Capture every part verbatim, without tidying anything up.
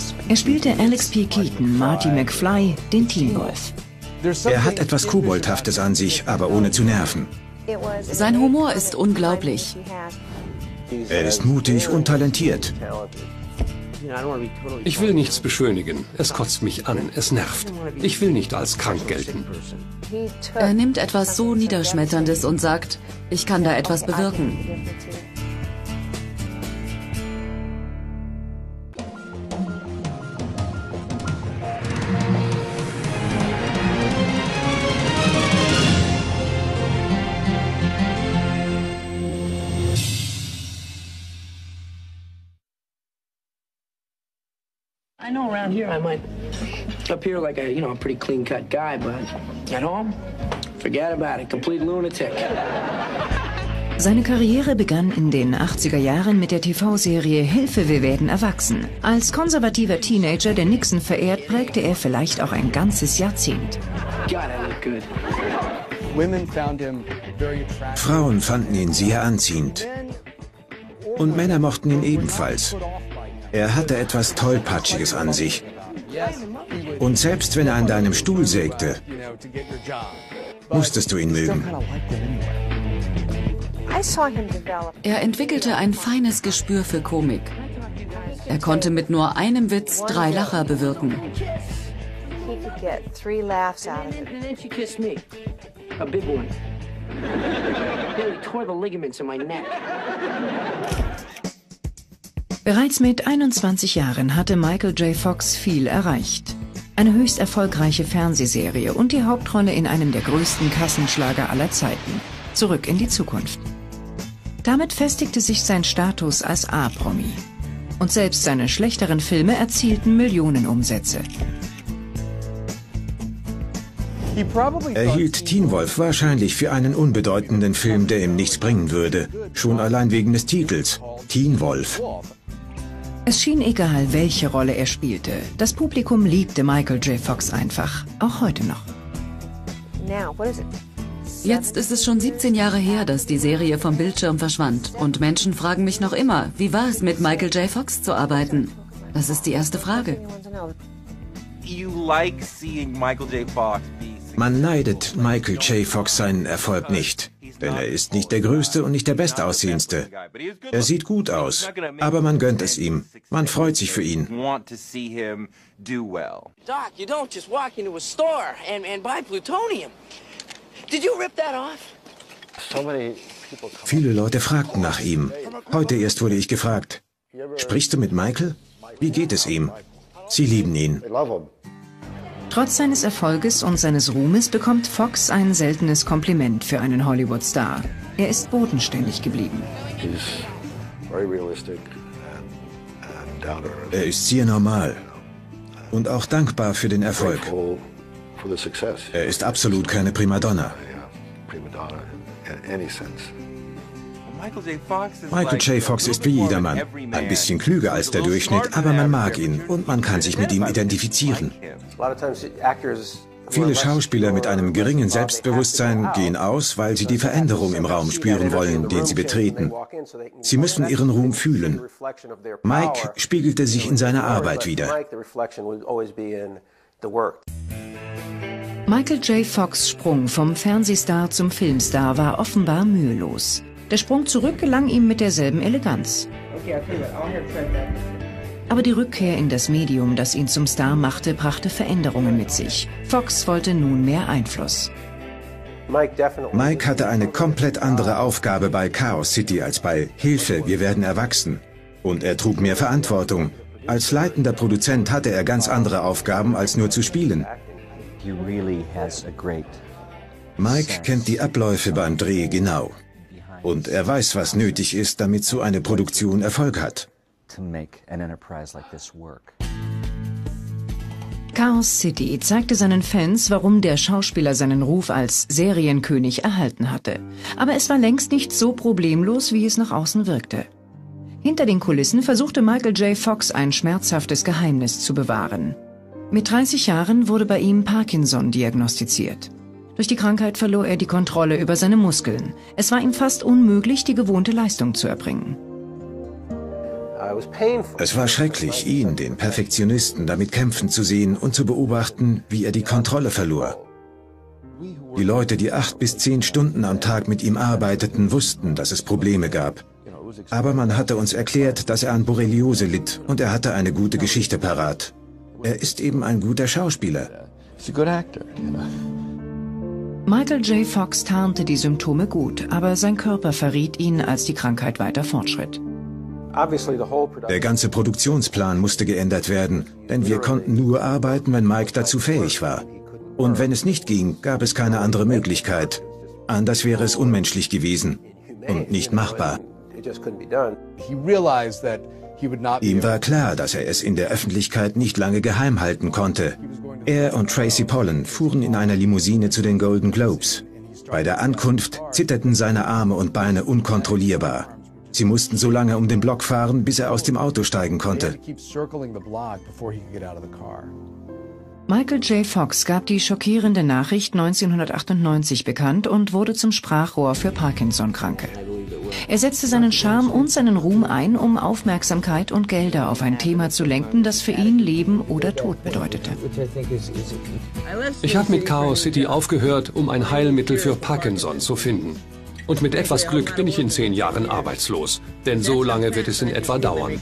Er spielte Alex P. Keaton, Marty McFly, den Teen Wolf. Er hat etwas Koboldhaftes an sich, aber ohne zu nerven. Sein Humor ist unglaublich. Er ist mutig und talentiert. Ich will nichts beschönigen. Es kotzt mich an, es nervt. Ich will nicht als krank gelten. Er nimmt etwas so Niederschmetterndes und sagt, ich kann da etwas bewirken. I know around here I might appear like a, you know, a pretty clean-cut guy, but at home, forget about it, complete lunatic. Seine Karriere begann in den achtziger Jahren mit der T V-Serie Hilfe, wir werden erwachsen. Als konservativer Teenager, der Nixon verehrt, prägte er vielleicht auch ein ganzes Jahrzehnt. God, I look good. Frauen fanden ihn sehr anziehend. Und Männer mochten ihn ebenfalls. Er hatte etwas Tollpatschiges an sich. Und selbst wenn er an deinem Stuhl sägte, musstest du ihn mögen. Er entwickelte ein feines Gespür für Komik. Er konnte mit nur einem Witz drei Lacher bewirken. Bereits mit einundzwanzig Jahren hatte Michael J. Fox viel erreicht. Eine höchst erfolgreiche Fernsehserie und die Hauptrolle in einem der größten Kassenschlager aller Zeiten, Zurück in die Zukunft. Damit festigte sich sein Status als A-Promi. Und selbst seine schlechteren Filme erzielten Millionenumsätze. Er hielt Teen Wolf wahrscheinlich für einen unbedeutenden Film, der ihm nichts bringen würde. Schon allein wegen des Titels, Teen Wolf. Es schien egal, welche Rolle er spielte. Das Publikum liebte Michael J. Fox einfach, auch heute noch. Jetzt ist es schon siebzehn Jahre her, dass die Serie vom Bildschirm verschwand. Und Menschen fragen mich noch immer, wie war es, mit Michael J. Fox zu arbeiten? Das ist die erste Frage. Man neidet Michael J. Fox seinen Erfolg nicht. Denn er ist nicht der Größte und nicht der Bestaussehendste. Er sieht gut aus, aber man gönnt es ihm. Man freut sich für ihn. Doc, you don't just walk into a store and, and buy plutonium. Did you rip that off? Viele Leute fragten nach ihm. Heute erst wurde ich gefragt, sprichst du mit Michael? Wie geht es ihm? Sie lieben ihn. Trotz seines Erfolges und seines Ruhmes bekommt Fox ein seltenes Kompliment für einen Hollywood-Star. Er ist bodenständig geblieben. Er ist sehr normal und auch dankbar für den Erfolg. Er ist absolut keine Primadonna. Michael J. Fox ist wie jedermann. Ein bisschen klüger als der Durchschnitt, aber man mag ihn und man kann sich mit ihm identifizieren. Viele Schauspieler mit einem geringen Selbstbewusstsein gehen aus, weil sie die Veränderung im Raum spüren wollen, den sie betreten. Sie müssen ihren Ruhm fühlen. Mike spiegelte sich in seiner Arbeit wider. Michael J. Fox' Sprung vom Fernsehstar zum Filmstar war offenbar mühelos. Der Sprung zurück gelang ihm mit derselben Eleganz. Aber die Rückkehr in das Medium, das ihn zum Star machte, brachte Veränderungen mit sich. Fox wollte nun mehr Einfluss. Mike hatte eine komplett andere Aufgabe bei Chaos City als bei Hilfe, wir werden erwachsen. Und er trug mehr Verantwortung. Als leitender Produzent hatte er ganz andere Aufgaben, als nur zu spielen. Mike kennt die Abläufe beim Dreh genau. Und er weiß, was nötig ist, damit so eine Produktion Erfolg hat. Chaos City zeigte seinen Fans, warum der Schauspieler seinen Ruf als Serienkönig erhalten hatte. Aber es war längst nicht so problemlos, wie es nach außen wirkte. Hinter den Kulissen versuchte Michael J. Fox ein schmerzhaftes Geheimnis zu bewahren. Mit dreißig Jahren wurde bei ihm Parkinson diagnostiziert. Durch die Krankheit verlor er die Kontrolle über seine Muskeln. Es war ihm fast unmöglich, die gewohnte Leistung zu erbringen. Es war schrecklich, ihn, den Perfektionisten, damit kämpfen zu sehen und zu beobachten, wie er die Kontrolle verlor. Die Leute, die acht bis zehn Stunden am Tag mit ihm arbeiteten, wussten, dass es Probleme gab. Aber man hatte uns erklärt, dass er an Borreliose litt und er hatte eine gute Geschichte parat. Er ist eben ein guter Schauspieler. Michael J. Fox tarnte die Symptome gut, aber sein Körper verriet ihn, als die Krankheit weiter fortschritt. Der ganze Produktionsplan musste geändert werden, denn wir konnten nur arbeiten, wenn Mike dazu fähig war. Und wenn es nicht ging, gab es keine andere Möglichkeit. Anders wäre es unmenschlich gewesen und nicht machbar. Ihm war klar, dass er es in der Öffentlichkeit nicht lange geheim halten konnte. Er und Tracy Pollan fuhren in einer Limousine zu den Golden Globes. Bei der Ankunft zitterten seine Arme und Beine unkontrollierbar. Sie mussten so lange um den Block fahren, bis er aus dem Auto steigen konnte. Michael J. Fox gab die schockierende Nachricht neunzehnhundertachtundneunzig bekannt und wurde zum Sprachrohr für Parkinson-Kranke. Er setzte seinen Charme und seinen Ruhm ein, um Aufmerksamkeit und Gelder auf ein Thema zu lenken, das für ihn Leben oder Tod bedeutete. Ich habe mit Chaos City aufgehört, um ein Heilmittel für Parkinson zu finden. Und mit etwas Glück bin ich in zehn Jahren arbeitslos. Denn so lange wird es in etwa dauern.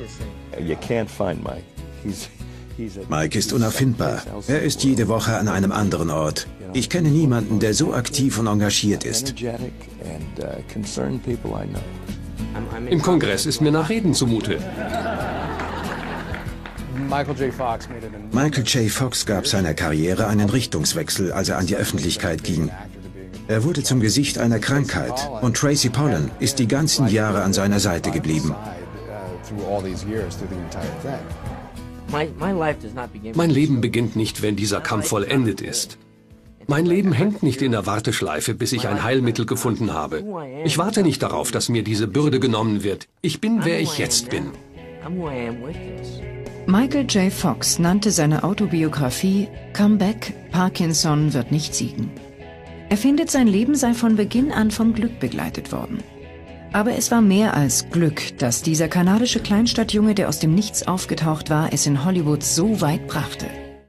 Mike ist unauffindbar. Er ist jede Woche an einem anderen Ort. Ich kenne niemanden, der so aktiv und engagiert ist. Im Kongress ist mir nach Reden zumute. Michael J. Fox gab seiner Karriere einen Richtungswechsel, als er an die Öffentlichkeit ging. Er wurde zum Gesicht einer Krankheit und Tracy Pollan ist die ganzen Jahre an seiner Seite geblieben. Mein Leben beginnt nicht, wenn dieser Kampf vollendet ist. Mein Leben hängt nicht in der Warteschleife, bis ich ein Heilmittel gefunden habe. Ich warte nicht darauf, dass mir diese Bürde genommen wird. Ich bin, wer ich jetzt bin. Michael J. Fox nannte seine Autobiografie Comeback, Parkinson wird nicht siegen. Er findet, sein Leben sei von Beginn an vom Glück begleitet worden. Aber es war mehr als Glück, dass dieser kanadische Kleinstadtjunge, der aus dem Nichts aufgetaucht war, es in Hollywood so weit brachte.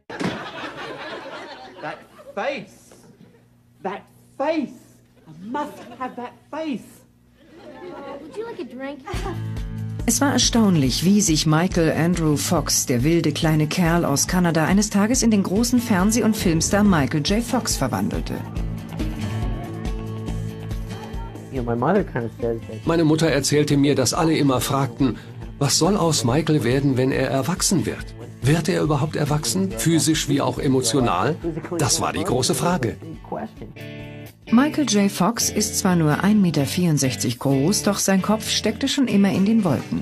That face! That face! I must have that face! Would you like a drink? Es war erstaunlich, wie sich Michael Andrew Fox, der wilde kleine Kerl aus Kanada, eines Tages in den großen Fernseh- und Filmstar Michael J. Fox verwandelte. Meine Mutter erzählte mir, dass alle immer fragten, was soll aus Michael werden, wenn er erwachsen wird? Wird er überhaupt erwachsen, physisch wie auch emotional? Das war die große Frage. Michael J. Fox ist zwar nur ein Meter vierundsechzig groß, doch sein Kopf steckte schon immer in den Wolken.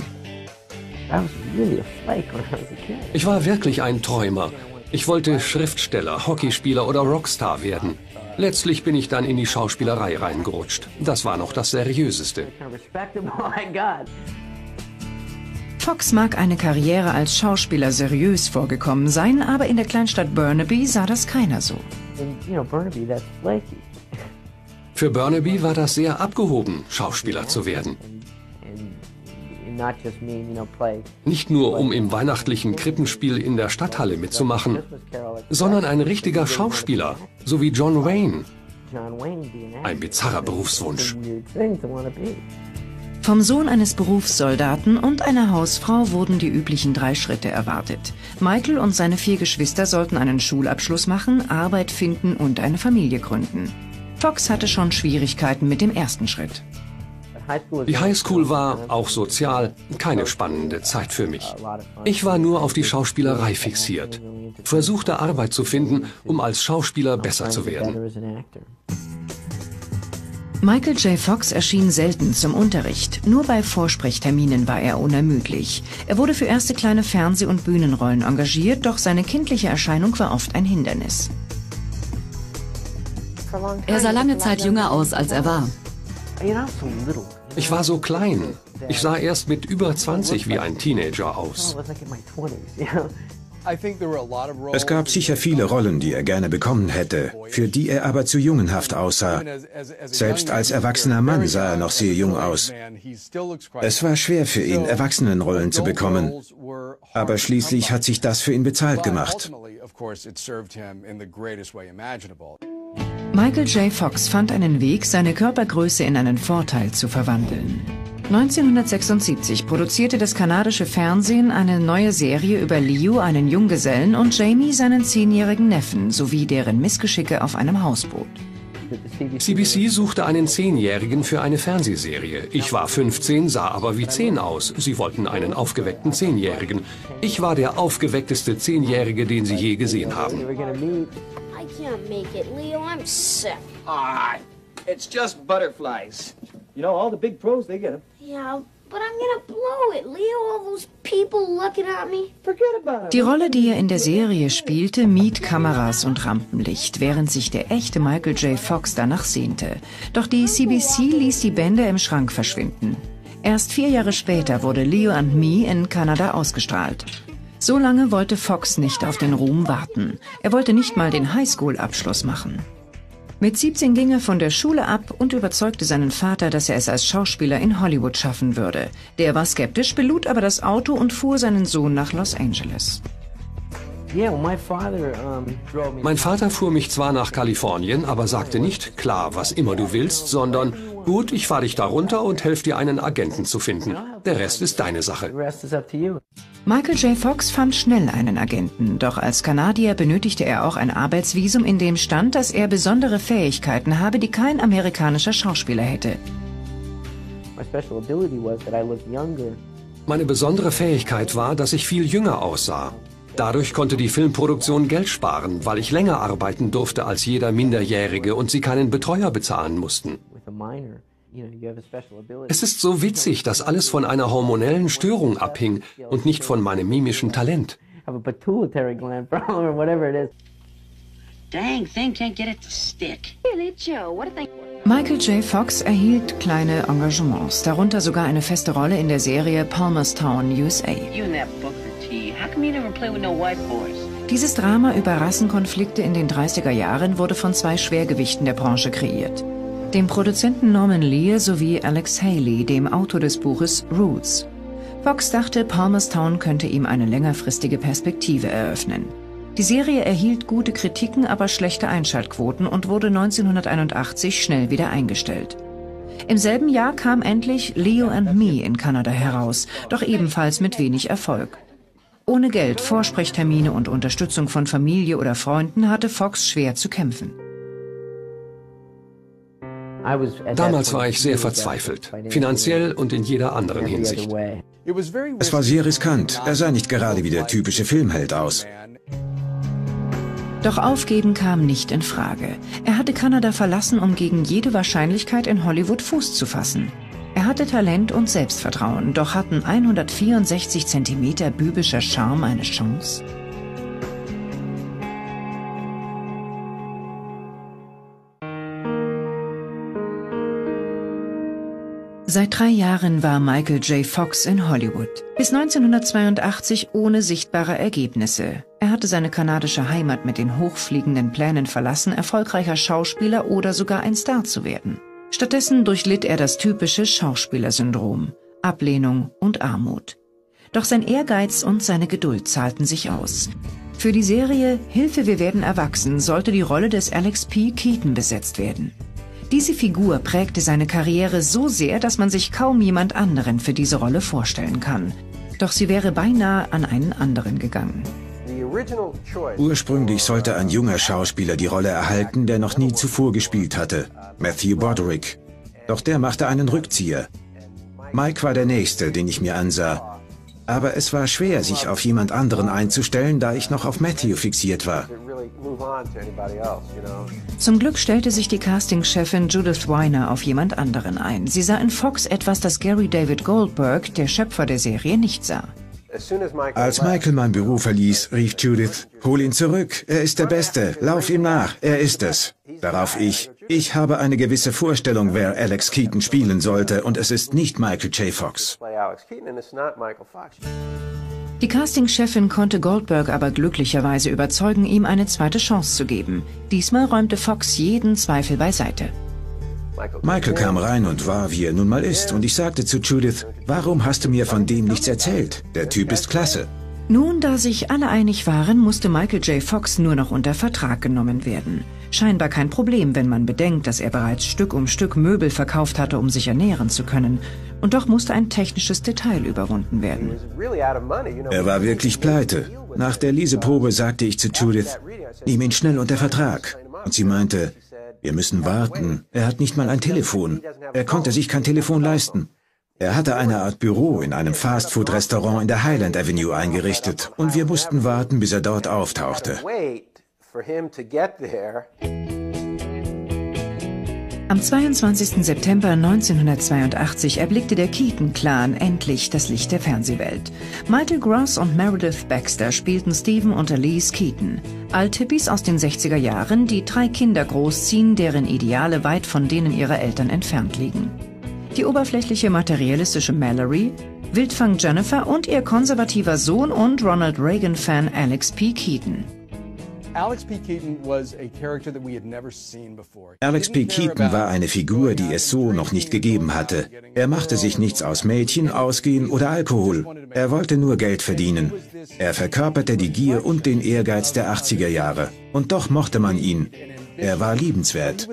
Ich war wirklich ein Träumer. Ich wollte Schriftsteller, Hockeyspieler oder Rockstar werden. Letztlich bin ich dann in die Schauspielerei reingerutscht. Das war noch das Seriöseste. Fox mag eine Karriere als Schauspieler seriös vorgekommen sein, aber in der Kleinstadt Burnaby sah das keiner so. Für Burnaby war das sehr abgehoben, Schauspieler zu werden. Nicht nur, um im weihnachtlichen Krippenspiel in der Stadthalle mitzumachen, sondern ein richtiger Schauspieler, so wie John Wayne. Ein bizarrer Berufswunsch. Vom Sohn eines Berufssoldaten und einer Hausfrau wurden die üblichen drei Schritte erwartet. Michael und seine vier Geschwister sollten einen Schulabschluss machen, Arbeit finden und eine Familie gründen. Fox hatte schon Schwierigkeiten mit dem ersten Schritt. Die Highschool war, auch sozial, keine spannende Zeit für mich. Ich war nur auf die Schauspielerei fixiert, versuchte Arbeit zu finden, um als Schauspieler besser zu werden. Michael J. Fox erschien selten zum Unterricht. Nur bei Vorsprechterminen war er unermüdlich. Er wurde für erste kleine Fernseh- und Bühnenrollen engagiert, doch seine kindliche Erscheinung war oft ein Hindernis. Er sah lange Zeit jünger aus, als er war. Ich war so klein. Ich sah erst mit über zwanzig wie ein Teenager aus. Es gab sicher viele Rollen, die er gerne bekommen hätte, für die er aber zu jungenhaft aussah. Selbst als erwachsener Mann sah er noch sehr jung aus. Es war schwer für ihn, Erwachsenenrollen zu bekommen. Aber schließlich hat sich das für ihn bezahlt gemacht. Michael J. Fox fand einen Weg, seine Körpergröße in einen Vorteil zu verwandeln. neunzehnhundertsechsundsiebzig produzierte das kanadische Fernsehen eine neue Serie über Leo, einen Junggesellen, und Jamie, seinen zehnjährigen Neffen, sowie deren Missgeschicke auf einem Hausboot. C B C suchte einen Zehnjährigen für eine Fernsehserie. Ich war fünfzehn, sah aber wie zehn aus. Sie wollten einen aufgeweckten Zehnjährigen. Ich war der aufgeweckteste Zehnjährige, den sie je gesehen haben. I can't make it, Leo. I'm sick. Ah, it's just butterflies. You know, all the big pros, they get them. Yeah, but I'm gonna blow it, Leo. All those people looking at me. Forget about it. Die Rolle, die er in der Serie spielte, mied Kameras und Rampenlicht, während sich der echte Michael J. Fox danach sehnte. Doch die C B C ließ die Bänder im Schrank verschwinden. Erst vier Jahre später wurde Leo and Me in Kanada ausgestrahlt. So lange wollte Fox nicht auf den Ruhm warten. Er wollte nicht mal den Highschool-Abschluss machen. Mit siebzehn ging er von der Schule ab und überzeugte seinen Vater, dass er es als Schauspieler in Hollywood schaffen würde. Der war skeptisch, belud aber das Auto und fuhr seinen Sohn nach Los Angeles. Mein Vater fuhr mich zwar nach Kalifornien, aber sagte nicht, klar, was immer du willst, sondern, gut, ich fahre dich da runter und helfe dir, einen Agenten zu finden. Der Rest ist deine Sache. Michael J. Fox fand schnell einen Agenten, doch als Kanadier benötigte er auch ein Arbeitsvisum, in dem stand, dass er besondere Fähigkeiten habe, die kein amerikanischer Schauspieler hätte. Meine besondere Fähigkeit war, dass ich viel jünger aussah. Dadurch konnte die Filmproduktion Geld sparen, weil ich länger arbeiten durfte als jeder Minderjährige und sie keinen Betreuer bezahlen mussten. Es ist so witzig, dass alles von einer hormonellen Störung abhing und nicht von meinem mimischen Talent. Michael J. Fox erhielt kleine Engagements, darunter sogar eine feste Rolle in der Serie Palmerstown, U S A. Dieses Drama über Rassenkonflikte in den dreißiger Jahren wurde von zwei Schwergewichten der Branche kreiert: dem Produzenten Norman Lear sowie Alex Haley, dem Autor des Buches Roots. Fox dachte, Palmerstown könnte ihm eine längerfristige Perspektive eröffnen. Die Serie erhielt gute Kritiken, aber schlechte Einschaltquoten und wurde neunzehnhunderteinundachtzig schnell wieder eingestellt. Im selben Jahr kam endlich Leo and Me in Kanada heraus, doch ebenfalls mit wenig Erfolg. Ohne Geld, Vorsprechtermine und Unterstützung von Familie oder Freunden hatte Fox schwer zu kämpfen. Damals war ich sehr verzweifelt, finanziell und in jeder anderen Hinsicht. Es war sehr riskant. Er sah nicht gerade wie der typische Filmheld aus. Doch aufgeben kam nicht in Frage. Er hatte Kanada verlassen, um gegen jede Wahrscheinlichkeit in Hollywood Fuß zu fassen. Er hatte Talent und Selbstvertrauen, doch hatten hundertvierundsechzig Zentimeter bübischer Charme eine Chance? Seit drei Jahren war Michael J. Fox in Hollywood. Bis neunzehnhundertzweiundachtzig ohne sichtbare Ergebnisse. Er hatte seine kanadische Heimat mit den hochfliegenden Plänen verlassen, erfolgreicher Schauspieler oder sogar ein Star zu werden. Stattdessen durchlitt er das typische Schauspielersyndrom: Ablehnung und Armut. Doch sein Ehrgeiz und seine Geduld zahlten sich aus. Für die Serie Hilfe, wir werden erwachsen sollte die Rolle des Alex P. Keaton besetzt werden. Diese Figur prägte seine Karriere so sehr, dass man sich kaum jemand anderen für diese Rolle vorstellen kann. Doch sie wäre beinahe an einen anderen gegangen. Ursprünglich sollte ein junger Schauspieler die Rolle erhalten, der noch nie zuvor gespielt hatte: Matthew Broderick. Doch der machte einen Rückzieher. Mike war der Nächste, den ich mir ansah. Aber es war schwer, sich auf jemand anderen einzustellen, da ich noch auf Matthew fixiert war. Zum Glück stellte sich die Castingchefin Judith Weiner auf jemand anderen ein. Sie sah in Fox etwas, das Gary David Goldberg, der Schöpfer der Serie, nicht sah. Als Michael mein Büro verließ, rief Judith: Hol ihn zurück, er ist der Beste, lauf ihm nach, er ist es. Darauf ich: Ich habe eine gewisse Vorstellung, wer Alex Keaton spielen sollte, und es ist nicht Michael J. Fox. Die Castingchefin konnte Goldberg aber glücklicherweise überzeugen, ihm eine zweite Chance zu geben. Diesmal räumte Fox jeden Zweifel beiseite. Michael kam rein und war, wie er nun mal ist. Und ich sagte zu Judith, warum hast du mir von dem nichts erzählt? Der Typ ist klasse. Nun, da sich alle einig waren, musste Michael J. Fox nur noch unter Vertrag genommen werden. Scheinbar kein Problem, wenn man bedenkt, dass er bereits Stück um Stück Möbel verkauft hatte, um sich ernähren zu können. Und doch musste ein technisches Detail überwunden werden. Er war wirklich pleite. Nach der Leseprobe sagte ich zu Judith, nimm ihn schnell unter Vertrag. Und sie meinte, wir müssen warten. Er hat nicht mal ein Telefon. Er konnte sich kein Telefon leisten. Er hatte eine Art Büro in einem Fastfood-Restaurant in der Highland Avenue eingerichtet und wir mussten warten, bis er dort auftauchte. Am zweiundzwanzigsten September neunzehnhundertzweiundachtzig erblickte der Keaton-Clan endlich das Licht der Fernsehwelt. Michael Gross und Meredith Baxter spielten Stephen und Elise Keaton. Althippies aus den sechziger Jahren, die drei Kinder großziehen, deren Ideale weit von denen ihrer Eltern entfernt liegen. Die oberflächliche materialistische Mallory, Wildfang Jennifer und ihr konservativer Sohn und Ronald Reagan-Fan Alex P. Keaton. Alex P. Keaton was a character that we had never seen before. Alex P. Keaton war eine Figur, die es so noch nicht gegeben hatte. Er machte sich nichts aus Mädchen, Ausgehen oder Alkohol. Er wollte nur Geld verdienen. Er verkörperte die Gier und den Ehrgeiz der achtziger Jahre. Und doch mochte man ihn. Er war liebenswert.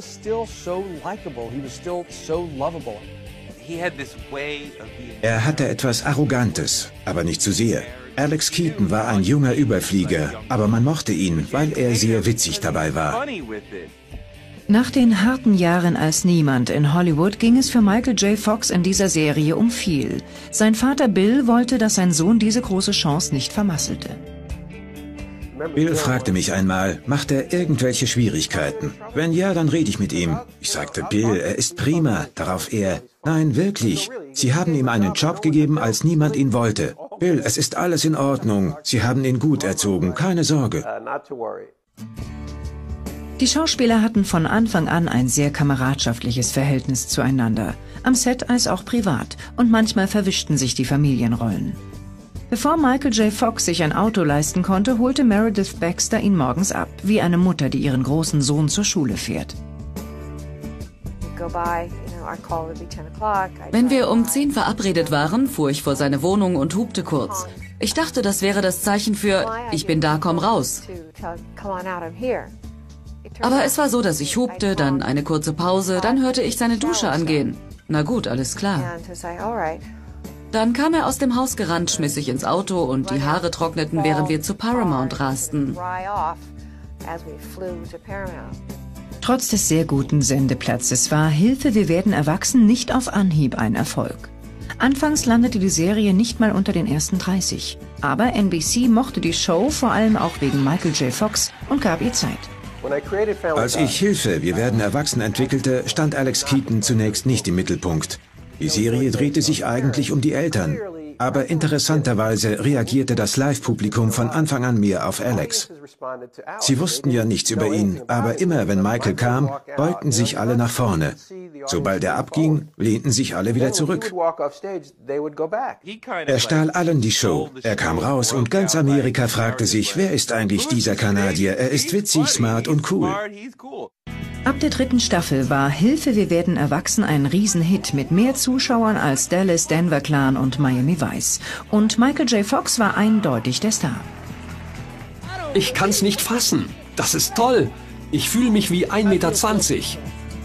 Er hatte etwas Arrogantes, aber nicht zu sehr. Alex Keaton war ein junger Überflieger, aber man mochte ihn, weil er sehr witzig dabei war. Nach den harten Jahren als Niemand in Hollywood ging es für Michael J. Fox in dieser Serie um viel. Sein Vater Bill wollte, dass sein Sohn diese große Chance nicht vermasselte. Bill fragte mich einmal, macht er irgendwelche Schwierigkeiten? Wenn ja, dann rede ich mit ihm. Ich sagte, Bill, er ist prima. Darauf er, nein, wirklich. Sie haben ihm einen Job gegeben, als niemand ihn wollte. Bill, es ist alles in Ordnung. Sie haben ihn gut erzogen, keine Sorge. Die Schauspieler hatten von Anfang an ein sehr kameradschaftliches Verhältnis zueinander. Am Set als auch privat. Und manchmal verwischten sich die Familienrollen. Bevor Michael J. Fox sich ein Auto leisten konnte, holte Meredith Baxter ihn morgens ab, wie eine Mutter, die ihren großen Sohn zur Schule fährt. Wenn wir um zehn verabredet waren, fuhr ich vor seine Wohnung und hupte kurz. Ich dachte, das wäre das Zeichen für ich bin da, komm raus. Aber es war so, dass ich hupte, dann eine kurze Pause, dann hörte ich seine Dusche angehen. Na gut, alles klar. Dann kam er aus dem Haus gerannt, schmiss sich ins Auto und die Haare trockneten, während wir zu Paramount rasten. Trotz des sehr guten Sendeplatzes war Hilfe, wir werden erwachsen nicht auf Anhieb ein Erfolg. Anfangs landete die Serie nicht mal unter den ersten dreißig. Aber N B C mochte die Show vor allem auch wegen Michael J. Fox und gab ihr Zeit. Als ich Hilfe, wir werden erwachsen entwickelte, stand Alex Keaton zunächst nicht im Mittelpunkt. Die Serie drehte sich eigentlich um die Eltern. Aber interessanterweise reagierte das Live-Publikum von Anfang an mehr auf Alex. Sie wussten ja nichts über ihn, aber immer wenn Michael kam, beugten sich alle nach vorne. Sobald er abging, lehnten sich alle wieder zurück. Er stahl allen die Show. Er kam raus und ganz Amerika fragte sich, wer ist eigentlich dieser Kanadier? Er ist witzig, smart und cool. Ab der dritten Staffel war Hilfe, wir werden erwachsen ein Riesenhit mit mehr Zuschauern als Dallas, Denver Clan und Miami Vice. Und Michael J. Fox war eindeutig der Star. Ich kann's nicht fassen. Das ist toll. Ich fühle mich wie ein Meter zwanzig.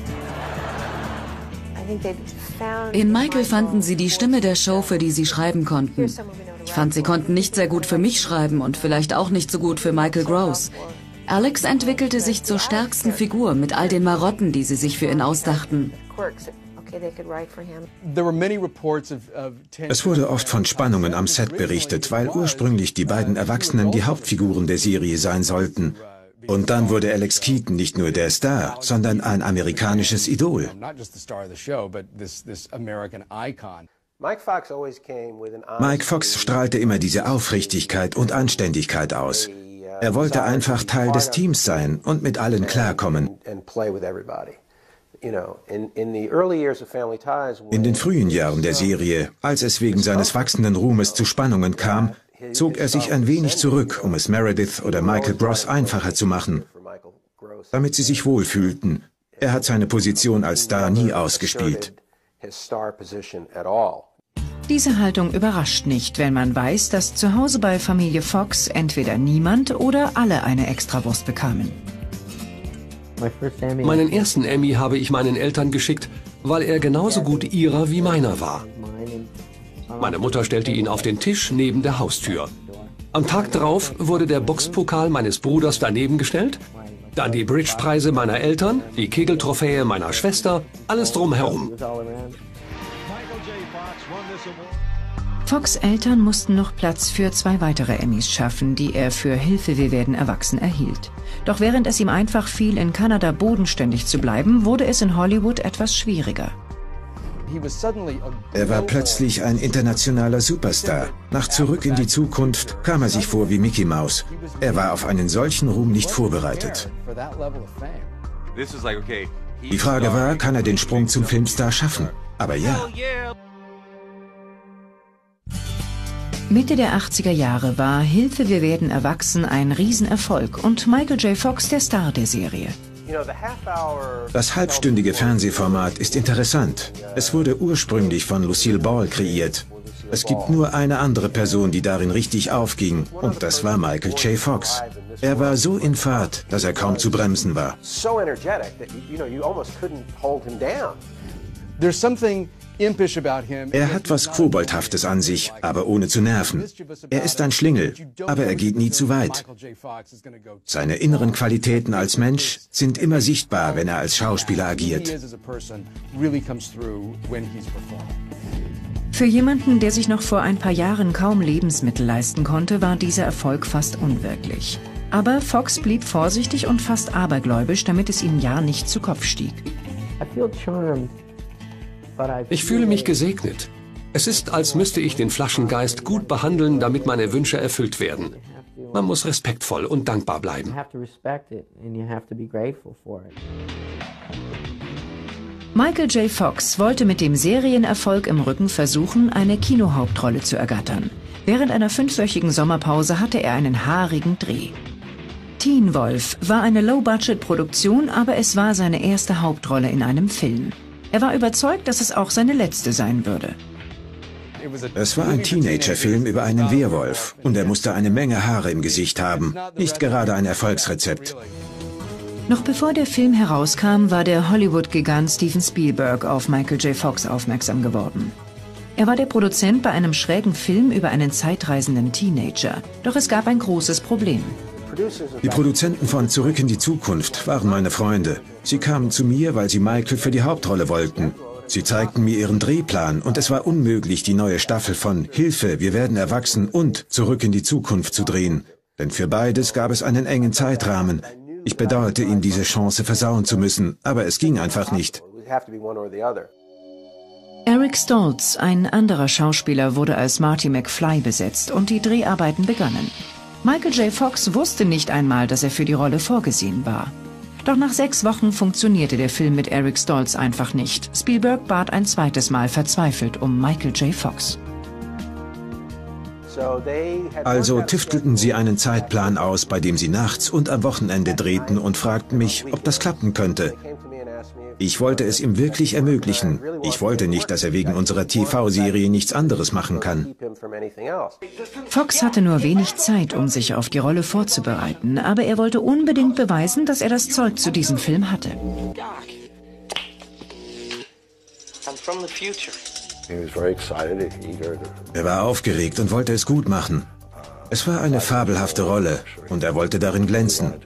In Michael fanden sie die Stimme der Show, für die sie schreiben konnten. Ich fand, sie konnten nicht sehr gut für mich schreiben und vielleicht auch nicht so gut für Michael Gross. Alex entwickelte sich zur stärksten Figur mit all den Marotten, die sie sich für ihn ausdachten. Es wurde oft von Spannungen am Set berichtet, weil ursprünglich die beiden Erwachsenen die Hauptfiguren der Serie sein sollten. Und dann wurde Alex Keaton nicht nur der Star, sondern ein amerikanisches Idol. Mike Fox strahlte immer diese Aufrichtigkeit und Anständigkeit aus. Er wollte einfach Teil des Teams sein und mit allen klarkommen. In den frühen Jahren der Serie, als es wegen seines wachsenden Ruhmes zu Spannungen kam, zog er sich ein wenig zurück, um es Meredith oder Michael Gross einfacher zu machen, damit sie sich wohlfühlten. Er hat seine Position als Star nie ausgespielt. Diese Haltung überrascht nicht, wenn man weiß, dass zu Hause bei Familie Fox entweder niemand oder alle eine Extrawurst bekamen. Meinen ersten Emmy habe ich meinen Eltern geschickt, weil er genauso gut ihrer wie meiner war. Meine Mutter stellte ihn auf den Tisch neben der Haustür. Am Tag darauf wurde der Boxpokal meines Bruders daneben gestellt, dann die Bridge-Preise meiner Eltern, die Kegeltrophäe meiner Schwester, alles drumherum. Fox' Eltern mussten noch Platz für zwei weitere Emmys schaffen, die er für Hilfe, wir werden erwachsen erhielt. Doch während es ihm einfach fiel, in Kanada bodenständig zu bleiben, wurde es in Hollywood etwas schwieriger. Er war plötzlich ein internationaler Superstar. Nach Zurück in die Zukunft kam er sich vor wie Mickey Mouse. Er war auf einen solchen Ruhm nicht vorbereitet. Die Frage war, kann er den Sprung zum Filmstar schaffen? Aber ja. Mitte der achtziger Jahre war Hilfe, wir werden erwachsen ein Riesenerfolg und Michael J. Fox der Star der Serie. Das halbstündige Fernsehformat ist interessant. Es wurde ursprünglich von Lucille Ball kreiert. Es gibt nur eine andere Person, die darin richtig aufging, und das war Michael J. Fox. Er war so in Fahrt, dass er kaum zu bremsen war. Er hat was Koboldhaftes an sich, aber ohne zu nerven. Er ist ein Schlingel, aber er geht nie zu weit. Seine inneren Qualitäten als Mensch sind immer sichtbar, wenn er als Schauspieler agiert. Für jemanden, der sich noch vor ein paar Jahren kaum Lebensmittel leisten konnte, war dieser Erfolg fast unwirklich. Aber Fox blieb vorsichtig und fast abergläubisch, damit es ihm ja nicht zu Kopf stieg. Ich fühle mich gesegnet. Es ist, als müsste ich den Flaschengeist gut behandeln, damit meine Wünsche erfüllt werden. Man muss respektvoll und dankbar bleiben. Michael J. Fox wollte mit dem Serienerfolg im Rücken versuchen, eine Kinohauptrolle zu ergattern. Während einer fünfwöchigen Sommerpause hatte er einen haarigen Dreh. Teen Wolf war eine Low-Budget-Produktion, aber es war seine erste Hauptrolle in einem Film. Er war überzeugt, dass es auch seine letzte sein würde. Es war ein Teenager-Film über einen Werwolf und er musste eine Menge Haare im Gesicht haben. Nicht gerade ein Erfolgsrezept. Noch bevor der Film herauskam, war der Hollywood-Gigant Steven Spielberg auf Michael J. Fox aufmerksam geworden. Er war der Produzent bei einem schrägen Film über einen zeitreisenden Teenager. Doch es gab ein großes Problem. Die Produzenten von Zurück in die Zukunft waren meine Freunde. Sie kamen zu mir, weil sie Michael für die Hauptrolle wollten. Sie zeigten mir ihren Drehplan und es war unmöglich, die neue Staffel von Hilfe, wir werden erwachsen und Zurück in die Zukunft zu drehen. Denn für beides gab es einen engen Zeitrahmen. Ich bedauerte, ihm diese Chance versauen zu müssen, aber es ging einfach nicht. Eric Stoltz, ein anderer Schauspieler, wurde als Marty McFly besetzt und die Dreharbeiten begannen. Michael J. Fox wusste nicht einmal, dass er für die Rolle vorgesehen war. Doch nach sechs Wochen funktionierte der Film mit Eric Stoltz einfach nicht. Spielberg bat ein zweites Mal verzweifelt um Michael J. Fox. Also tüftelten sie einen Zeitplan aus, bei dem sie nachts und am Wochenende drehten und fragten mich, ob das klappen könnte. Ich wollte es ihm wirklich ermöglichen. Ich wollte nicht, dass er wegen unserer T V-Serie nichts anderes machen kann. Fox hatte nur wenig Zeit, um sich auf die Rolle vorzubereiten, aber er wollte unbedingt beweisen, dass er das Zeug zu diesem Film hatte. Er war aufgeregt und wollte es gut machen. Es war eine fabelhafte Rolle und er wollte darin glänzen.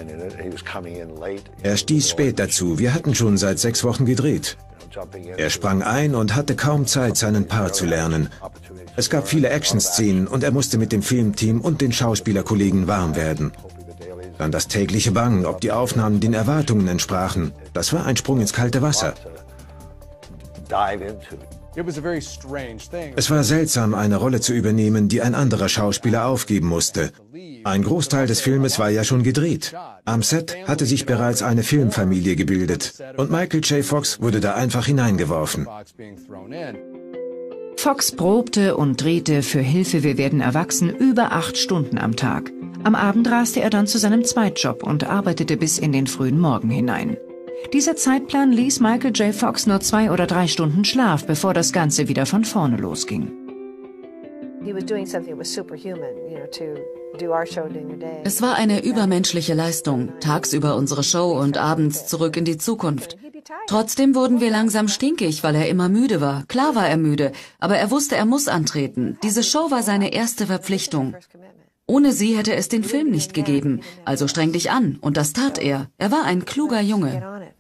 Er stieß spät dazu, wir hatten schon seit sechs Wochen gedreht. Er sprang ein und hatte kaum Zeit, seinen Part zu lernen. Es gab viele Action-Szenen und er musste mit dem Filmteam und den Schauspielerkollegen warm werden. Dann das tägliche Bangen, ob die Aufnahmen den Erwartungen entsprachen. Das war ein Sprung ins kalte Wasser. Es war seltsam, eine Rolle zu übernehmen, die ein anderer Schauspieler aufgeben musste. Ein Großteil des Filmes war ja schon gedreht. Am Set hatte sich bereits eine Filmfamilie gebildet und Michael J. Fox wurde da einfach hineingeworfen. Fox probte und drehte für Hilfe, wir werden erwachsen über acht Stunden am Tag. Am Abend raste er dann zu seinem Zweitjob und arbeitete bis in den frühen Morgen hinein. Dieser Zeitplan ließ Michael J. Fox nur zwei oder drei Stunden Schlaf, bevor das Ganze wieder von vorne losging. Es war eine übermenschliche Leistung, tagsüber unsere Show und abends zurück in die Zukunft. Trotzdem wurden wir langsam stinkig, weil er immer müde war. Klar war er müde, aber er wusste, er muss antreten. Diese Show war seine erste Verpflichtung. Ohne sie hätte es den Film nicht gegeben. Also streng dich an. Und das tat er. Er war ein kluger Junge.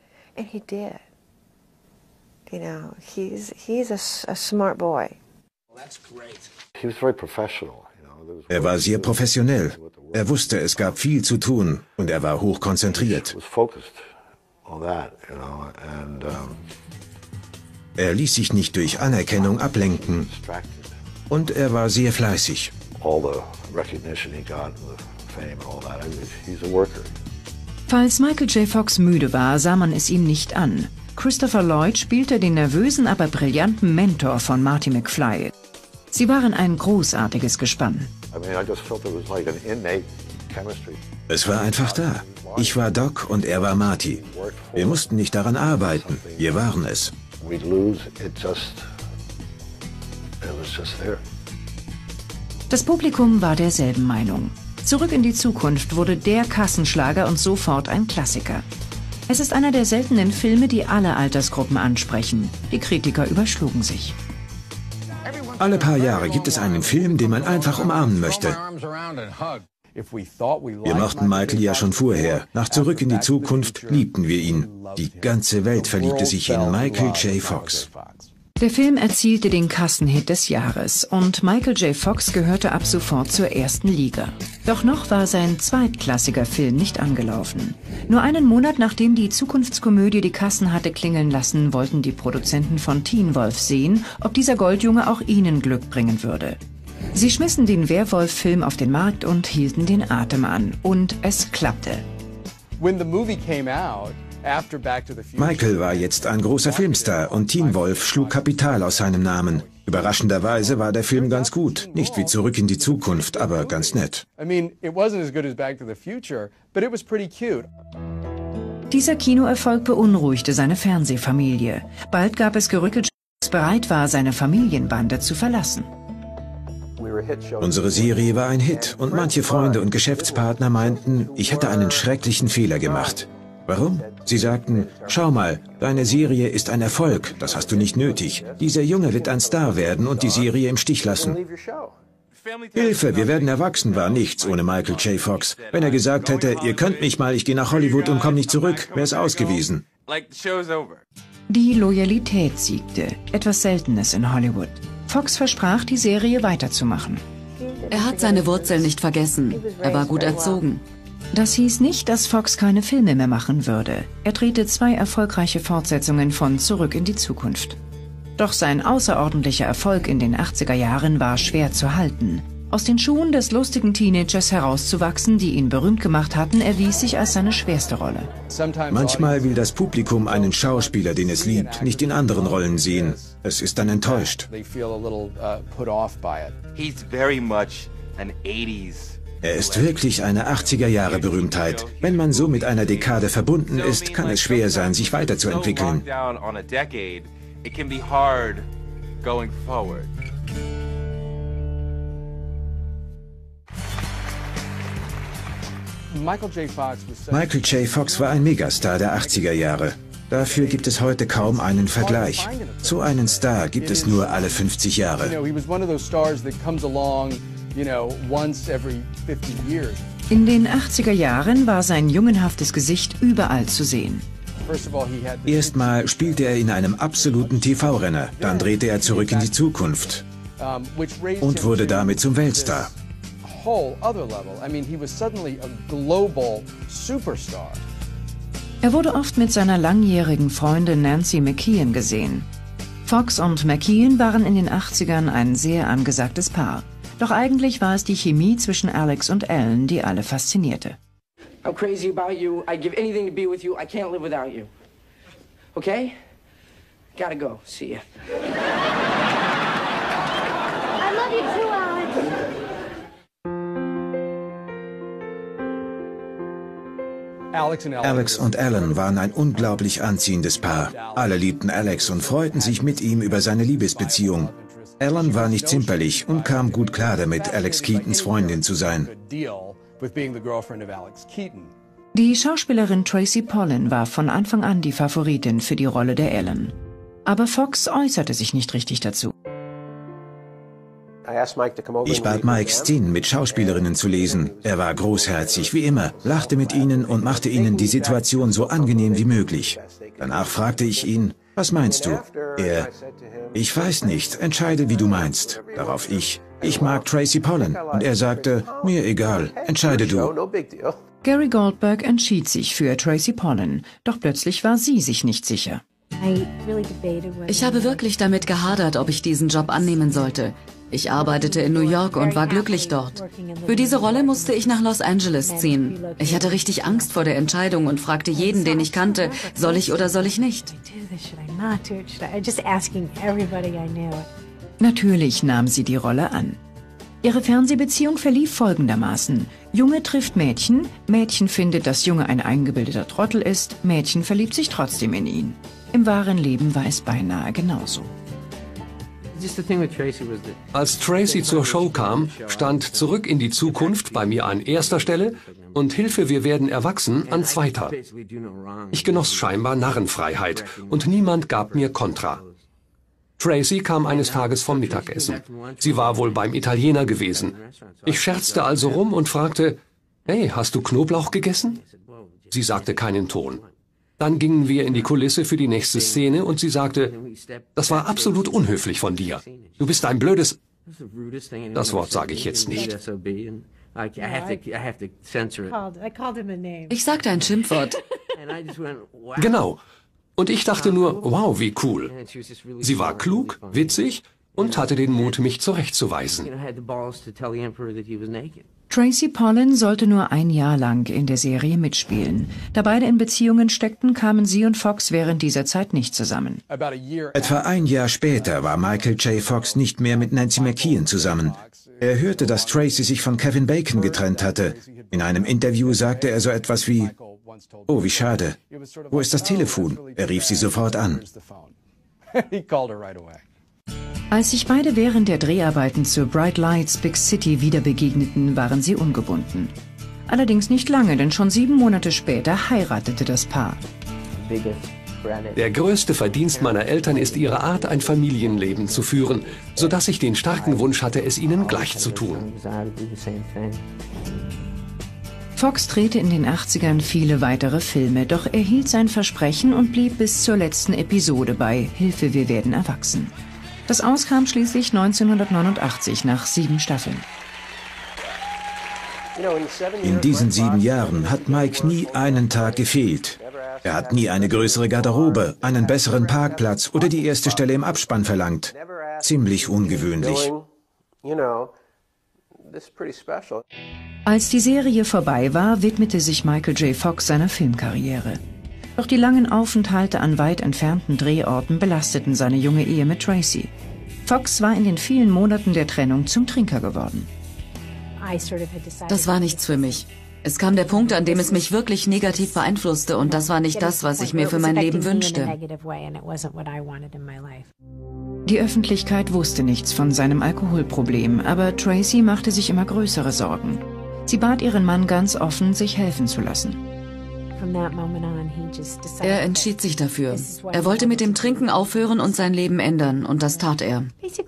Er war sehr professionell. Er wusste, es gab viel zu tun und er war hochkonzentriert. Er ließ sich nicht durch Anerkennung ablenken und er war sehr fleißig. Falls Michael J. Fox müde war, sah man es ihm nicht an. Christopher Lloyd spielte den nervösen, aber brillanten Mentor von Marty McFly. Sie waren ein großartiges Gespann. Es war einfach da. Ich war Doc und er war Marty. Wir mussten nicht daran arbeiten, wir waren es. Das Publikum war derselben Meinung. Zurück in die Zukunft wurde der Kassenschlager und sofort ein Klassiker. Es ist einer der seltenen Filme, die alle Altersgruppen ansprechen. Die Kritiker überschlugen sich. Alle paar Jahre gibt es einen Film, den man einfach umarmen möchte. Wir mochten Michael ja schon vorher. Nach Zurück in die Zukunft liebten wir ihn. Die ganze Welt verliebte sich in Michael J. Fox. Der Film erzielte den Kassenhit des Jahres und Michael J. Fox gehörte ab sofort zur ersten Liga. Doch noch war sein zweitklassiger Film nicht angelaufen. Nur einen Monat nachdem die Zukunftskomödie die Kassen hatte klingeln lassen, wollten die Produzenten von Teen Wolf sehen, ob dieser Goldjunge auch ihnen Glück bringen würde. Sie schmissen den Werwolf-Film auf den Markt und hielten den Atem an. Und es klappte. Michael war jetzt ein großer Filmstar und Teen Wolf schlug Kapital aus seinem Namen. Überraschenderweise war der Film ganz gut. Nicht wie Zurück in die Zukunft, aber ganz nett. Dieser Kinoerfolg beunruhigte seine Fernsehfamilie. Bald gab es Gerüchte, dass Fox bereit war, seine Familienbande zu verlassen. Unsere Serie war ein Hit und manche Freunde und Geschäftspartner meinten, ich hätte einen schrecklichen Fehler gemacht. Warum? Sie sagten, schau mal, deine Serie ist ein Erfolg, das hast du nicht nötig. Dieser Junge wird ein Star werden und die Serie im Stich lassen. Hilfe, wir werden erwachsen war nichts ohne Michael J. Fox. Wenn er gesagt hätte, ihr könnt mich mal, ich gehe nach Hollywood und komme nicht zurück, wäre es ausgewiesen. Die Loyalität siegte, etwas Seltenes in Hollywood. Fox versprach, die Serie weiterzumachen. Er hat seine Wurzeln nicht vergessen. Er war gut erzogen. Das hieß nicht, dass Fox keine Filme mehr machen würde. Er drehte zwei erfolgreiche Fortsetzungen von Zurück in die Zukunft. Doch sein außerordentlicher Erfolg in den achtziger Jahren war schwer zu halten. Aus den Schuhen des lustigen Teenagers herauszuwachsen, die ihn berühmt gemacht hatten, erwies sich als seine schwerste Rolle. Manchmal will das Publikum einen Schauspieler, den es liebt, nicht in anderen Rollen sehen. Es ist dann enttäuscht. Er ist wirklich eine achtziger-Jahre-Berühmtheit. Wenn man so mit einer Dekade verbunden ist, kann es schwer sein, sich weiterzuentwickeln. Michael J. Fox war ein Megastar der achtziger Jahre. Dafür gibt es heute kaum einen Vergleich. So einen Star gibt es nur alle fünfzig Jahre. In den achtziger Jahren war sein jungenhaftes Gesicht überall zu sehen. Erstmal spielte er in einem absoluten T V-Renner, dann drehte er Zurück in die Zukunft und wurde damit zum Weltstar. Er wurde oft mit seiner langjährigen Freundin Nancy McKeon gesehen. Fox und McKeon waren in den achtzigern ein sehr angesagtes Paar. Doch eigentlich war es die Chemie zwischen Alex und Ellen, die alle faszinierte. I'm crazy about you. I'd give anything to be with you. I can't live without you. Okay? Gotta go. See ya. you too, Alex. Alex und Alan waren ein unglaublich anziehendes Paar. Alle liebten Alex und freuten sich mit ihm über seine Liebesbeziehung. Alan war nicht zimperlich und kam gut klar damit, Alex Keatons Freundin zu sein. Die Schauspielerin Tracy Pollan war von Anfang an die Favoritin für die Rolle der Ellen. Aber Fox äußerte sich nicht richtig dazu. Ich bat Mike, Szenen mit Schauspielerinnen zu lesen. Er war großherzig, wie immer, lachte mit ihnen und machte ihnen die Situation so angenehm wie möglich. Danach fragte ich ihn, was meinst du? Er, ich weiß nicht, entscheide, wie du meinst. Darauf ich, ich mag Tracy Pollan. Und er sagte, mir egal, entscheide du. Gary Goldberg entschied sich für Tracy Pollan, doch plötzlich war sie sich nicht sicher. Ich habe wirklich damit gehadert, ob ich diesen Job annehmen sollte. Ich arbeitete in New York und war glücklich dort. Für diese Rolle musste ich nach Los Angeles ziehen. Ich hatte richtig Angst vor der Entscheidung und fragte jeden, den ich kannte, soll ich oder soll ich nicht? Natürlich nahm sie die Rolle an. Ihre Fernsehbeziehung verlief folgendermaßen. Junge trifft Mädchen, Mädchen findet, dass Junge ein eingebildeter Trottel ist, Mädchen verliebt sich trotzdem in ihn. Im wahren Leben war es beinahe genauso. Als Tracy zur Show kam, stand Zurück in die Zukunft bei mir an erster Stelle und Hilfe, wir werden erwachsen an zweiter. Ich genoss scheinbar Narrenfreiheit und niemand gab mir Kontra. Tracy kam eines Tages vom Mittagessen. Sie war wohl beim Italiener gewesen. Ich scherzte also rum und fragte, hey, hast du Knoblauch gegessen? Sie sagte keinen Ton. Dann gingen wir in die Kulisse für die nächste Szene und sie sagte, das war absolut unhöflich von dir. Du bist ein blödes... Das Wort sage ich jetzt nicht. Ich sagte ein Schimpfwort. Genau. Und ich dachte nur, wow, wie cool. Sie war klug, witzig und hatte den Mut, mich zurechtzuweisen. Tracy Pollan sollte nur ein Jahr lang in der Serie mitspielen. Da beide in Beziehungen steckten, kamen sie und Fox während dieser Zeit nicht zusammen. Etwa ein Jahr später war Michael J. Fox nicht mehr mit Nancy McKeon zusammen. Er hörte, dass Tracy sich von Kevin Bacon getrennt hatte. In einem Interview sagte er so etwas wie, oh, wie schade. Wo ist das Telefon? Er rief sie sofort an. Als sich beide während der Dreharbeiten zu Bright Lights, Big City wieder begegneten, waren sie ungebunden. Allerdings nicht lange, denn schon sieben Monate später heiratete das Paar. Der größte Verdienst meiner Eltern ist ihre Art, ein Familienleben zu führen, sodass ich den starken Wunsch hatte, es ihnen gleich zu tun. Fox drehte in den achtzigern viele weitere Filme, doch er hielt sein Versprechen und blieb bis zur letzten Episode bei Hilfe, wir werden erwachsen. Das Aus kam schließlich neunzehnhundertneunundachtzig nach sieben Staffeln. In diesen sieben Jahren hat Mike nie einen Tag gefehlt. Er hat nie eine größere Garderobe, einen besseren Parkplatz oder die erste Stelle im Abspann verlangt. Ziemlich ungewöhnlich. Als die Serie vorbei war, widmete sich Michael J. Fox seiner Filmkarriere. Doch die langen Aufenthalte an weit entfernten Drehorten belasteten seine junge Ehe mit Tracy. Fox war in den vielen Monaten der Trennung zum Trinker geworden. Das war nichts für mich. Es kam der Punkt, an dem es mich wirklich negativ beeinflusste und das war nicht das, was ich mir für mein Leben wünschte. Die Öffentlichkeit wusste nichts von seinem Alkoholproblem, aber Tracy machte sich immer größere Sorgen. Sie bat ihren Mann ganz offen, sich helfen zu lassen. Er entschied sich dafür. Er wollte mit dem Trinken aufhören und sein Leben ändern, und das tat er.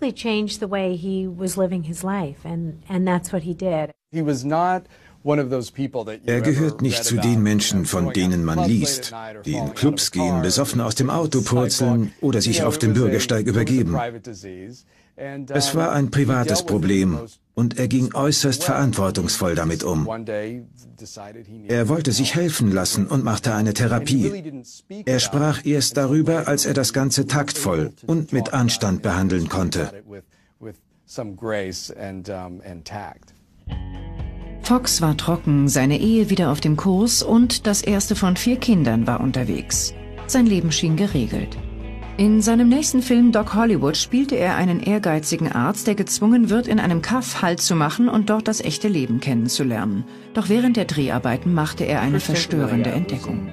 Er gehört nicht zu den Menschen, von denen man liest, die in Clubs gehen, besoffen aus dem Auto purzeln oder sich auf dem Bürgersteig übergeben. Es war ein privates Problem und er ging äußerst verantwortungsvoll damit um. Er wollte sich helfen lassen und machte eine Therapie. Er sprach erst darüber, als er das Ganze taktvoll und mit Anstand behandeln konnte. Fox war trocken, seine Ehe wieder auf dem Kurs und das erste von vier Kindern war unterwegs. Sein Leben schien geregelt. In seinem nächsten Film Doc Hollywood spielte er einen ehrgeizigen Arzt, der gezwungen wird, in einem Kaff Halt zu machen und dort das echte Leben kennenzulernen. Doch während der Dreharbeiten machte er eine verstörende Entdeckung.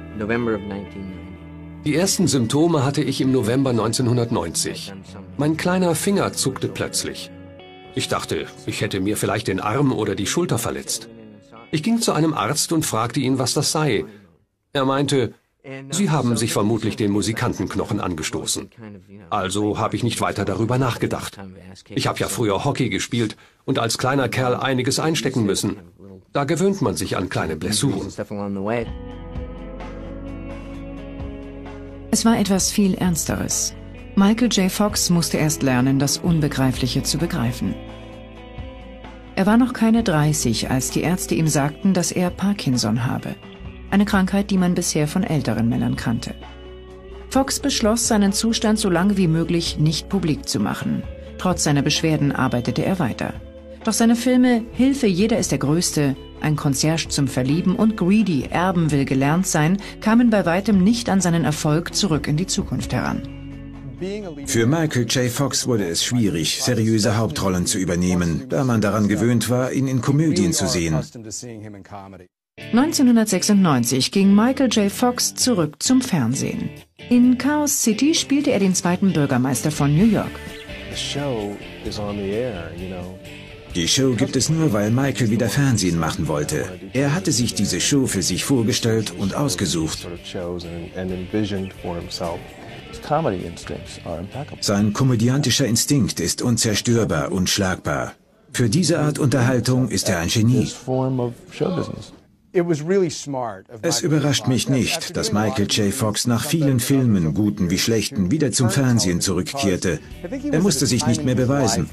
Die ersten Symptome hatte ich im November neunzehnhundertneunzig. Mein kleiner Finger zuckte plötzlich. Ich dachte, ich hätte mir vielleicht den Arm oder die Schulter verletzt. Ich ging zu einem Arzt und fragte ihn, was das sei. Er meinte, Sie haben sich vermutlich den Musikantenknochen angestoßen. Also habe ich nicht weiter darüber nachgedacht. Ich habe ja früher Hockey gespielt und als kleiner Kerl einiges einstecken müssen. Da gewöhnt man sich an kleine Blessuren. Es war etwas viel Ernsteres. Michael J. Fox musste erst lernen, das Unbegreifliche zu begreifen. Er war noch keine dreißig, als die Ärzte ihm sagten, dass er Parkinson habe. Eine Krankheit, die man bisher von älteren Männern kannte. Fox beschloss, seinen Zustand so lange wie möglich nicht publik zu machen. Trotz seiner Beschwerden arbeitete er weiter. Doch seine Filme Hilfe, jeder ist der Größte, Ein Concierge zum Verlieben und Greedy, Erben will gelernt sein, kamen bei weitem nicht an seinen Erfolg zurück in die Zukunft heran. Für Michael J. Fox wurde es schwierig, seriöse Hauptrollen zu übernehmen, da man daran gewöhnt war, ihn in Komödien zu sehen. neunzehnhundertsechsundneunzig ging Michael J. Fox zurück zum Fernsehen. In Chaos City spielte er den zweiten Bürgermeister von New York. Die Show gibt es nur, weil Michael wieder Fernsehen machen wollte. Er hatte sich diese Show für sich vorgestellt und ausgesucht. Sein komödiantischer Instinkt ist unzerstörbar, unschlagbar. Für diese Art Unterhaltung ist er ein Genie. Es überrascht mich nicht, dass Michael J. Fox nach vielen Filmen, guten wie schlechten, wieder zum Fernsehen zurückkehrte. Er musste sich nicht mehr beweisen.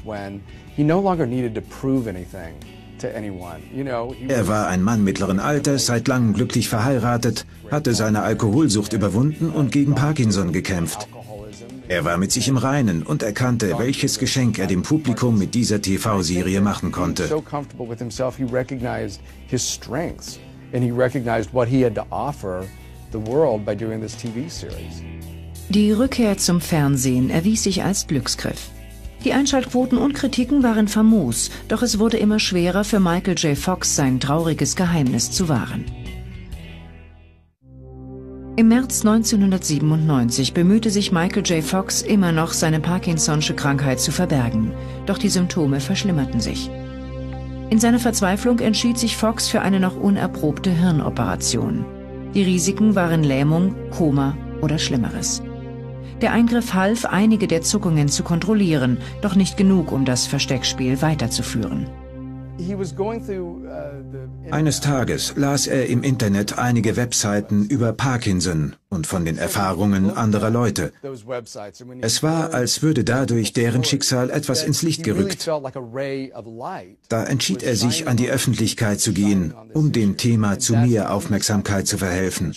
Er war ein Mann mittleren Alters, seit langem glücklich verheiratet, hatte seine Alkoholsucht überwunden und gegen Parkinson gekämpft. Er war mit sich im Reinen und erkannte, welches Geschenk er dem Publikum mit dieser T V-Serie machen konnte. Die Rückkehr zum Fernsehen erwies sich als Glücksgriff. Die Einschaltquoten und Kritiken waren famos, doch es wurde immer schwerer für Michael J. Fox, sein trauriges Geheimnis zu wahren. Im März neunzehnhundertsiebenundneunzig bemühte sich Michael J. Fox immer noch, seine Parkinson'sche Krankheit zu verbergen, doch die Symptome verschlimmerten sich. In seiner Verzweiflung entschied sich Fox für eine noch unerprobte Hirnoperation. Die Risiken waren Lähmung, Koma oder Schlimmeres. Der Eingriff half, einige der Zuckungen zu kontrollieren, doch nicht genug, um das Versteckspiel weiterzuführen. Eines Tages las er im Internet einige Webseiten über Parkinson und von den Erfahrungen anderer Leute. Es war, als würde dadurch deren Schicksal etwas ins Licht gerückt. Da entschied er sich, an die Öffentlichkeit zu gehen, um dem Thema zu mehr Aufmerksamkeit zu verhelfen.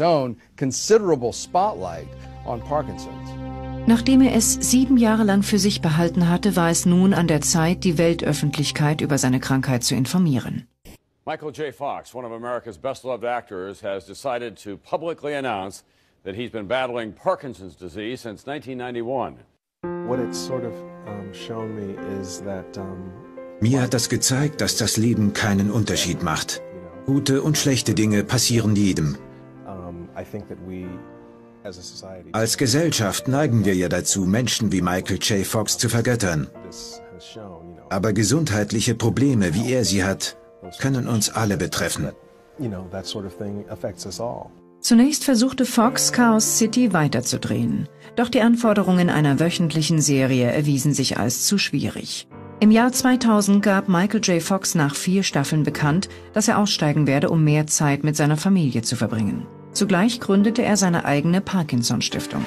Nachdem er es sieben Jahre lang für sich behalten hatte, war es nun an der Zeit, die Weltöffentlichkeit über seine Krankheit zu informieren. Michael J. Fox, one of America's best-loved actors, has decided to publicly announce that he's been battling Parkinson's disease since nineteen ninety-one. What it's sort of um, shown me is that um, Mir hat das gezeigt, dass das Leben keinen Unterschied macht. Gute und schlechte Dinge passieren jedem. um, I think that we Als Gesellschaft neigen wir ja dazu, Menschen wie Michael J. Fox zu vergöttern. Aber gesundheitliche Probleme, wie er sie hat, können uns alle betreffen. Zunächst versuchte Fox, Chaos City weiterzudrehen. Doch die Anforderungen einer wöchentlichen Serie erwiesen sich als zu schwierig. Im Jahr zweitausend gab Michael J. Fox nach vier Staffeln bekannt, dass er aussteigen werde, um mehr Zeit mit seiner Familie zu verbringen. Zugleich gründete er seine eigene Parkinson-Stiftung.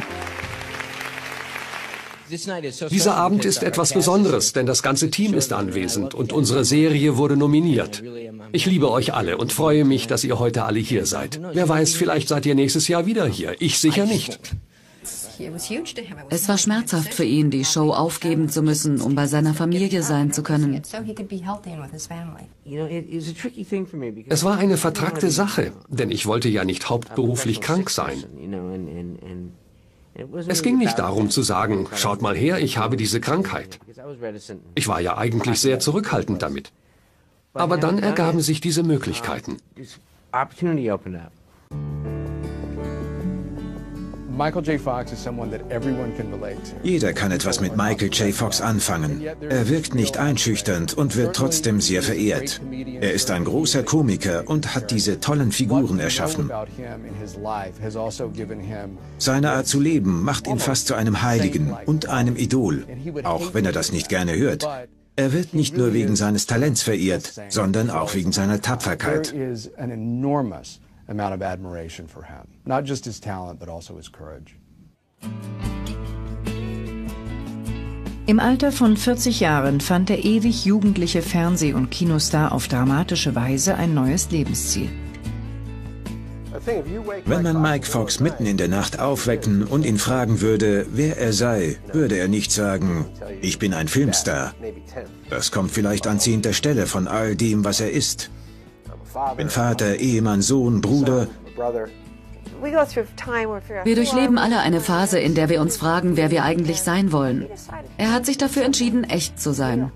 Dieser Abend ist etwas Besonderes, denn das ganze Team ist anwesend und unsere Serie wurde nominiert. Ich liebe euch alle und freue mich, dass ihr heute alle hier seid. Wer weiß, vielleicht seid ihr nächstes Jahr wieder hier. Ich sicher nicht. Es war schmerzhaft für ihn, die Show aufgeben zu müssen, um bei seiner Familie sein zu können. Es war eine vertrackte Sache, denn ich wollte ja nicht hauptberuflich krank sein. Es ging nicht darum zu sagen, schaut mal her, ich habe diese Krankheit. Ich war ja eigentlich sehr zurückhaltend damit. Aber dann ergaben sich diese Möglichkeiten. Michael J. Fox is someone that everyone can relate to. Jeder kann etwas mit Michael J. Fox anfangen. Er wirkt nicht einschüchternd und wird trotzdem sehr verehrt. Er ist ein großer Komiker und hat diese tollen Figuren erschaffen. Seine Art zu leben macht ihn fast zu einem Heiligen und einem Idol, auch wenn er das nicht gerne hört. Er wird nicht nur wegen seines Talents verehrt, sondern auch wegen seiner Tapferkeit. Amount of admiration for him. Not just his talent, but also his courage. Im Alter von vierzig Jahren fand der ewig jugendliche Fernseh- und Kinostar auf dramatische Weise ein neues Lebensziel. Wenn man Mike Fox mitten in der Nacht aufwecken und ihn fragen würde, wer er sei, würde er nicht sagen, ich bin ein Filmstar. Das kommt vielleicht an zehnter Stelle von all dem, was er ist. Bin Vater, Ehemann, Sohn, Bruder. Wir durchleben alle eine Phase, in der wir uns fragen, wer wir eigentlich sein wollen. Er hat sich dafür entschieden, echt zu sein.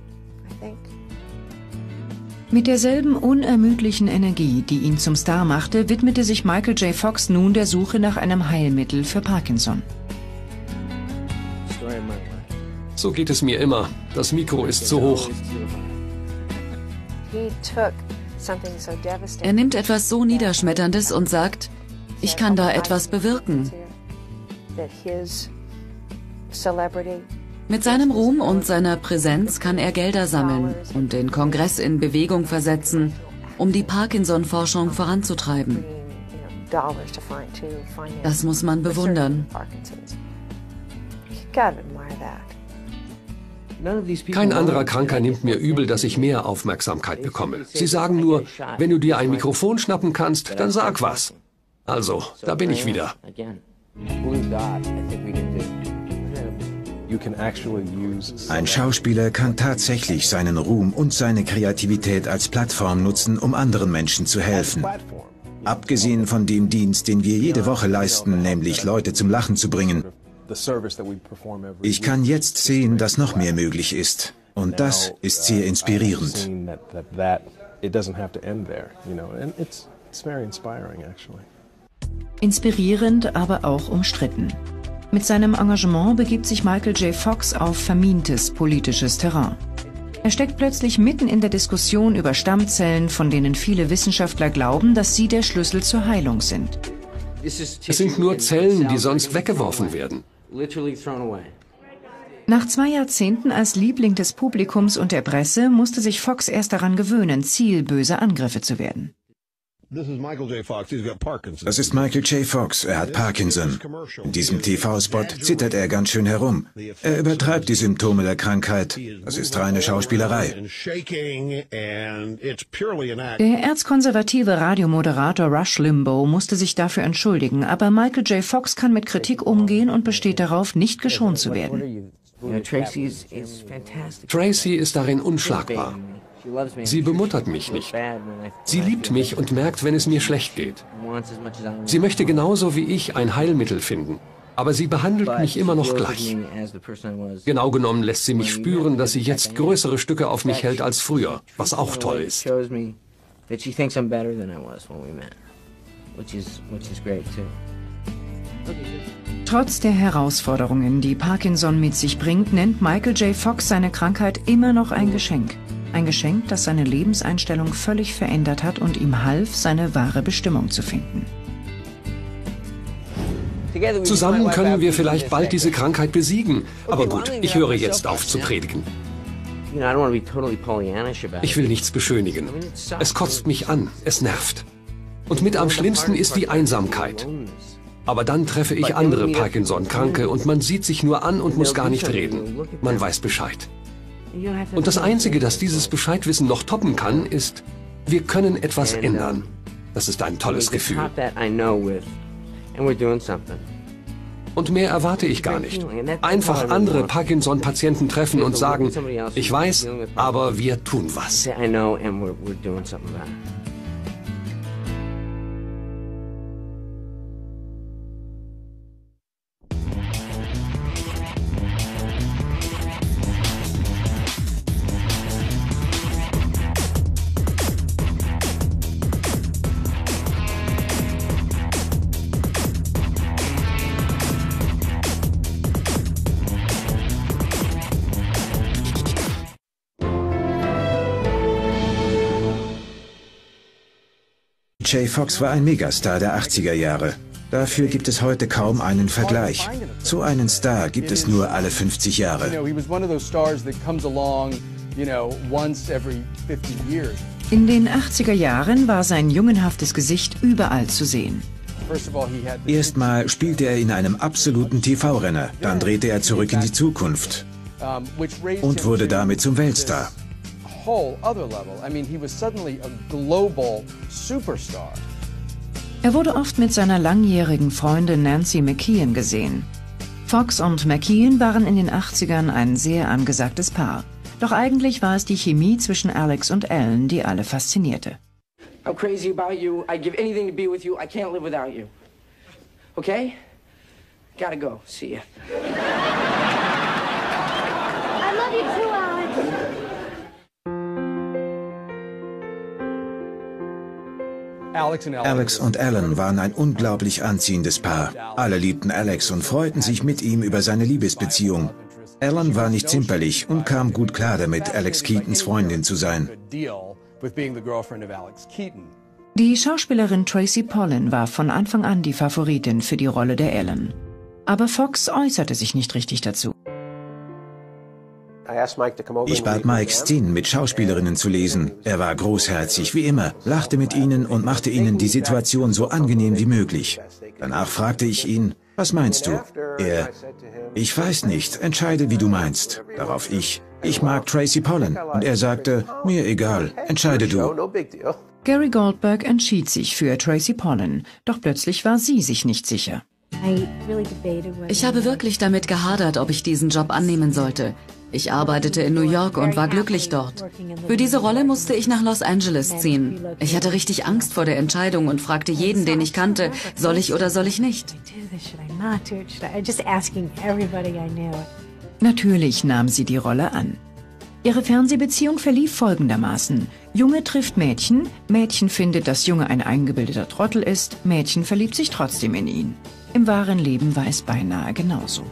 Mit derselben unermüdlichen Energie, die ihn zum Star machte, widmete sich Michael J. Fox nun der Suche nach einem Heilmittel für Parkinson. So geht es mir immer. Das Mikro ist zu hoch. Er nimmt etwas so Niederschmetterndes und sagt, ich kann da etwas bewirken. Mit seinem Ruhm und seiner Präsenz kann er Gelder sammeln und den Kongress in Bewegung versetzen, um die Parkinson-Forschung voranzutreiben. Das muss man bewundern. Kein anderer Kranker nimmt mir übel, dass ich mehr Aufmerksamkeit bekomme. Sie sagen nur, wenn du dir ein Mikrofon schnappen kannst, dann sag was. Also, da bin ich wieder. Ein Schauspieler kann tatsächlich seinen Ruhm und seine Kreativität als Plattform nutzen, um anderen Menschen zu helfen. Abgesehen von dem Dienst, den wir jede Woche leisten, nämlich Leute zum Lachen zu bringen. Ich kann jetzt sehen, dass noch mehr möglich ist. Und das ist sehr inspirierend. Inspirierend, aber auch umstritten. Mit seinem Engagement begibt sich Michael J. Fox auf vermintes politisches Terrain. Er steckt plötzlich mitten in der Diskussion über Stammzellen, von denen viele Wissenschaftler glauben, dass sie der Schlüssel zur Heilung sind. Es sind nur Zellen, die sonst weggeworfen werden. Nach zwei Jahrzehnten als Liebling des Publikums und der Presse musste sich Fox erst daran gewöhnen, Ziel böser Angriffe zu werden. Das ist Michael J. Fox, er hat Parkinson. In diesem T V-Spot zittert er ganz schön herum. Er übertreibt die Symptome der Krankheit. Das ist reine Schauspielerei. Der erzkonservative Radiomoderator Rush Limbaugh musste sich dafür entschuldigen, aber Michael J. Fox kann mit Kritik umgehen und besteht darauf, nicht geschont zu werden. Tracy ist darin unschlagbar. Sie bemuttert mich nicht. Sie liebt mich und merkt, wenn es mir schlecht geht. Sie möchte genauso wie ich ein Heilmittel finden. Aber sie behandelt mich immer noch gleich. Genau genommen lässt sie mich spüren, dass sie jetzt größere Stücke auf mich hält als früher, was auch toll ist. Trotz der Herausforderungen, die Parkinson mit sich bringt, nennt Michael J. Fox seine Krankheit immer noch ein Geschenk. Ein Geschenk, das seine Lebenseinstellung völlig verändert hat und ihm half, seine wahre Bestimmung zu finden. Zusammen können wir vielleicht bald diese Krankheit besiegen. Aber gut, ich höre jetzt auf zu predigen. Ich will nichts beschönigen. Es kotzt mich an, es nervt. Und mit am schlimmsten ist die Einsamkeit. Aber dann treffe ich andere Parkinson-Kranke und man sieht sich nur an und muss gar nicht reden. Man weiß Bescheid. Und das Einzige, das dieses Bescheidwissen noch toppen kann, ist, wir können etwas ändern. Das ist ein tolles Gefühl. Und mehr erwarte ich gar nicht. Einfach andere Parkinson-Patienten treffen und sagen, ich weiß, aber wir tun was. J. Fox war ein Megastar der achtziger Jahre. Dafür gibt es heute kaum einen Vergleich. So einen Star gibt es nur alle fünfzig Jahre. In den achtziger Jahren war sein jungenhaftes Gesicht überall zu sehen. Erstmal spielte er in einem absoluten T V-Renner, dann drehte er zurück in die Zukunft und wurde damit zum Weltstar. Er wurde oft mit seiner langjährigen Freundin Nancy McKeon gesehen. Fox und McKeon waren in den achtzigern ein sehr angesagtes Paar. Doch eigentlich war es die Chemie zwischen Alex und Ellen, die alle faszinierte. I'm crazy about you. I'd give anything to be with you. I can't live without you. Okay? Gotta go. See ya. I love you too, Alex. Alex und Ellen waren ein unglaublich anziehendes Paar. Alle liebten Alex und freuten sich mit ihm über seine Liebesbeziehung. Ellen war nicht zimperlich und kam gut klar damit, Alex Keatons Freundin zu sein. Die Schauspielerin Tracy Pollan war von Anfang an die Favoritin für die Rolle der Ellen. Aber Fox äußerte sich nicht richtig dazu. Ich bat Mike, Szenen mit Schauspielerinnen zu lesen. Er war großherzig, wie immer, lachte mit ihnen und machte ihnen die Situation so angenehm wie möglich. Danach fragte ich ihn, was meinst du? Er, ich weiß nicht, entscheide, wie du meinst. Darauf ich, ich mag Tracy Pollan. Und er sagte, mir egal, entscheide du. Gary Goldberg entschied sich für Tracy Pollan, doch plötzlich war sie sich nicht sicher. Ich habe wirklich damit gehadert, ob ich diesen Job annehmen sollte. Ich arbeitete in New York und war glücklich dort. Für diese Rolle musste ich nach Los Angeles ziehen. Ich hatte richtig Angst vor der Entscheidung und fragte jeden, den ich kannte, soll ich oder soll ich nicht? Natürlich nahm sie die Rolle an. Ihre Fernsehbeziehung verlief folgendermaßen. Junge trifft Mädchen, Mädchen findet, dass Junge ein eingebildeter Trottel ist, Mädchen verliebt sich trotzdem in ihn. Im wahren Leben war es beinahe genauso.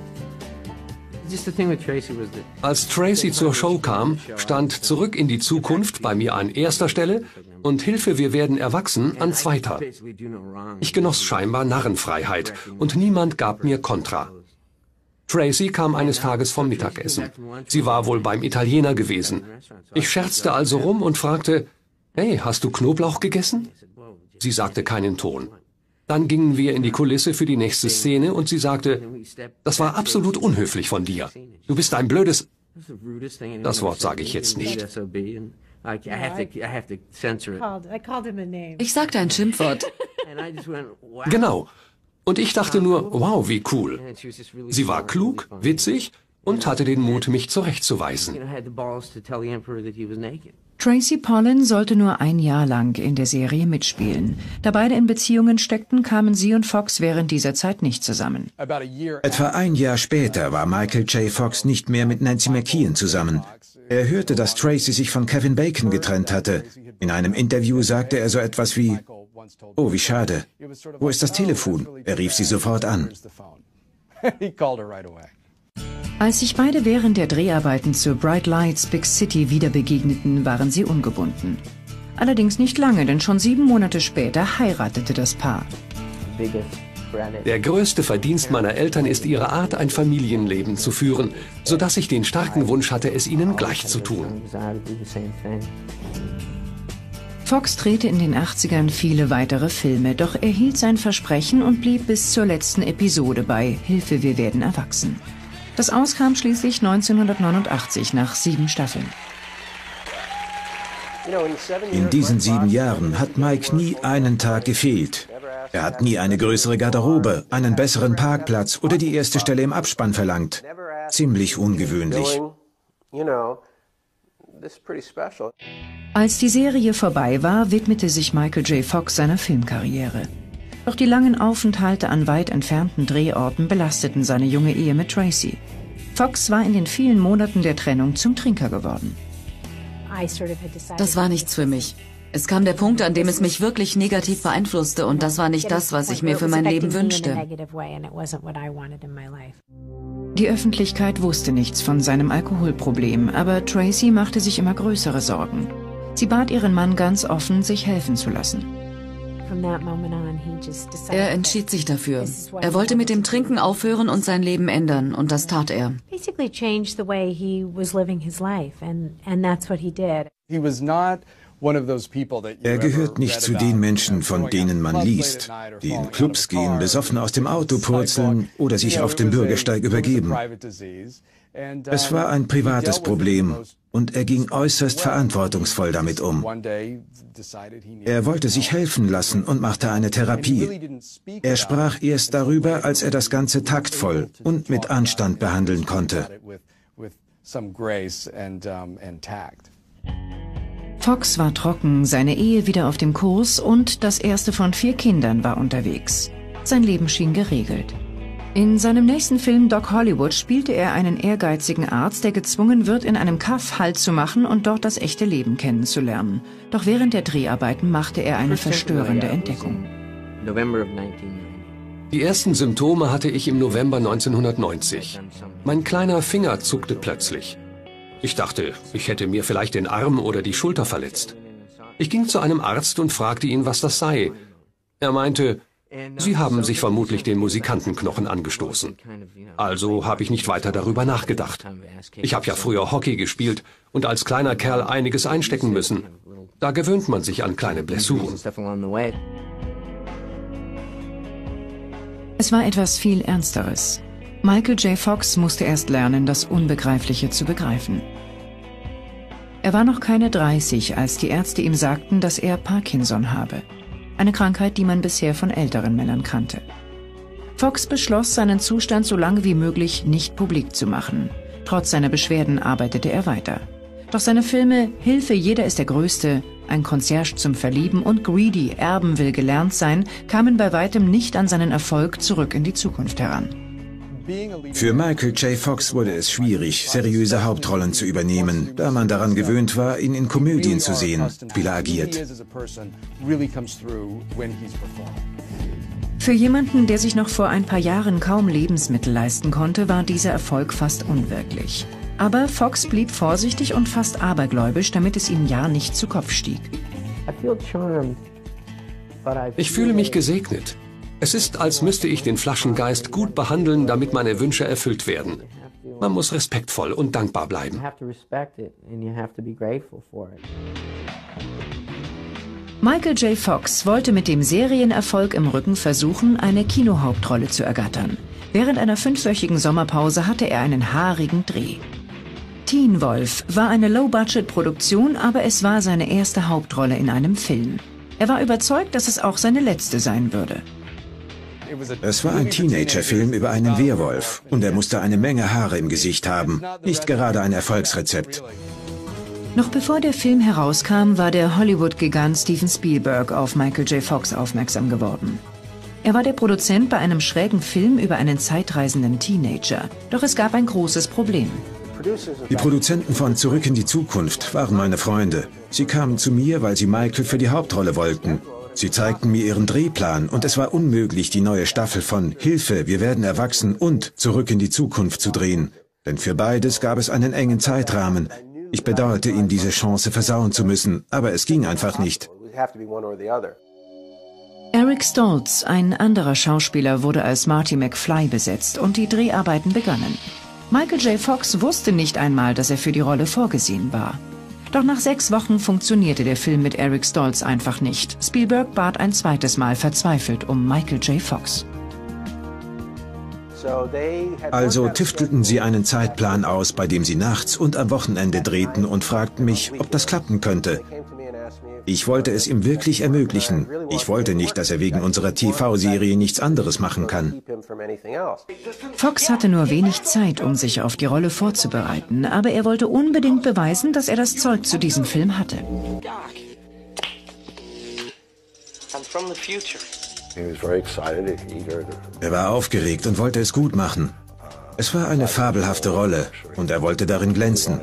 Als Tracy zur Show kam, stand Zurück in die Zukunft bei mir an erster Stelle und Hilfe, wir werden erwachsen an zweiter. Ich genoss scheinbar Narrenfreiheit und niemand gab mir Kontra. Tracy kam eines Tages vom Mittagessen. Sie war wohl beim Italiener gewesen. Ich scherzte also rum und fragte, hey, hast du Knoblauch gegessen? Sie sagte keinen Ton. Dann gingen wir in die Kulisse für die nächste Szene und sie sagte, das war absolut unhöflich von dir. Du bist ein blödes... Das Wort sage ich jetzt nicht. Ich sagte ein Schimpfwort. Genau. Und ich dachte nur, wow, wie cool. Sie war klug, witzig und hatte den Mut, mich zurechtzuweisen. Tracy Pollan sollte nur ein Jahr lang in der Serie mitspielen. Da beide in Beziehungen steckten, kamen sie und Fox während dieser Zeit nicht zusammen. Etwa ein Jahr später war Michael J. Fox nicht mehr mit Nancy McKeon zusammen. Er hörte, dass Tracy sich von Kevin Bacon getrennt hatte. In einem Interview sagte er so etwas wie, oh, wie schade. Wo ist das Telefon? Er rief sie sofort an. Als sich beide während der Dreharbeiten zu Bright Lights, Big City wieder begegneten, waren sie ungebunden. Allerdings nicht lange, denn schon sieben Monate später heiratete das Paar. Der größte Verdienst meiner Eltern ist ihre Art, ein Familienleben zu führen, sodass ich den starken Wunsch hatte, es ihnen gleich zu tun. Fox drehte in den achtzigern viele weitere Filme, doch er hielt sein Versprechen und blieb bis zur letzten Episode bei Hilfe, wir werden erwachsen. Das Aus kam schließlich neunzehnhundertneunundachtzig nach sieben Staffeln. In diesen sieben Jahren hat Mike nie einen Tag gefehlt. Er hat nie eine größere Garderobe, einen besseren Parkplatz oder die erste Stelle im Abspann verlangt. Ziemlich ungewöhnlich. Als die Serie vorbei war, widmete sich Michael J. Fox seiner Filmkarriere. Doch die langen Aufenthalte an weit entfernten Drehorten belasteten seine junge Ehe mit Tracy. Fox war in den vielen Monaten der Trennung zum Trinker geworden. Das war nichts für mich. Es kam der Punkt, an dem es mich wirklich negativ beeinflusste und das war nicht das, was ich mir für mein Leben wünschte. Die Öffentlichkeit wusste nichts von seinem Alkoholproblem, aber Tracy machte sich immer größere Sorgen. Sie bat ihren Mann ganz offen, sich helfen zu lassen. Er entschied sich dafür. Er wollte mit dem Trinken aufhören und sein Leben ändern, und das tat er. Er gehört nicht zu den Menschen, von denen man liest, die in Clubs gehen, besoffen aus dem Auto purzeln oder sich auf dem Bürgersteig übergeben. Es war ein privates Problem und er ging äußerst verantwortungsvoll damit um. Er wollte sich helfen lassen und machte eine Therapie. Er sprach erst darüber, als er das Ganze taktvoll und mit Anstand behandeln konnte. Fox war trocken, seine Ehe wieder auf dem Kurs und das erste von vier Kindern war unterwegs. Sein Leben schien geregelt. In seinem nächsten Film Doc Hollywood spielte er einen ehrgeizigen Arzt, der gezwungen wird, in einem Kaff Halt zu machen und dort das echte Leben kennenzulernen. Doch während der Dreharbeiten machte er eine verstörende Entdeckung. Die ersten Symptome hatte ich im November neunzehnhundertneunzig. Mein kleiner Finger zuckte plötzlich. Ich dachte, ich hätte mir vielleicht den Arm oder die Schulter verletzt. Ich ging zu einem Arzt und fragte ihn, was das sei. Er meinte, Sie haben sich vermutlich den Musikantenknochen angestoßen. Also habe ich nicht weiter darüber nachgedacht. Ich habe ja früher Hockey gespielt und als kleiner Kerl einiges einstecken müssen. Da gewöhnt man sich an kleine Blessuren. Es war etwas viel Ernsteres. Michael J. Fox musste erst lernen, das Unbegreifliche zu begreifen. Er war noch keine dreißig, als die Ärzte ihm sagten, dass er Parkinson habe. Eine Krankheit, die man bisher von älteren Männern kannte. Fox beschloss, seinen Zustand so lange wie möglich nicht publik zu machen. Trotz seiner Beschwerden arbeitete er weiter. Doch seine Filme Hilfe, jeder ist der Größte, Ein Concierge zum Verlieben und Greedy, Erben will gelernt sein, kamen bei weitem nicht an seinen Erfolg zurück in die Zukunft heran. Für Michael J. Fox wurde es schwierig, seriöse Hauptrollen zu übernehmen, da man daran gewöhnt war, ihn in Komödien zu sehen, wie er agiert. Für jemanden, der sich noch vor ein paar Jahren kaum Lebensmittel leisten konnte, war dieser Erfolg fast unwirklich. Aber Fox blieb vorsichtig und fast abergläubisch, damit es ihm ja nicht zu Kopf stieg. Ich fühle mich gesegnet. Es ist, als müsste ich den Flaschengeist gut behandeln, damit meine Wünsche erfüllt werden. Man muss respektvoll und dankbar bleiben. Michael J. Fox wollte mit dem Serienerfolg im Rücken versuchen, eine Kinohauptrolle zu ergattern. Während einer fünfwöchigen Sommerpause hatte er einen haarigen Dreh. Teen Wolf war eine Low-Budget-Produktion, aber es war seine erste Hauptrolle in einem Film. Er war überzeugt, dass es auch seine letzte sein würde. Es war ein Teenager-Film über einen Werwolf und er musste eine Menge Haare im Gesicht haben. Nicht gerade ein Erfolgsrezept. Noch bevor der Film herauskam, war der Hollywood-Gigant Steven Spielberg auf Michael J. Fox aufmerksam geworden. Er war der Produzent bei einem schrägen Film über einen zeitreisenden Teenager. Doch es gab ein großes Problem. Die Produzenten von Zurück in die Zukunft waren meine Freunde. Sie kamen zu mir, weil sie Michael für die Hauptrolle wollten. Sie zeigten mir ihren Drehplan und es war unmöglich, die neue Staffel von Hilfe, wir werden erwachsen und Zurück in die Zukunft zu drehen. Denn für beides gab es einen engen Zeitrahmen. Ich bedauerte, ihm diese Chance versauen zu müssen, aber es ging einfach nicht. Eric Stoltz, ein anderer Schauspieler, wurde als Marty McFly besetzt und die Dreharbeiten begannen. Michael J. Fox wusste nicht einmal, dass er für die Rolle vorgesehen war. Doch nach sechs Wochen funktionierte der Film mit Eric Stoltz einfach nicht. Spielberg bat ein zweites Mal verzweifelt um Michael J. Fox. Also tüftelten sie einen Zeitplan aus, bei dem sie nachts und am Wochenende drehten und fragten mich, ob das klappen könnte. Ich wollte es ihm wirklich ermöglichen. Ich wollte nicht, dass er wegen unserer T V-Serie nichts anderes machen kann. Fox hatte nur wenig Zeit, um sich auf die Rolle vorzubereiten, aber er wollte unbedingt beweisen, dass er das Zeug zu diesem Film hatte. Er war aufgeregt und wollte es gut machen. Es war eine fabelhafte Rolle und er wollte darin glänzen.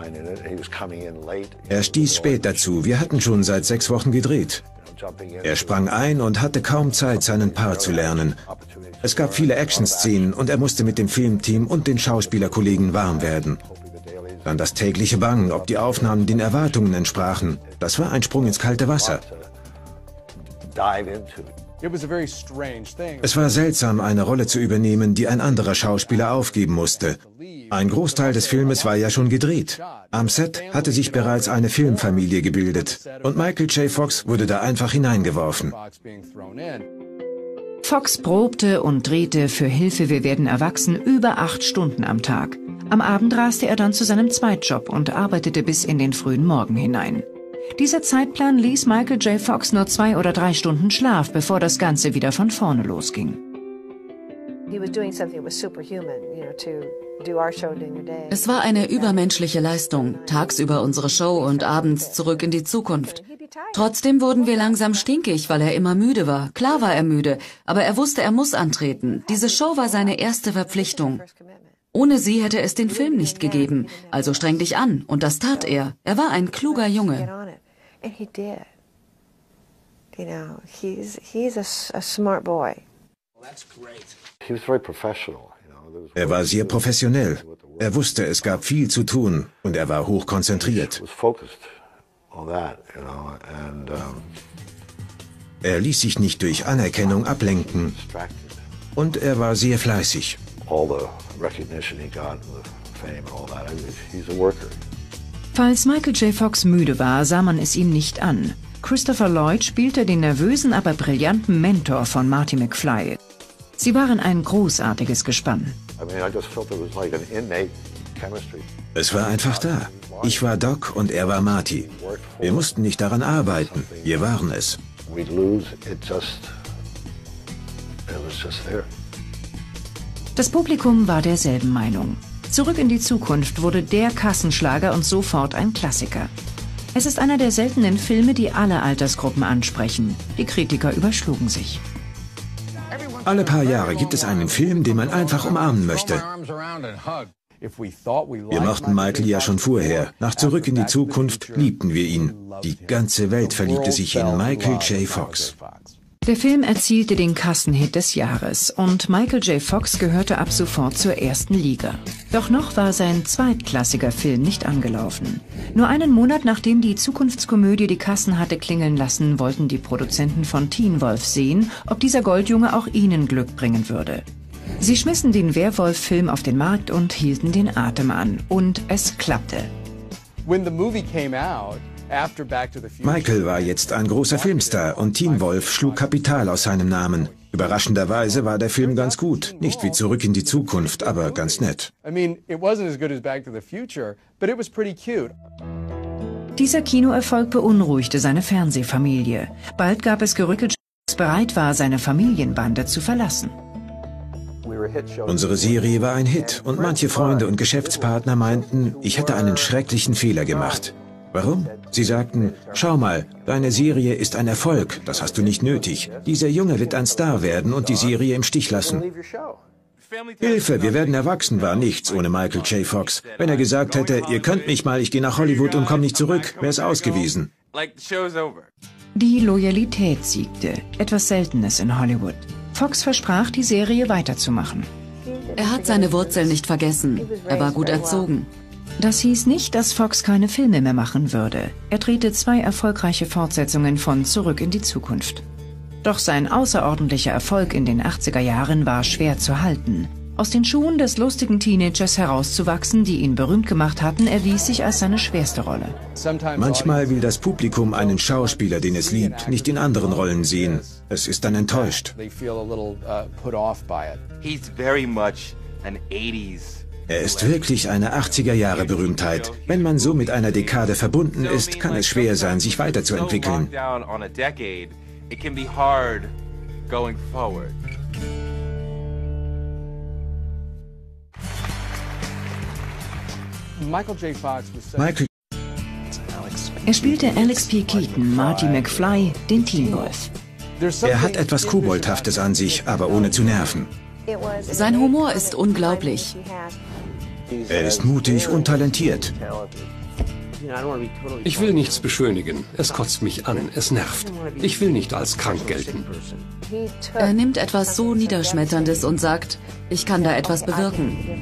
Er stieß spät dazu, wir hatten schon seit sechs Wochen gedreht. Er sprang ein und hatte kaum Zeit, seinen Part zu lernen. Es gab viele Action-Szenen und er musste mit dem Filmteam und den Schauspielerkollegen warm werden. Dann das tägliche Bangen, ob die Aufnahmen den Erwartungen entsprachen. Das war ein Sprung ins kalte Wasser. Es war seltsam, eine Rolle zu übernehmen, die ein anderer Schauspieler aufgeben musste. Ein Großteil des Filmes war ja schon gedreht. Am Set hatte sich bereits eine Filmfamilie gebildet und Michael J. Fox wurde da einfach hineingeworfen. Fox probte und drehte für Hilfe, wir werden erwachsen über acht Stunden am Tag. Am Abend raste er dann zu seinem Zweitjob und arbeitete bis in den frühen Morgen hinein. Dieser Zeitplan ließ Michael J. Fox nur zwei oder drei Stunden Schlaf, bevor das Ganze wieder von vorne losging. Es war eine übermenschliche Leistung, tagsüber unsere Show und abends zurück in die Zukunft. Trotzdem wurden wir langsam stinkig, weil er immer müde war. Klar war er müde, aber er wusste, er muss antreten. Diese Show war seine erste Verpflichtung. Ohne sie hätte es den Film nicht gegeben. Also streng dich an. Und das tat er. Er war ein kluger Junge. Er war sehr professionell. Er wusste, es gab viel zu tun und er war hochkonzentriert. Er ließ sich nicht durch Anerkennung ablenken und er war sehr fleißig. Falls Michael J. Fox müde war, sah man es ihm nicht an. Christopher Lloyd spielte den nervösen, aber brillanten Mentor von Marty McFly. Sie waren ein großartiges Gespann. Es war einfach da. Ich war Doc und er war Marty. Wir mussten nicht daran arbeiten, wir waren es. Das Publikum war derselben Meinung. Zurück in die Zukunft wurde der Kassenschlager und sofort ein Klassiker. Es ist einer der seltenen Filme, die alle Altersgruppen ansprechen. Die Kritiker überschlugen sich. Alle paar Jahre gibt es einen Film, den man einfach umarmen möchte. Wir mochten Michael ja schon vorher. Nach Zurück in die Zukunft liebten wir ihn. Die ganze Welt verliebte sich in Michael J. Fox. Der Film erzielte den Kassenhit des Jahres und Michael J. Fox gehörte ab sofort zur ersten Liga. Doch noch war sein zweitklassiger Film nicht angelaufen. Nur einen Monat nachdem die Zukunftskomödie die Kassen hatte klingeln lassen, wollten die Produzenten von Teen Wolf sehen, ob dieser Goldjunge auch ihnen Glück bringen würde. Sie schmissen den Werwolf-Film auf den Markt und hielten den Atem an. Und es klappte. Michael war jetzt ein großer Filmstar und Teen Wolf schlug Kapital aus seinem Namen. Überraschenderweise war der Film ganz gut. Nicht wie Zurück in die Zukunft, aber ganz nett. Dieser Kinoerfolg beunruhigte seine Fernsehfamilie. Bald gab es Gerüchte, dass Fox bereit war, seine Familienbande zu verlassen. Unsere Serie war ein Hit und manche Freunde und Geschäftspartner meinten, ich hätte einen schrecklichen Fehler gemacht. Warum? Sie sagten, schau mal, deine Serie ist ein Erfolg, das hast du nicht nötig. Dieser Junge wird ein Star werden und die Serie im Stich lassen. Hilfe, wir werden erwachsen war nichts ohne Michael J. Fox. Wenn er gesagt hätte, ihr könnt mich mal, ich gehe nach Hollywood und komme nicht zurück, wäre es ausgewiesen. Die Loyalität siegte, etwas Seltenes in Hollywood. Fox versprach, die Serie weiterzumachen. Er hat seine Wurzeln nicht vergessen. Er war gut erzogen. Das hieß nicht, dass Fox keine Filme mehr machen würde. Er drehte zwei erfolgreiche Fortsetzungen von Zurück in die Zukunft. Doch sein außerordentlicher Erfolg in den achtziger Jahren war schwer zu halten. Aus den Schuhen des lustigen Teenagers herauszuwachsen, die ihn berühmt gemacht hatten, erwies sich als seine schwerste Rolle. Manchmal will das Publikum einen Schauspieler, den es liebt, nicht in anderen Rollen sehen. Es ist dann enttäuscht. Er ist wirklich eine achtziger-Jahre-Berühmtheit. Wenn man so mit einer Dekade verbunden ist, kann es schwer sein, sich weiterzuentwickeln. Michael Er spielte Alex P. Keaton, Marty McFly, den Teen Wolf. Er hat etwas Koboldhaftes an sich, aber ohne zu nerven. Sein Humor ist unglaublich. Er ist mutig und talentiert. Ich will nichts beschönigen. Es kotzt mich an, es nervt. Ich will nicht als krank gelten. Er nimmt etwas so Niederschmetterndes und sagt, ich kann da etwas bewirken.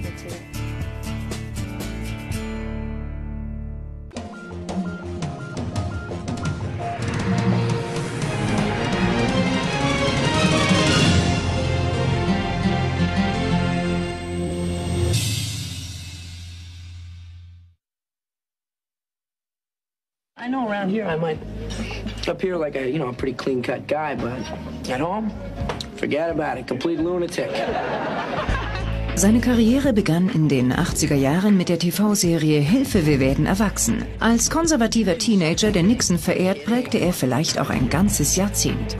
know around here I might appear like a, you know, a pretty clean-cut guy, but at home, forget about it, complete lunatic. Seine Karriere begann in den achtziger Jahren mit der T V-Serie Hilfe, wir werden erwachsen. Als konservativer Teenager, der Nixon verehrt, prägte er vielleicht auch ein ganzes Jahrzehnt.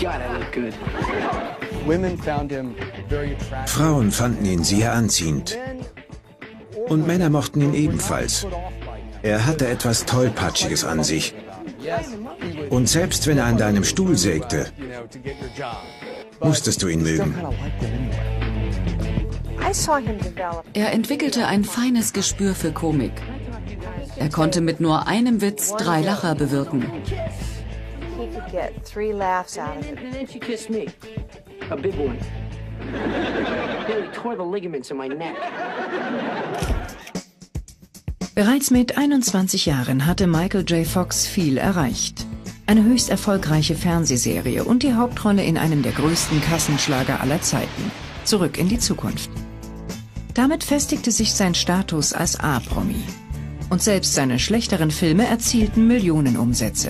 Frauen fanden ihn sehr anziehend. Und Männer mochten ihn ebenfalls. Er hatte etwas Tollpatschiges an sich. Und selbst wenn er an deinem Stuhl sägte, musstest du ihn mögen. Er entwickelte ein feines Gespür für Komik. Er konnte mit nur einem Witz drei Lacher bewirken. Bereits mit einundzwanzig Jahren hatte Michael J. Fox viel erreicht. Eine höchst erfolgreiche Fernsehserie und die Hauptrolle in einem der größten Kassenschlager aller Zeiten. Zurück in die Zukunft. Damit festigte sich sein Status als A-Promi. Und selbst seine schlechteren Filme erzielten Millionenumsätze.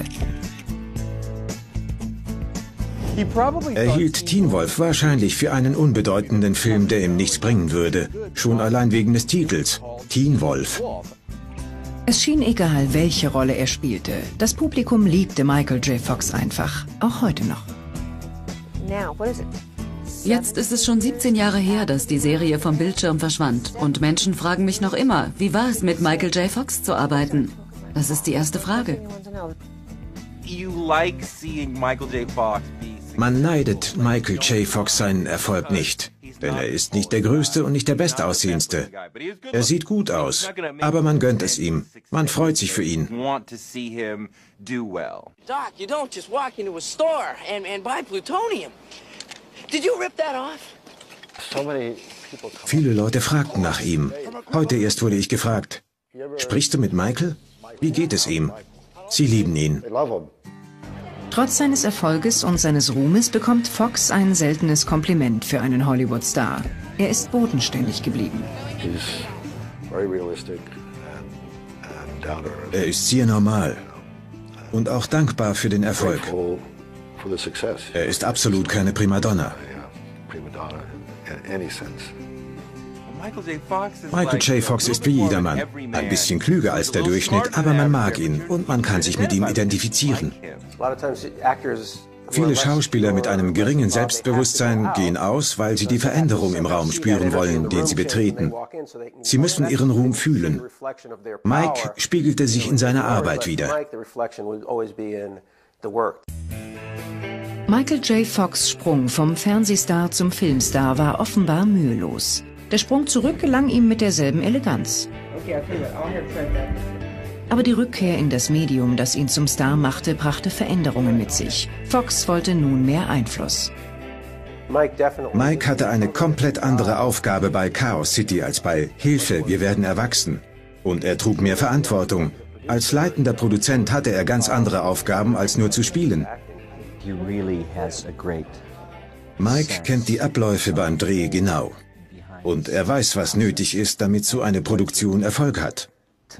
Er hielt Teen Wolf wahrscheinlich für einen unbedeutenden Film, der ihm nichts bringen würde. Schon allein wegen des Titels, Teen Wolf. Es schien egal, welche Rolle er spielte. Das Publikum liebte Michael J. Fox einfach, auch heute noch. Jetzt ist es schon siebzehn Jahre her, dass die Serie vom Bildschirm verschwand. Und Menschen fragen mich noch immer, wie war es, mit Michael J. Fox zu arbeiten? Das ist die erste Frage. Man neidet Michael J. Fox seinen Erfolg nicht. Denn er ist nicht der Größte und nicht der Bestaussehendste. Er sieht gut aus, aber man gönnt es ihm. Man freut sich für ihn. Doc, you don't just walk into a store and, and buy plutonium. Did you rip that off? Viele Leute fragten nach ihm. Heute erst wurde ich gefragt. Sprichst du mit Michael? Wie geht es ihm? Sie lieben ihn. Trotz seines Erfolges und seines Ruhmes bekommt Fox ein seltenes Kompliment für einen Hollywood-Star. Er ist bodenständig geblieben. Er ist sehr normal und auch dankbar für den Erfolg. Er ist absolut keine Primadonna. Michael J. Fox ist wie jedermann. Ein bisschen klüger als der Durchschnitt, aber man mag ihn und man kann sich mit ihm identifizieren. Viele Schauspieler mit einem geringen Selbstbewusstsein gehen aus, weil sie die Veränderung im Raum spüren wollen, den sie betreten. Sie müssen ihren Ruhm fühlen. Mike spiegelte sich in seiner Arbeit wider. Michael J. Fox' Sprung vom Fernsehstar zum Filmstar war offenbar mühelos. Der Sprung zurück gelang ihm mit derselben Eleganz. Aber die Rückkehr in das Medium, das ihn zum Star machte, brachte Veränderungen mit sich. Fox wollte nun mehr Einfluss. Mike hatte eine komplett andere Aufgabe bei Chaos City als bei Hilfe, wir werden erwachsen. Und er trug mehr Verantwortung. Als leitender Produzent hatte er ganz andere Aufgaben, als nur zu spielen. Mike kennt die Abläufe beim Dreh genau. Und er weiß, was nötig ist, damit so eine Produktion Erfolg hat.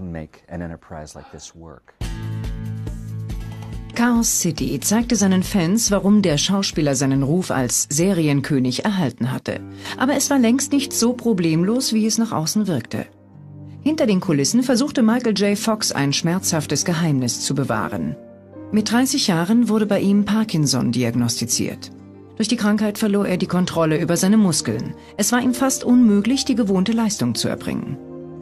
Chaos City zeigte seinen Fans, warum der Schauspieler seinen Ruf als Serienkönig erhalten hatte. Aber es war längst nicht so problemlos, wie es nach außen wirkte. Hinter den Kulissen versuchte Michael J. Fox ein schmerzhaftes Geheimnis zu bewahren. Mit dreißig Jahren wurde bei ihm Parkinson diagnostiziert. Durch die Krankheit verlor er die Kontrolle über seine Muskeln. Es war ihm fast unmöglich, die gewohnte Leistung zu erbringen.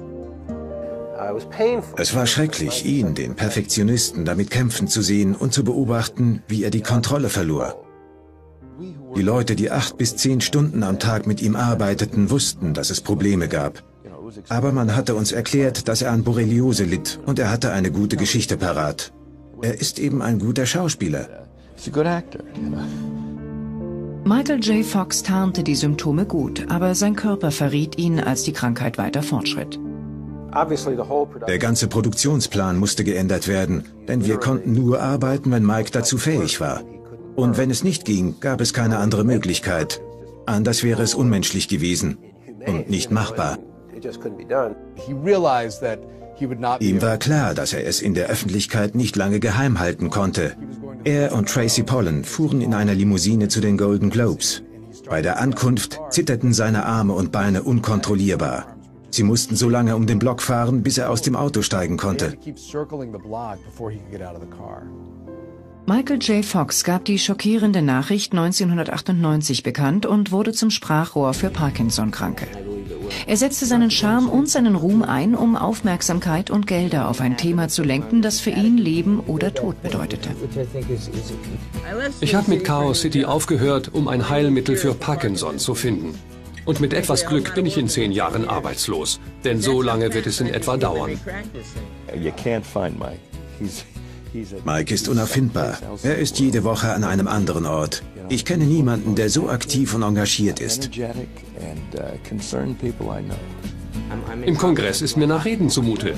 Es war schrecklich, ihn, den Perfektionisten, damit kämpfen zu sehen und zu beobachten, wie er die Kontrolle verlor. Die Leute, die acht bis zehn Stunden am Tag mit ihm arbeiteten, wussten, dass es Probleme gab. Aber man hatte uns erklärt, dass er an Borreliose litt und er hatte eine gute Geschichte parat. Er ist eben ein guter Schauspieler. Michael J. Fox tarnte die Symptome gut, aber sein Körper verriet ihn, als die Krankheit weiter fortschritt. Der ganze Produktionsplan musste geändert werden, denn wir konnten nur arbeiten, wenn Mike dazu fähig war. Und wenn es nicht ging, gab es keine andere Möglichkeit. Anders wäre es unmenschlich gewesen und nicht machbar. Ihm war klar, dass er es in der Öffentlichkeit nicht lange geheim halten konnte. Er und Tracy Pollan fuhren in einer Limousine zu den Golden Globes. Bei der Ankunft zitterten seine Arme und Beine unkontrollierbar. Sie mussten so lange um den Block fahren, bis er aus dem Auto steigen konnte. Michael J. Fox gab die schockierende Nachricht neunzehnhundertachtundneunzig bekannt und wurde zum Sprachrohr für Parkinson-Kranke. Er setzte seinen Charme und seinen Ruhm ein, um Aufmerksamkeit und Gelder auf ein Thema zu lenken, das für ihn Leben oder Tod bedeutete. Ich habe mit Chaos City aufgehört, um ein Heilmittel für Parkinson zu finden. Und mit etwas Glück bin ich in zehn Jahren arbeitslos. Denn so lange wird es in etwa dauern. Mike ist unauffindbar. Er ist jede Woche an einem anderen Ort. Ich kenne niemanden, der so aktiv und engagiert ist. Im Kongress ist mir nach Reden zumute.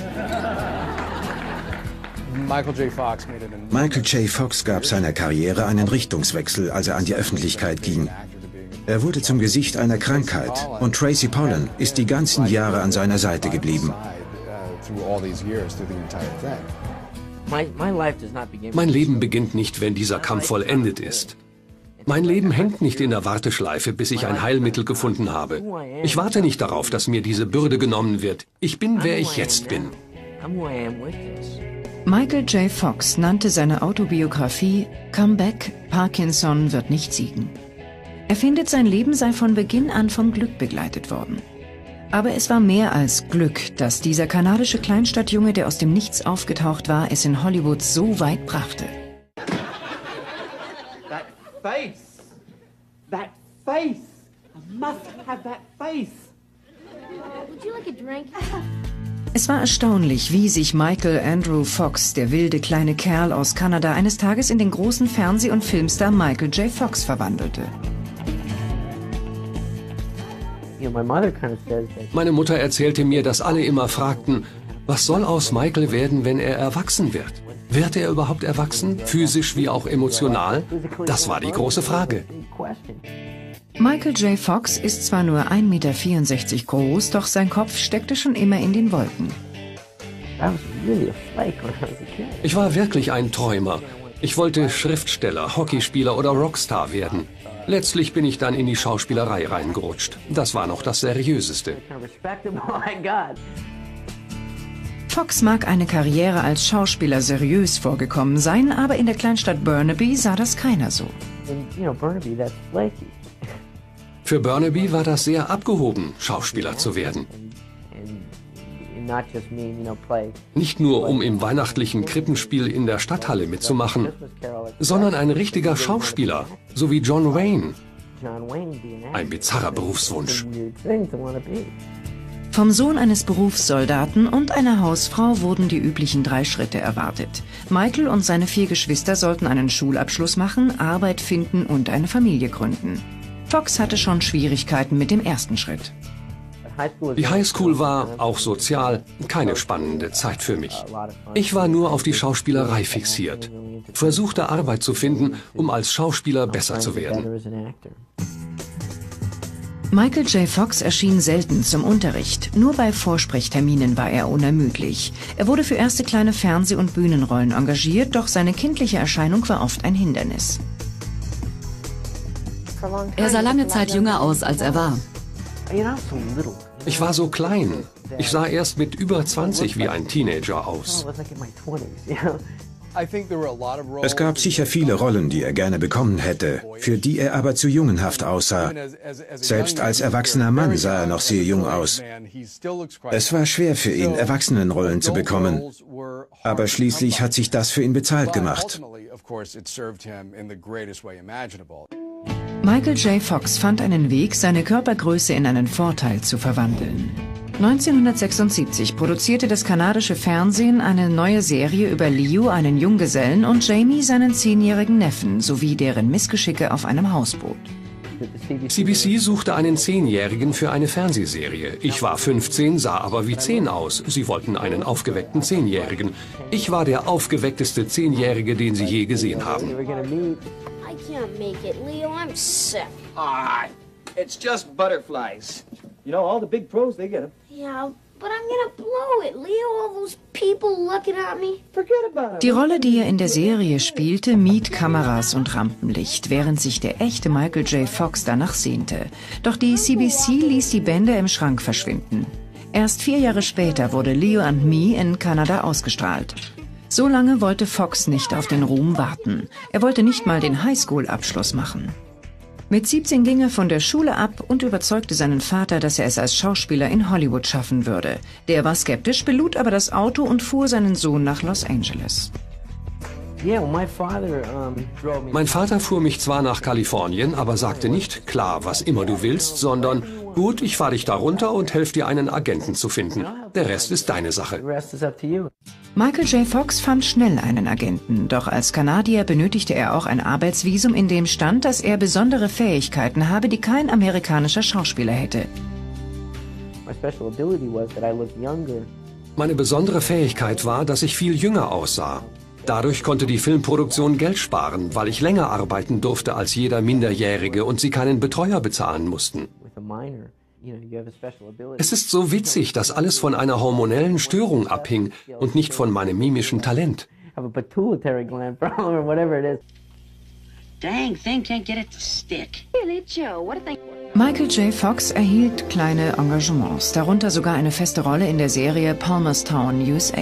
Michael J. Fox gab seiner Karriere einen Richtungswechsel, als er an die Öffentlichkeit ging. Er wurde zum Gesicht einer Krankheit und Tracy Pollan ist die ganzen Jahre an seiner Seite geblieben. Mein Leben beginnt nicht, wenn dieser Kampf vollendet ist. Mein Leben hängt nicht in der Warteschleife, bis ich ein Heilmittel gefunden habe. Ich warte nicht darauf, dass mir diese Bürde genommen wird. Ich bin, wer ich jetzt bin. Michael J. Fox nannte seine Autobiografie Come Back, Parkinson wird nicht siegen. Er findet, sein Leben sei von Beginn an vom Glück begleitet worden. Aber es war mehr als Glück, dass dieser kanadische Kleinstadtjunge, der aus dem Nichts aufgetaucht war, es in Hollywood so weit brachte. That face! That face! I must have that face! Would you like a drink? Es war erstaunlich, wie sich Michael Andrew Fox, der wilde kleine Kerl aus Kanada, eines Tages in den großen Fernseh- und Filmstar Michael J. Fox verwandelte. Meine Mutter erzählte mir, dass alle immer fragten, was soll aus Michael werden, wenn er erwachsen wird? Wird er überhaupt erwachsen, physisch wie auch emotional? Das war die große Frage. Michael J. Fox ist zwar nur ein Meter vierundsechzig groß, doch sein Kopf steckte schon immer in den Wolken. Ich war wirklich ein Träumer. Ich wollte Schriftsteller, Hockeyspieler oder Rockstar werden. Letztlich bin ich dann in die Schauspielerei reingerutscht. Das war noch das Seriöseste. Fox mag eine Karriere als Schauspieler seriös vorgekommen sein, aber in der Kleinstadt Burnaby sah das keiner so. Für Burnaby war das sehr abgehoben, Schauspieler zu werden. Nicht nur, um im weihnachtlichen Krippenspiel in der Stadthalle mitzumachen, sondern ein richtiger Schauspieler, so wie John Wayne. Ein bizarrer Berufswunsch. Vom Sohn eines Berufssoldaten und einer Hausfrau wurden die üblichen drei Schritte erwartet. Michael und seine vier Geschwister sollten einen Schulabschluss machen, Arbeit finden und eine Familie gründen. Fox hatte schon Schwierigkeiten mit dem ersten Schritt. Die Highschool war, auch sozial, keine spannende Zeit für mich. Ich war nur auf die Schauspielerei fixiert, versuchte Arbeit zu finden, um als Schauspieler besser zu werden. Michael J. Fox erschien selten zum Unterricht. Nur bei Vorsprechterminen war er unermüdlich. Er wurde für erste kleine Fernseh- und Bühnenrollen engagiert, doch seine kindliche Erscheinung war oft ein Hindernis. Er sah lange Zeit jünger aus, als er war. Ich war so klein. Ich sah erst mit über zwanzig wie ein Teenager aus. Es gab sicher viele Rollen, die er gerne bekommen hätte, für die er aber zu jungenhaft aussah. Selbst als erwachsener Mann sah er noch sehr jung aus. Es war schwer für ihn, Erwachsenenrollen zu bekommen. Aber schließlich hat sich das für ihn bezahlt gemacht. Michael J. Fox fand einen Weg, seine Körpergröße in einen Vorteil zu verwandeln. neunzehnhundertsechsundsiebzig produzierte das kanadische Fernsehen eine neue Serie über Leo, einen Junggesellen, und Jamie, seinen zehnjährigen Neffen, sowie deren Missgeschicke auf einem Hausboot. C B C suchte einen Zehnjährigen für eine Fernsehserie. Ich war fünfzehn, sah aber wie zehn aus. Sie wollten einen aufgeweckten Zehnjährigen. Ich war der aufgeweckteste Zehnjährige, den sie je gesehen haben. I can't make it, Leo. I'm sick. Ah, it's just butterflies. You know, all the big pros, they get them. Yeah, Die Rolle, die er in der Serie spielte, mied Kameras und Rampenlicht, während sich der echte Michael J. Fox danach sehnte. Doch die C B C ließ die Bänder im Schrank verschwinden. Erst vier Jahre später wurde Leo and Me in Kanada ausgestrahlt. So lange wollte Fox nicht auf den Ruhm warten. Er wollte nicht mal den Highschool-Abschluss machen. Mit siebzehn ging er von der Schule ab und überzeugte seinen Vater, dass er es als Schauspieler in Hollywood schaffen würde. Der war skeptisch, belud aber das Auto und fuhr seinen Sohn nach Los Angeles. Mein Vater fuhr mich zwar nach Kalifornien, aber sagte nicht, klar, was immer du willst, sondern, gut, ich fahre dich da runter und helfe dir, einen Agenten zu finden. Der Rest ist deine Sache. Michael J. Fox fand schnell einen Agenten, doch als Kanadier benötigte er auch ein Arbeitsvisum, in dem stand, dass er besondere Fähigkeiten habe, die kein amerikanischer Schauspieler hätte. Meine besondere Fähigkeit war, dass ich viel jünger aussah. Dadurch konnte die Filmproduktion Geld sparen, weil ich länger arbeiten durfte als jeder Minderjährige und sie keinen Betreuer bezahlen mussten. Es ist so witzig, dass alles von einer hormonellen Störung abhing und nicht von meinem mimischen Talent. Michael J. Fox erhielt kleine Engagements, darunter sogar eine feste Rolle in der Serie Palmerstown, U S A.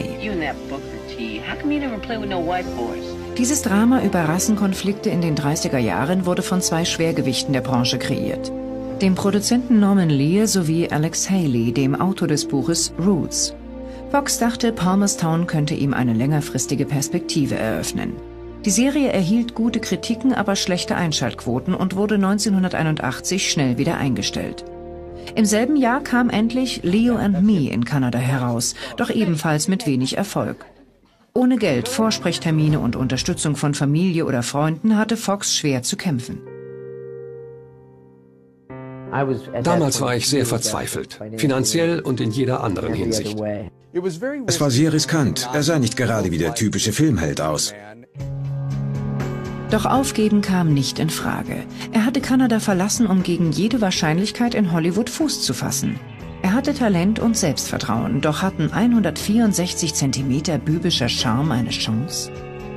Dieses Drama über Rassenkonflikte in den dreißiger Jahren wurde von zwei Schwergewichten der Branche kreiert. Dem Produzenten Norman Lear sowie Alex Haley, dem Autor des Buches Roots. Fox dachte, Palmerstown könnte ihm eine längerfristige Perspektive eröffnen. Die Serie erhielt gute Kritiken, aber schlechte Einschaltquoten und wurde neunzehnhunderteinundachtzig schnell wieder eingestellt. Im selben Jahr kam endlich Leo and Me in Kanada heraus, doch ebenfalls mit wenig Erfolg. Ohne Geld, Vorsprechtermine und Unterstützung von Familie oder Freunden hatte Fox schwer zu kämpfen. Damals war ich sehr verzweifelt, finanziell und in jeder anderen Hinsicht. Es war sehr riskant. Er sah nicht gerade wie der typische Filmheld aus. Doch aufgeben kam nicht in Frage. Er hatte Kanada verlassen, um gegen jede Wahrscheinlichkeit in Hollywood Fuß zu fassen. Er hatte Talent und Selbstvertrauen, doch hatten hundertvierundsechzig Zentimeter bübischer Charme eine Chance?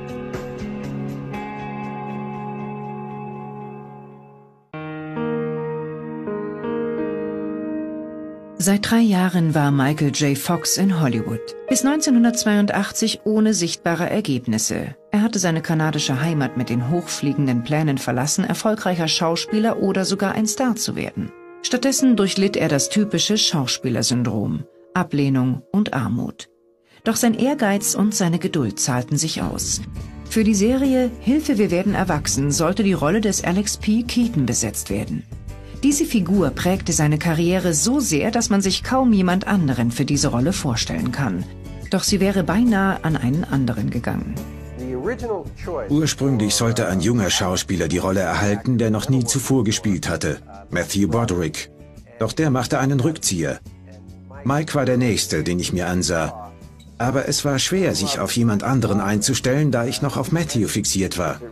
Seit drei Jahren war Michael J. Fox in Hollywood. Bis neunzehnhundertzweiundachtzig ohne sichtbare Ergebnisse. Er hatte seine kanadische Heimat mit den hochfliegenden Plänen verlassen, erfolgreicher Schauspieler oder sogar ein Star zu werden. Stattdessen durchlitt er das typische Schauspielersyndrom, Ablehnung und Armut. Doch sein Ehrgeiz und seine Geduld zahlten sich aus. Für die Serie Hilfe, wir werden erwachsen sollte die Rolle des Alex P. Keaton besetzt werden. Diese Figur prägte seine Karriere so sehr, dass man sich kaum jemand anderen für diese Rolle vorstellen kann. Doch sie wäre beinahe an einen anderen gegangen. Ursprünglich sollte ein junger Schauspieler die Rolle erhalten, der noch nie zuvor gespielt hatte, Matthew Broderick. Doch der machte einen Rückzieher. Mike war der Nächste, den ich mir ansah. Aber es war schwer, sich auf jemand anderen einzustellen, da ich noch auf Matthew fixiert war.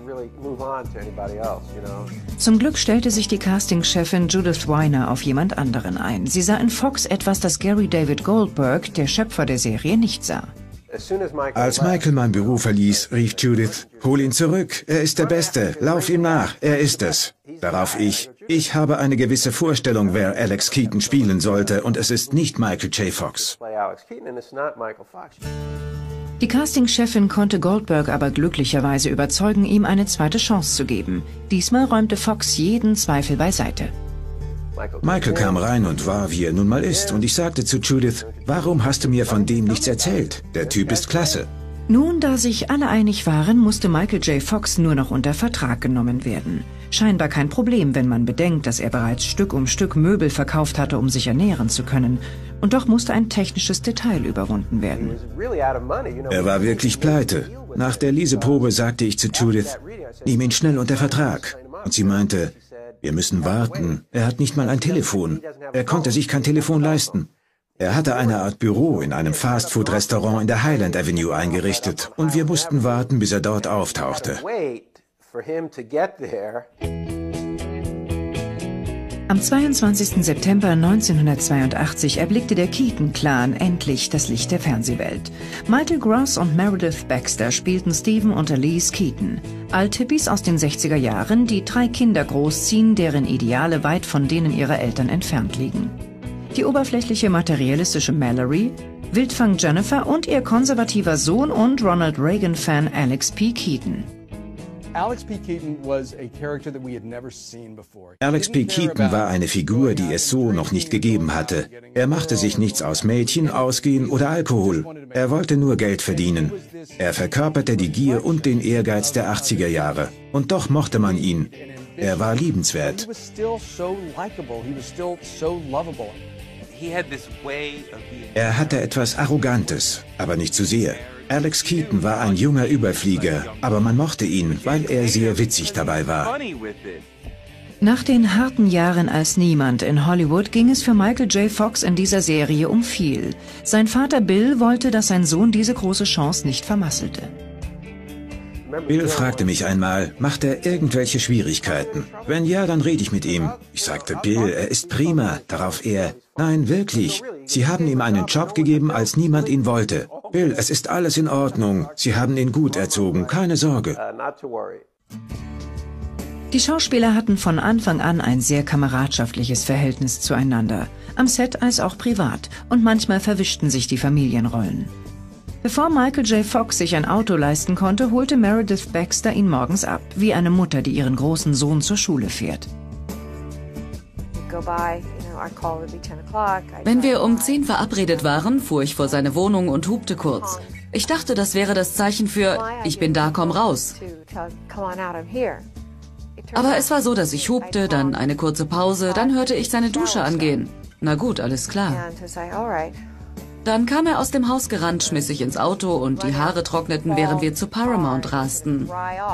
Zum Glück stellte sich die Castingchefin Judith Weiner auf jemand anderen ein. Sie sah in Fox etwas, das Gary David Goldberg, der Schöpfer der Serie, nicht sah. Als Michael mein Büro verließ, rief Judith, hol ihn zurück, er ist der Beste, lauf ihm nach, er ist es. Darauf ich, ich habe eine gewisse Vorstellung, wer Alex Keaton spielen sollte, und es ist nicht Michael J. Fox. Die Castingchefin konnte Goldberg aber glücklicherweise überzeugen, ihm eine zweite Chance zu geben. Diesmal räumte Fox jeden Zweifel beiseite. Michael kam rein und war, wie er nun mal ist, und ich sagte zu Judith, warum hast du mir von dem nichts erzählt? Der Typ ist klasse. Nun, da sich alle einig waren, musste Michael J. Fox nur noch unter Vertrag genommen werden. Scheinbar kein Problem, wenn man bedenkt, dass er bereits Stück um Stück Möbel verkauft hatte, um sich ernähren zu können. Und doch musste ein technisches Detail überwunden werden. Er war wirklich pleite. Nach der Leseprobe sagte ich zu Judith, nimm ihn schnell unter Vertrag. Und sie meinte, wir müssen warten. Er hat nicht mal ein Telefon. Er konnte sich kein Telefon leisten. Er hatte eine Art Büro in einem Fastfood-Restaurant in der Highland Avenue eingerichtet und wir mussten warten, bis er dort auftauchte. Am Am zweiundzwanzigsten September neunzehnhundertzweiundachtzig erblickte der Keaton-Clan endlich das Licht der Fernsehwelt. Michael Gross und Meredith Baxter spielten Stephen und Elise Keaton, Althippies aus den sechziger Jahren, die drei Kinder großziehen, deren Ideale weit von denen ihrer Eltern entfernt liegen. Die oberflächliche materialistische Mallory, Wildfang Jennifer und ihr konservativer Sohn und Ronald Reagan-Fan Alex P. Keaton. Alex P. Keaton war eine Figur, die es so noch nicht gegeben hatte. Er machte sich nichts aus Mädchen, Ausgehen oder Alkohol. Er wollte nur Geld verdienen. Er verkörperte die Gier und den Ehrgeiz der achtziger Jahre. Und doch mochte man ihn. Er war liebenswert. Er hatte etwas Arrogantes, aber nicht zu sehr. Alex Keaton war ein junger Überflieger, aber man mochte ihn, weil er sehr witzig dabei war. Nach den harten Jahren als Niemand in Hollywood ging es für Michael J. Fox in dieser Serie um viel. Sein Vater Bill wollte, dass sein Sohn diese große Chance nicht vermasselte. Bill fragte mich einmal, macht er irgendwelche Schwierigkeiten? Wenn ja, dann rede ich mit ihm. Ich sagte, Bill, er ist prima. Darauf er, nein, wirklich. Sie haben ihm einen Job gegeben, als niemand ihn wollte. Bill, es ist alles in Ordnung. Sie haben ihn gut erzogen, keine Sorge. Die Schauspieler hatten von Anfang an ein sehr kameradschaftliches Verhältnis zueinander, am Set als auch privat, und manchmal verwischten sich die Familienrollen. Bevor Michael J. Fox sich ein Auto leisten konnte, holte Meredith Baxter ihn morgens ab, wie eine Mutter, die ihren großen Sohn zur Schule fährt. Wenn wir um zehn verabredet waren, fuhr ich vor seine Wohnung und hupte kurz. Ich dachte, das wäre das Zeichen für »Ich bin da, komm raus«. Aber es war so, dass ich hupte, dann eine kurze Pause, dann hörte ich seine Dusche angehen. Na gut, alles klar. Dann kam er aus dem Haus gerannt, schmiss sich ins Auto und die Haare trockneten, während wir zu Paramount rasten.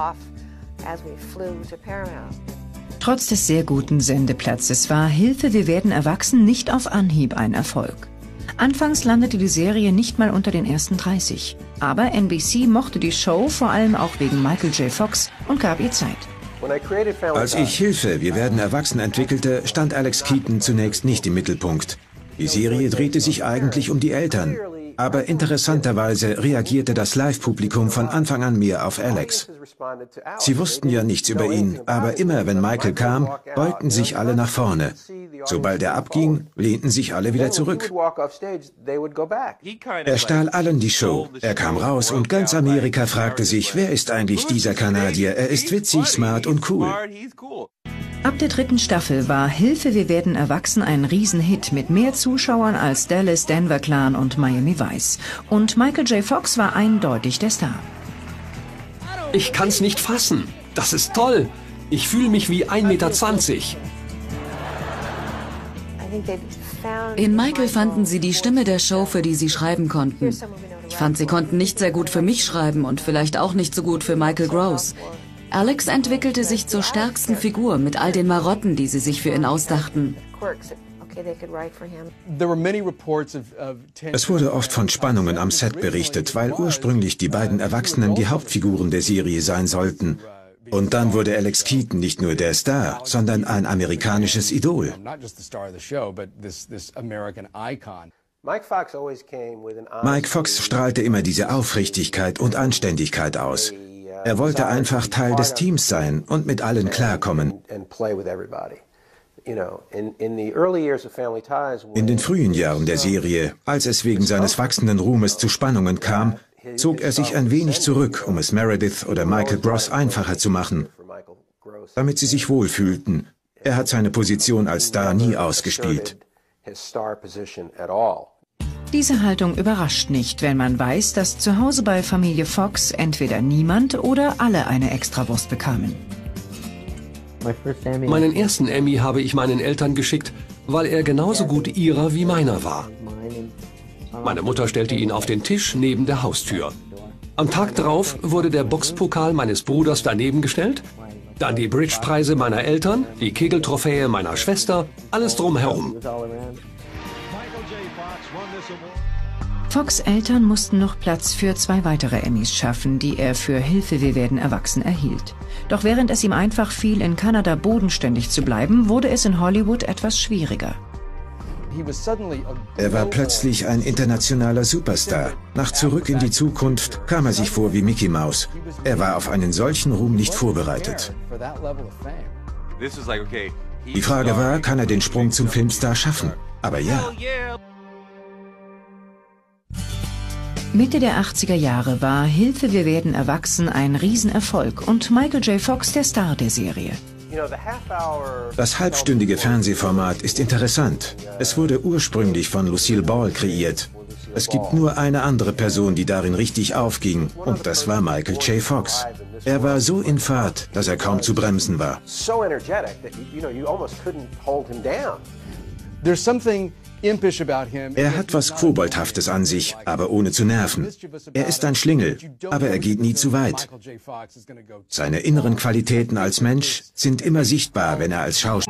Trotz des sehr guten Sendeplatzes war Hilfe, wir werden erwachsen nicht auf Anhieb ein Erfolg. Anfangs landete die Serie nicht mal unter den ersten dreißig. Aber N B C mochte die Show vor allem auch wegen Michael J. Fox und gab ihr Zeit. Als ich Hilfe, wir werden erwachsen entwickelte, stand Alex Keaton zunächst nicht im Mittelpunkt. Die Serie drehte sich eigentlich um die Eltern. Aber interessanterweise reagierte das Live-Publikum von Anfang an mehr auf Alex. Sie wussten ja nichts über ihn, aber immer wenn Michael kam, beugten sich alle nach vorne. Sobald er abging, lehnten sich alle wieder zurück. Er stahl allen die Show. Er kam raus und ganz Amerika fragte sich, wer ist eigentlich dieser Kanadier? Er ist witzig, smart und cool. Ab der dritten Staffel war Hilfe, wir werden erwachsen ein Riesenhit mit mehr Zuschauern als Dallas, Denver Clan und Miami Vice. Und Michael J. Fox war eindeutig der Star. Ich kann's nicht fassen. Das ist toll. Ich fühle mich wie ein Meter zwanzig. In Michael fanden sie die Stimme der Show, für die sie schreiben konnten. Ich fand, sie konnten nicht sehr gut für mich schreiben und vielleicht auch nicht so gut für Michael Gross. Alex entwickelte sich zur stärksten Figur mit all den Marotten, die sie sich für ihn ausdachten. Es wurde oft von Spannungen am Set berichtet, weil ursprünglich die beiden Erwachsenen die Hauptfiguren der Serie sein sollten. Und dann wurde Alex Keaton nicht nur der Star, sondern ein amerikanisches Idol. Mike Fox strahlte immer diese Aufrichtigkeit und Anständigkeit aus. Er wollte einfach Teil des Teams sein und mit allen klarkommen. In den frühen Jahren der Serie, als es wegen seines wachsenden Ruhmes zu Spannungen kam, zog er sich ein wenig zurück, um es Meredith oder Michael Gross einfacher zu machen, damit sie sich wohlfühlten. Er hat seine Position als Star nie ausgespielt. Diese Haltung überrascht nicht, wenn man weiß, dass zu Hause bei Familie Fox entweder niemand oder alle eine Extrawurst bekamen. Meinen ersten Emmy habe ich meinen Eltern geschickt, weil er genauso gut ihrer wie meiner war. Meine Mutter stellte ihn auf den Tisch neben der Haustür. Am Tag darauf wurde der Boxpokal meines Bruders daneben gestellt, dann die Bridge-Preise meiner Eltern, die Kegeltrophäe meiner Schwester, alles drumherum. Fox' Eltern mussten noch Platz für zwei weitere Emmys schaffen, die er für Hilfe, wir werden erwachsen erhielt. Doch während es ihm einfach fiel, in Kanada bodenständig zu bleiben, wurde es in Hollywood etwas schwieriger. Er war plötzlich ein internationaler Superstar. Nach Zurück in die Zukunft kam er sich vor wie Mickey Mouse. Er war auf einen solchen Ruhm nicht vorbereitet. Die Frage war, kann er den Sprung zum Filmstar schaffen? Aber ja. Mitte der achtziger Jahre war Hilfe, wir werden erwachsen ein Riesenerfolg und Michael J. Fox der Star der Serie. Das halbstündige Fernsehformat ist interessant. Es wurde ursprünglich von Lucille Ball kreiert. Es gibt nur eine andere Person, die darin richtig aufging, und das war Michael J. Fox. Er war so in Fahrt, dass er kaum zu bremsen war. Er hat was Koboldhaftes an sich, aber ohne zu nerven. Er ist ein Schlingel, aber er geht nie zu weit. Seine inneren Qualitäten als Mensch sind immer sichtbar, wenn er als Schauspieler...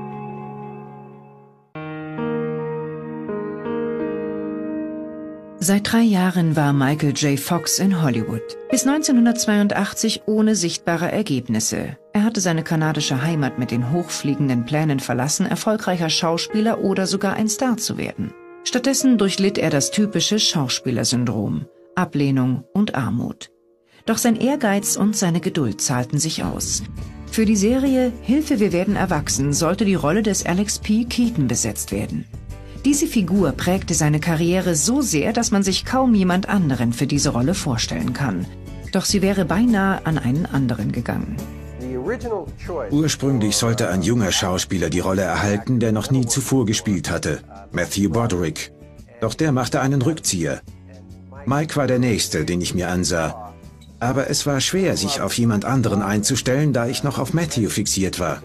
Seit drei Jahren war Michael J. Fox in Hollywood. Bis neunzehnhundertzweiundachtzig ohne sichtbare Ergebnisse. Er hatte seine kanadische Heimat mit den hochfliegenden Plänen verlassen, erfolgreicher Schauspieler oder sogar ein Star zu werden. Stattdessen durchlitt er das typische Schauspielersyndrom: Ablehnung und Armut. Doch sein Ehrgeiz und seine Geduld zahlten sich aus. Für die Serie Hilfe, wir werden erwachsen sollte die Rolle des Alex P. Keaton besetzt werden. Diese Figur prägte seine Karriere so sehr, dass man sich kaum jemand anderen für diese Rolle vorstellen kann. Doch sie wäre beinahe an einen anderen gegangen. Ursprünglich sollte ein junger Schauspieler die Rolle erhalten, der noch nie zuvor gespielt hatte, Matthew Broderick. Doch der machte einen Rückzieher. Mike war der Nächste, den ich mir ansah. Aber es war schwer, sich auf jemand anderen einzustellen, da ich noch auf Matthew fixiert war.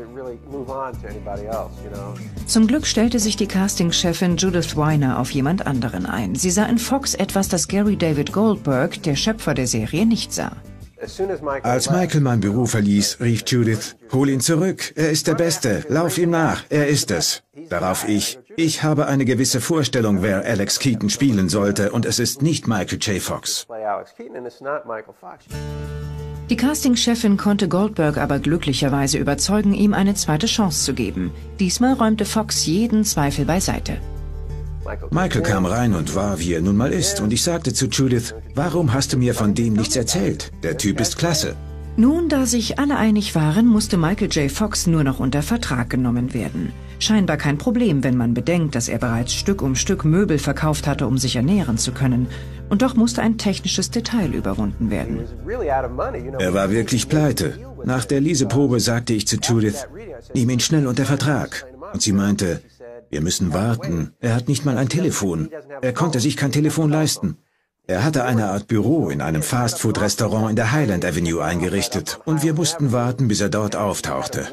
Zum Glück stellte sich die Castingchefin Judith Weiner auf jemand anderen ein. Sie sah in Fox etwas, das Gary David Goldberg, der Schöpfer der Serie, nicht sah. Als Michael mein Büro verließ, rief Judith: Hol ihn zurück, er ist der Beste, lauf ihm nach, er ist es. Darauf ich: Ich habe eine gewisse Vorstellung, wer Alex Keaton spielen sollte, und es ist nicht Michael J. Fox. Die Castingchefin konnte Goldberg aber glücklicherweise überzeugen, ihm eine zweite Chance zu geben. Diesmal räumte Fox jeden Zweifel beiseite. Michael kam rein und war, wie er nun mal ist, und ich sagte zu Judith: Warum hast du mir von dem nichts erzählt? Der Typ ist klasse. Nun, da sich alle einig waren, musste Michael J. Fox nur noch unter Vertrag genommen werden. Scheinbar kein Problem, wenn man bedenkt, dass er bereits Stück um Stück Möbel verkauft hatte, um sich ernähren zu können. Und doch musste ein technisches Detail überwunden werden. Er war wirklich pleite. Nach der Leseprobe sagte ich zu Judith: Nimm ihn schnell unter Vertrag. Und sie meinte: Wir müssen warten. Er hat nicht mal ein Telefon. Er konnte sich kein Telefon leisten. Er hatte eine Art Büro in einem Fastfood-Restaurant in der Highland Avenue eingerichtet und wir mussten warten, bis er dort auftauchte.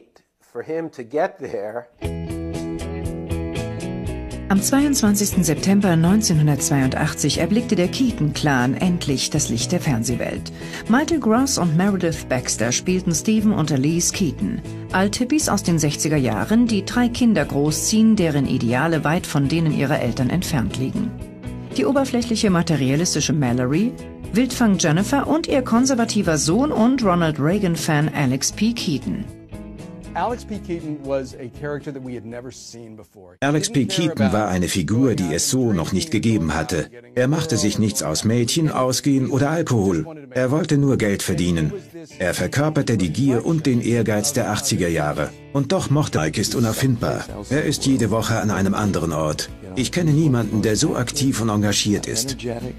Am zweiundzwanzigsten September neunzehnhundertzweiundachtzig erblickte der Keaton-Clan endlich das Licht der Fernsehwelt. Michael Gross und Meredith Baxter spielten Stephen und Elise Keaton. Althippies aus den sechziger Jahren, die drei Kinder großziehen, deren Ideale weit von denen ihrer Eltern entfernt liegen. Die oberflächliche materialistische Mallory, Wildfang Jennifer und ihr konservativer Sohn und Ronald Reagan-Fan Alex P. Keaton. Alex P. Keaton war eine Figur, die es so noch nicht gegeben hatte. Er machte sich nichts aus Mädchen, Ausgehen oder Alkohol. Er wollte nur Geld verdienen. Er verkörperte die Gier und den Ehrgeiz der achtziger Jahre. Und doch mochte Mike ist unerfindbar. Er ist jede Woche an einem anderen Ort. Ich kenne niemanden, der so aktiv und engagiert ist.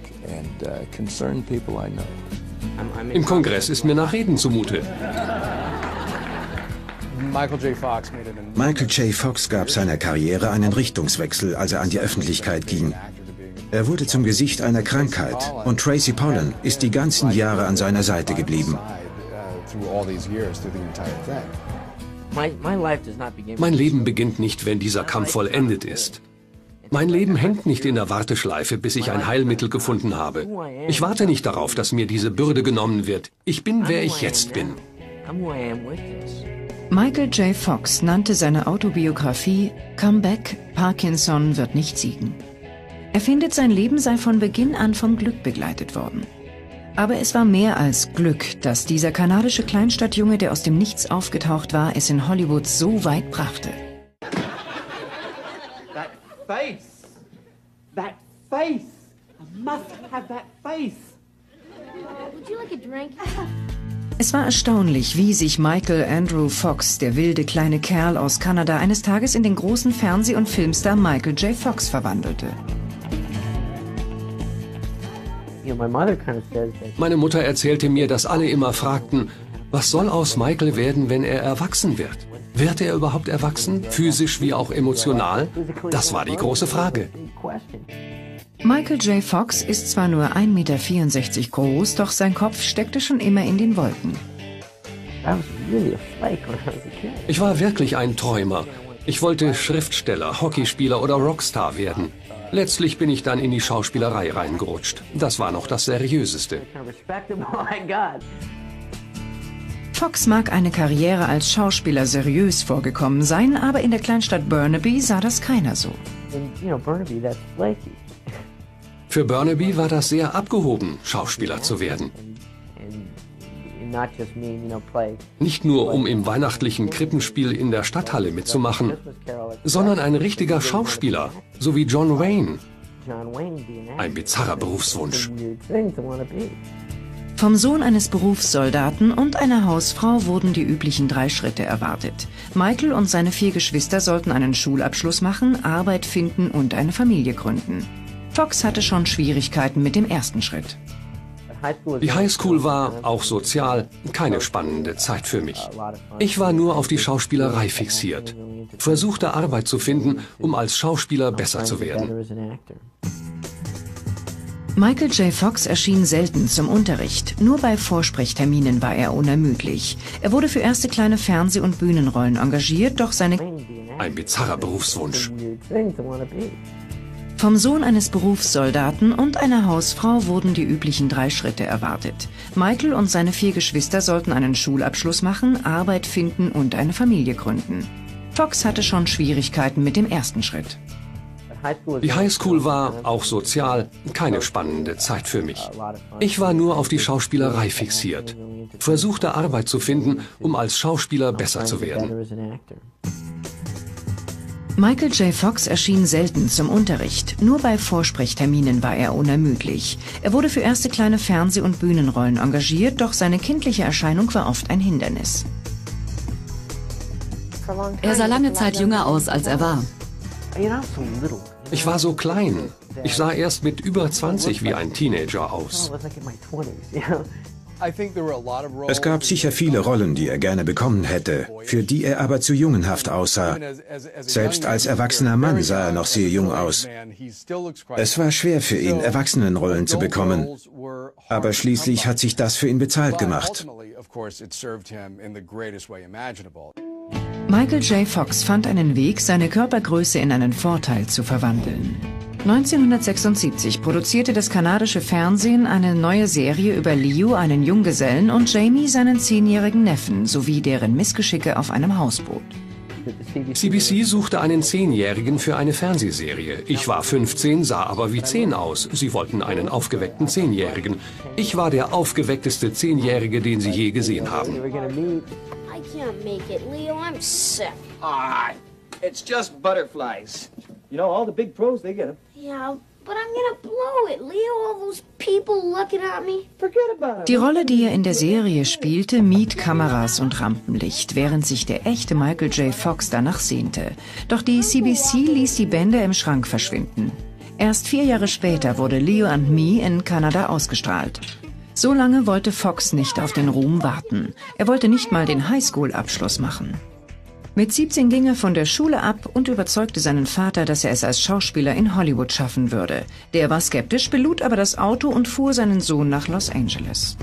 Im Kongress ist mir nach Reden zumute. Michael J. Fox gab seiner Karriere einen Richtungswechsel, als er an die Öffentlichkeit ging. Er wurde zum Gesicht einer Krankheit und Tracy Pollan ist die ganzen Jahre an seiner Seite geblieben. Mein Leben beginnt nicht, wenn dieser Kampf vollendet ist. Mein Leben hängt nicht in der Warteschleife, bis ich ein Heilmittel gefunden habe. Ich warte nicht darauf, dass mir diese Bürde genommen wird. Ich bin, wer ich jetzt bin. Michael J. Fox nannte seine Autobiografie Come Back, Parkinson wird nicht siegen. Er findet, sein Leben sei von Beginn an vom Glück begleitet worden. Aber es war mehr als Glück, dass dieser kanadische Kleinstadtjunge, der aus dem Nichts aufgetaucht war, es in Hollywood so weit brachte. That face! That face! I must have that face! Would you like a drink? Es war erstaunlich, wie sich Michael Andrew Fox, der wilde kleine Kerl aus Kanada, eines Tages in den großen Fernseh- und Filmstar Michael J. Fox verwandelte. Meine Mutter erzählte mir, dass alle immer fragten, was soll aus Michael werden, wenn er erwachsen wird? Wird er überhaupt erwachsen, physisch wie auch emotional? Das war die große Frage. Michael J. Fox ist zwar nur ein Meter vierundsechzig groß, doch sein Kopf steckte schon immer in den Wolken. Ich war wirklich ein Träumer. Ich wollte Schriftsteller, Hockeyspieler oder Rockstar werden. Letztlich bin ich dann in die Schauspielerei reingerutscht. Das war noch das Seriöseste. Fox mag eine Karriere als Schauspieler seriös vorgekommen sein, aber in der Kleinstadt Burnaby sah das keiner so. Für Burnaby war das sehr abgehoben, Schauspieler zu werden. Nicht nur, um im weihnachtlichen Krippenspiel in der Stadthalle mitzumachen, sondern ein richtiger Schauspieler, so wie John Wayne. Ein bizarrer Berufswunsch. Vom Sohn eines Berufssoldaten und einer Hausfrau wurden die üblichen drei Schritte erwartet. Michael und seine vier Geschwister sollten einen Schulabschluss machen, Arbeit finden und eine Familie gründen. Fox hatte schon Schwierigkeiten mit dem ersten Schritt. Die Highschool war, auch sozial, keine spannende Zeit für mich. Ich war nur auf die Schauspielerei fixiert, versuchte Arbeit zu finden, um als Schauspieler besser zu werden. Michael J. Fox erschien selten zum Unterricht. Nur bei Vorsprechterminen war er unermüdlich. Er wurde für erste kleine Fernseh- und Bühnenrollen engagiert, doch seine... Ein bizarrer Berufswunsch. Vom Sohn eines Berufssoldaten und einer Hausfrau wurden die üblichen drei Schritte erwartet. Michael und seine vier Geschwister sollten einen Schulabschluss machen, Arbeit finden und eine Familie gründen. Fox hatte schon Schwierigkeiten mit dem ersten Schritt. Die Highschool war, auch sozial, keine spannende Zeit für mich. Ich war nur auf die Schauspielerei fixiert, versuchte Arbeit zu finden, um als Schauspieler besser zu werden. Michael J. Fox erschien selten zum Unterricht. Nur bei Vorsprechterminen war er unermüdlich. Er wurde für erste kleine Fernseh- und Bühnenrollen engagiert, doch seine kindliche Erscheinung war oft ein Hindernis. Er sah lange Zeit jünger aus, als er war. Ich war so klein. Ich sah erst mit über zwanzig wie ein Teenager aus. Es gab sicher viele Rollen, die er gerne bekommen hätte, für die er aber zu jungenhaft aussah. Selbst als erwachsener Mann sah er noch sehr jung aus. Es war schwer für ihn, Erwachsenenrollen zu bekommen. Aber schließlich hat sich das für ihn bezahlt gemacht. Michael J. Fox fand einen Weg, seine Körpergröße in einen Vorteil zu verwandeln. neunzehnhundertsechsundsiebzig produzierte das kanadische Fernsehen eine neue Serie über Leo, einen Junggesellen, und Jamie, seinen zehnjährigen Neffen, sowie deren Missgeschicke auf einem Hausboot. C B C suchte einen Zehnjährigen für eine Fernsehserie. Ich war fünfzehn, sah aber wie zehn aus. Sie wollten einen aufgeweckten Zehnjährigen. Ich war der aufgeweckteste Zehnjährige, den sie je gesehen haben. I can't make it, Leo. I'm sick. Ah, it's just butterflies. You know, all the big pros, they get them. Yeah, but I'm gonna blow it, Leo. All those people looking at me. Forget about it. Die Rolle, die er in der Serie spielte, mied Kameras und Rampenlicht, während sich der echte Michael J. Fox danach sehnte. Doch die C B C ließ die Bänder im Schrank verschwinden. Erst vier Jahre später wurde Leo and Me in Kanada ausgestrahlt. So lange wollte Fox nicht auf den Ruhm warten. Er wollte nicht mal den Highschool-Abschluss machen. Mit siebzehn ging er von der Schule ab und überzeugte seinen Vater, dass er es als Schauspieler in Hollywood schaffen würde. Der war skeptisch, belud aber das Auto und fuhr seinen Sohn nach Los Angeles.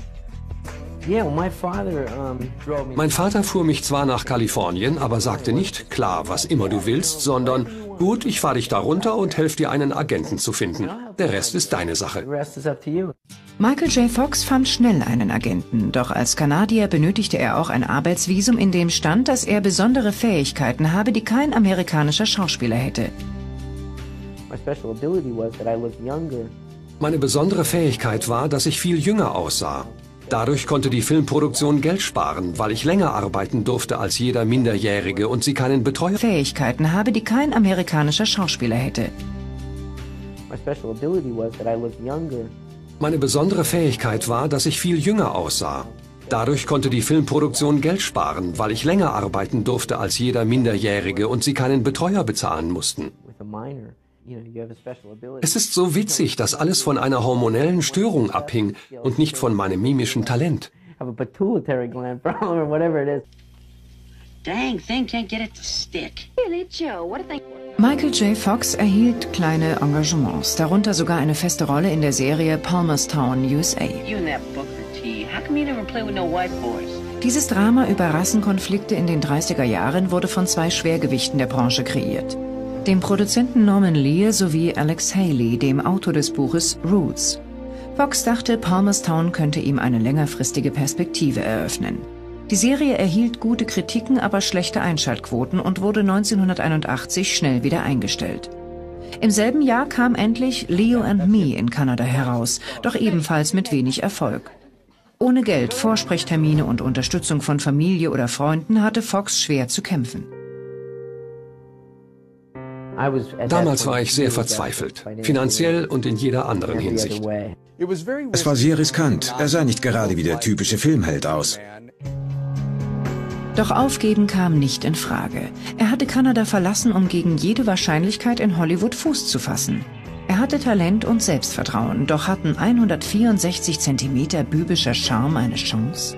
Mein Vater fuhr mich zwar nach Kalifornien, aber sagte nicht, klar, was immer du willst, sondern, gut, ich fahre dich da runter und helfe dir, einen Agenten zu finden. Der Rest ist deine Sache. Michael J. Fox fand schnell einen Agenten, doch als Kanadier benötigte er auch ein Arbeitsvisum, in dem stand, dass er besondere Fähigkeiten habe, die kein amerikanischer Schauspieler hätte. Meine besondere Fähigkeit war, dass ich viel jünger aussah. Dadurch konnte die Filmproduktion Geld sparen, weil ich länger arbeiten durfte als jeder Minderjährige und sie keinen Betreuer... Fähigkeiten habe, die kein amerikanischer Schauspieler hätte. Meine besondere Fähigkeit war, dass ich viel jünger aussah. Dadurch konnte die Filmproduktion Geld sparen, weil ich länger arbeiten durfte als jeder Minderjährige und sie keinen Betreuer bezahlen mussten. Es ist so witzig, dass alles von einer hormonellen Störung abhing und nicht von meinem mimischen Talent. Michael J. Fox erhielt kleine Engagements, darunter sogar eine feste Rolle in der Serie Palmerstown, U S A. Dieses Drama über Rassenkonflikte in den dreißiger Jahren wurde von zwei Schwergewichten der Branche kreiert. Dem Produzenten Norman Lear sowie Alex Haley, dem Autor des Buches Roots. Fox dachte, Palmerstown könnte ihm eine längerfristige Perspektive eröffnen. Die Serie erhielt gute Kritiken, aber schlechte Einschaltquoten und wurde neunzehnhunderteinundachtzig schnell wieder eingestellt. Im selben Jahr kam endlich Leo and Me in Kanada heraus, doch ebenfalls mit wenig Erfolg. Ohne Geld, Vorsprechtermine und Unterstützung von Familie oder Freunden hatte Fox schwer zu kämpfen. Damals war ich sehr verzweifelt, finanziell und in jeder anderen Hinsicht. Es war sehr riskant. Er sah nicht gerade wie der typische Filmheld aus. Doch aufgeben kam nicht in Frage. Er hatte Kanada verlassen, um gegen jede Wahrscheinlichkeit in Hollywood Fuß zu fassen. Er hatte Talent und Selbstvertrauen, doch hatten hundertvierundsechzig Zentimeter bübischer Charme eine Chance?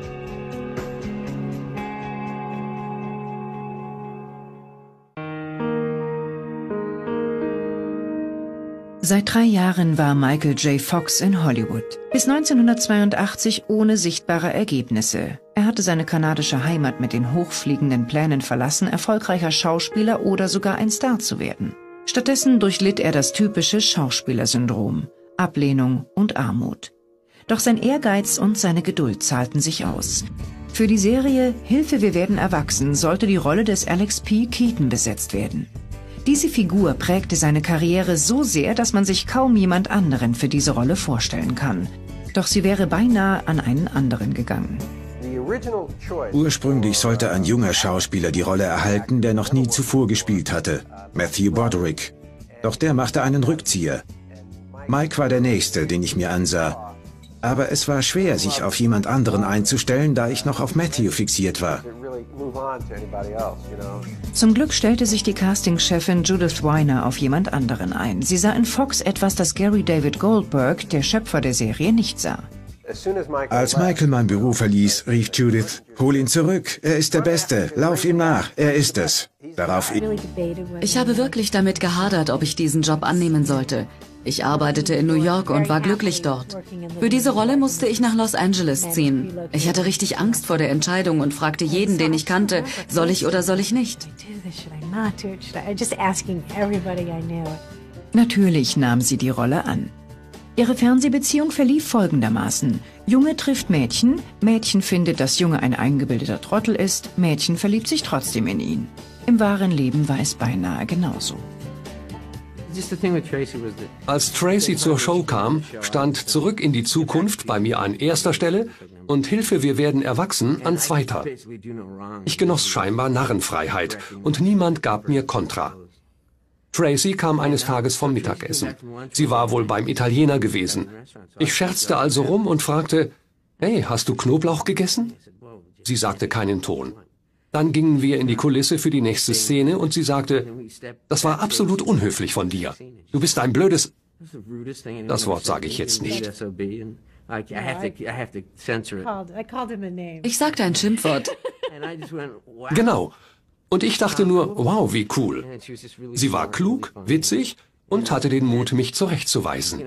Seit drei Jahren war Michael J. Fox in Hollywood. Bis neunzehnhundertzweiundachtzig ohne sichtbare Ergebnisse. Er hatte seine kanadische Heimat mit den hochfliegenden Plänen verlassen, erfolgreicher Schauspieler oder sogar ein Star zu werden. Stattdessen durchlitt er das typische Schauspielersyndrom, Ablehnung und Armut. Doch sein Ehrgeiz und seine Geduld zahlten sich aus. Für die Serie Hilfe, wir werden erwachsen sollte die Rolle des Alex P. Keaton besetzt werden. Diese Figur prägte seine Karriere so sehr, dass man sich kaum jemand anderen für diese Rolle vorstellen kann. Doch sie wäre beinahe an einen anderen gegangen. Ursprünglich sollte ein junger Schauspieler die Rolle erhalten, der noch nie zuvor gespielt hatte, Matthew Broderick. Doch der machte einen Rückzieher. Mike war der Nächste, den ich mir ansah. Aber es war schwer, sich auf jemand anderen einzustellen, da ich noch auf Matthew fixiert war. Zum Glück stellte sich die Castingchefin Judith Weiner auf jemand anderen ein. Sie sah in Fox etwas, das Gary David Goldberg, der Schöpfer der Serie, nicht sah. Als Michael mein Büro verließ, rief Judith, hol ihn zurück, er ist der Beste, lauf ihm nach, er ist es. Darauf Ich habe wirklich damit gehadert, ob ich diesen Job annehmen sollte. Ich arbeitete in New York und war glücklich dort. Für diese Rolle musste ich nach Los Angeles ziehen. Ich hatte richtig Angst vor der Entscheidung und fragte jeden, den ich kannte, soll ich oder soll ich nicht? Natürlich nahm sie die Rolle an. Ihre Fernsehbeziehung verlief folgendermaßen. Junge trifft Mädchen, Mädchen findet, dass Junge ein eingebildeter Trottel ist, Mädchen verliebt sich trotzdem in ihn. Im wahren Leben war es beinahe genauso. Als Tracy zur Show kam, stand Zurück in die Zukunft bei mir an erster Stelle und Hilfe, wir werden erwachsen an zweiter. Ich genoss scheinbar Narrenfreiheit und niemand gab mir Kontra. Tracy kam eines Tages vom Mittagessen. Sie war wohl beim Italiener gewesen. Ich scherzte also rum und fragte, hey, hast du Knoblauch gegessen? Sie sagte keinen Ton. Dann gingen wir in die Kulisse für die nächste Szene und sie sagte, das war absolut unhöflich von dir. Du bist ein blödes... Das Wort sage ich jetzt nicht. Ich sagte ein Schimpfwort. Genau. Und ich dachte nur, wow, wie cool. Sie war klug, witzig und hatte den Mut, mich zurechtzuweisen.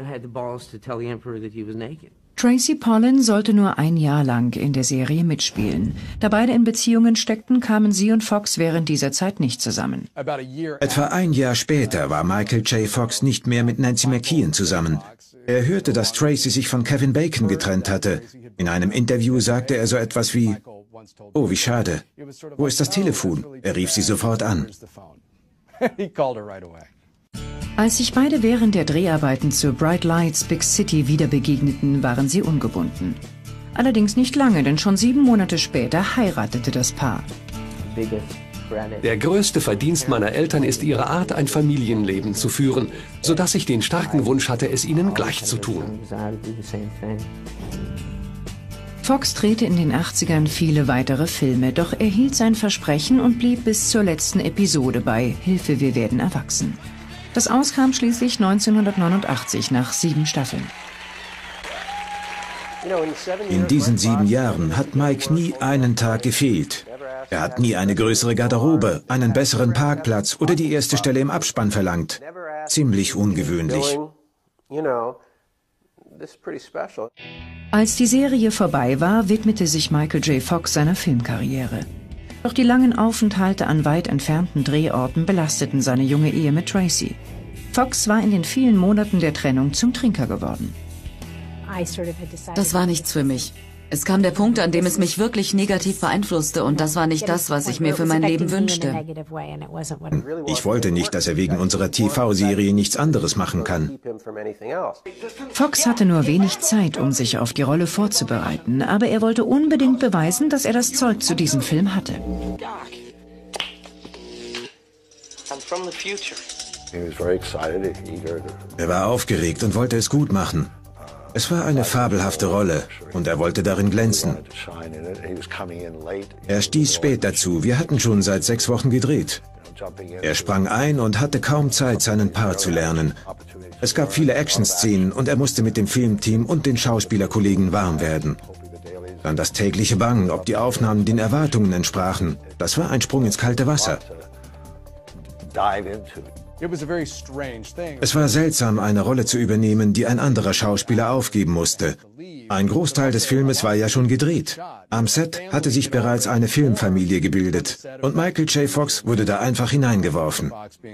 Tracy Pollan sollte nur ein Jahr lang in der Serie mitspielen. Da beide in Beziehungen steckten, kamen sie und Fox während dieser Zeit nicht zusammen. Etwa ein Jahr später war Michael J. Fox nicht mehr mit Nancy McKeon zusammen. Er hörte, dass Tracy sich von Kevin Bacon getrennt hatte. In einem Interview sagte er so etwas wie, oh, wie schade. Wo ist das Telefon? Er rief sie sofort an. Als sich beide während der Dreharbeiten zu Bright Lights, Big City wieder begegneten, waren sie ungebunden. Allerdings nicht lange, denn schon sieben Monate später heiratete das Paar. Der größte Verdienst meiner Eltern ist ihre Art, ein Familienleben zu führen, sodass ich den starken Wunsch hatte, es ihnen gleich zu tun. Fox drehte in den achtzigern viele weitere Filme, doch er hielt sein Versprechen und blieb bis zur letzten Episode bei Hilfe, wir werden erwachsen. Das Aus kam schließlich neunzehnhundertneunundachtzig nach sieben Staffeln. In diesen sieben Jahren hat Mike nie einen Tag gefehlt. Er hat nie eine größere Garderobe, einen besseren Parkplatz oder die erste Stelle im Abspann verlangt. Ziemlich ungewöhnlich. Als die Serie vorbei war, widmete sich Michael J. Fox seiner Filmkarriere. Doch die langen Aufenthalte an weit entfernten Drehorten belasteten seine junge Ehe mit Tracy. Fox war in den vielen Monaten der Trennung zum Trinker geworden. Das war nichts für mich. Es kam der Punkt, an dem es mich wirklich negativ beeinflusste und das war nicht das, was ich mir für mein Leben wünschte. Ich wollte nicht, dass er wegen unserer T V-Serie nichts anderes machen kann. Fox hatte nur wenig Zeit, um sich auf die Rolle vorzubereiten, aber er wollte unbedingt beweisen, dass er das Zeug zu diesem Film hatte. Er war aufgeregt und wollte es gut machen. Es war eine fabelhafte Rolle und er wollte darin glänzen. Er stieß spät dazu, wir hatten schon seit sechs Wochen gedreht. Er sprang ein und hatte kaum Zeit, seinen Part zu lernen. Es gab viele Action-Szenen und er musste mit dem Filmteam und den Schauspielerkollegen warm werden. Dann das tägliche Bangen, ob die Aufnahmen den Erwartungen entsprachen. Das war ein Sprung ins kalte Wasser. Es war seltsam, eine Rolle zu übernehmen, die ein anderer Schauspieler aufgeben musste. Ein Großteil des Filmes war ja schon gedreht. Am Set hatte sich bereits eine Filmfamilie gebildet und Michael J. Fox wurde da einfach hineingeworfen.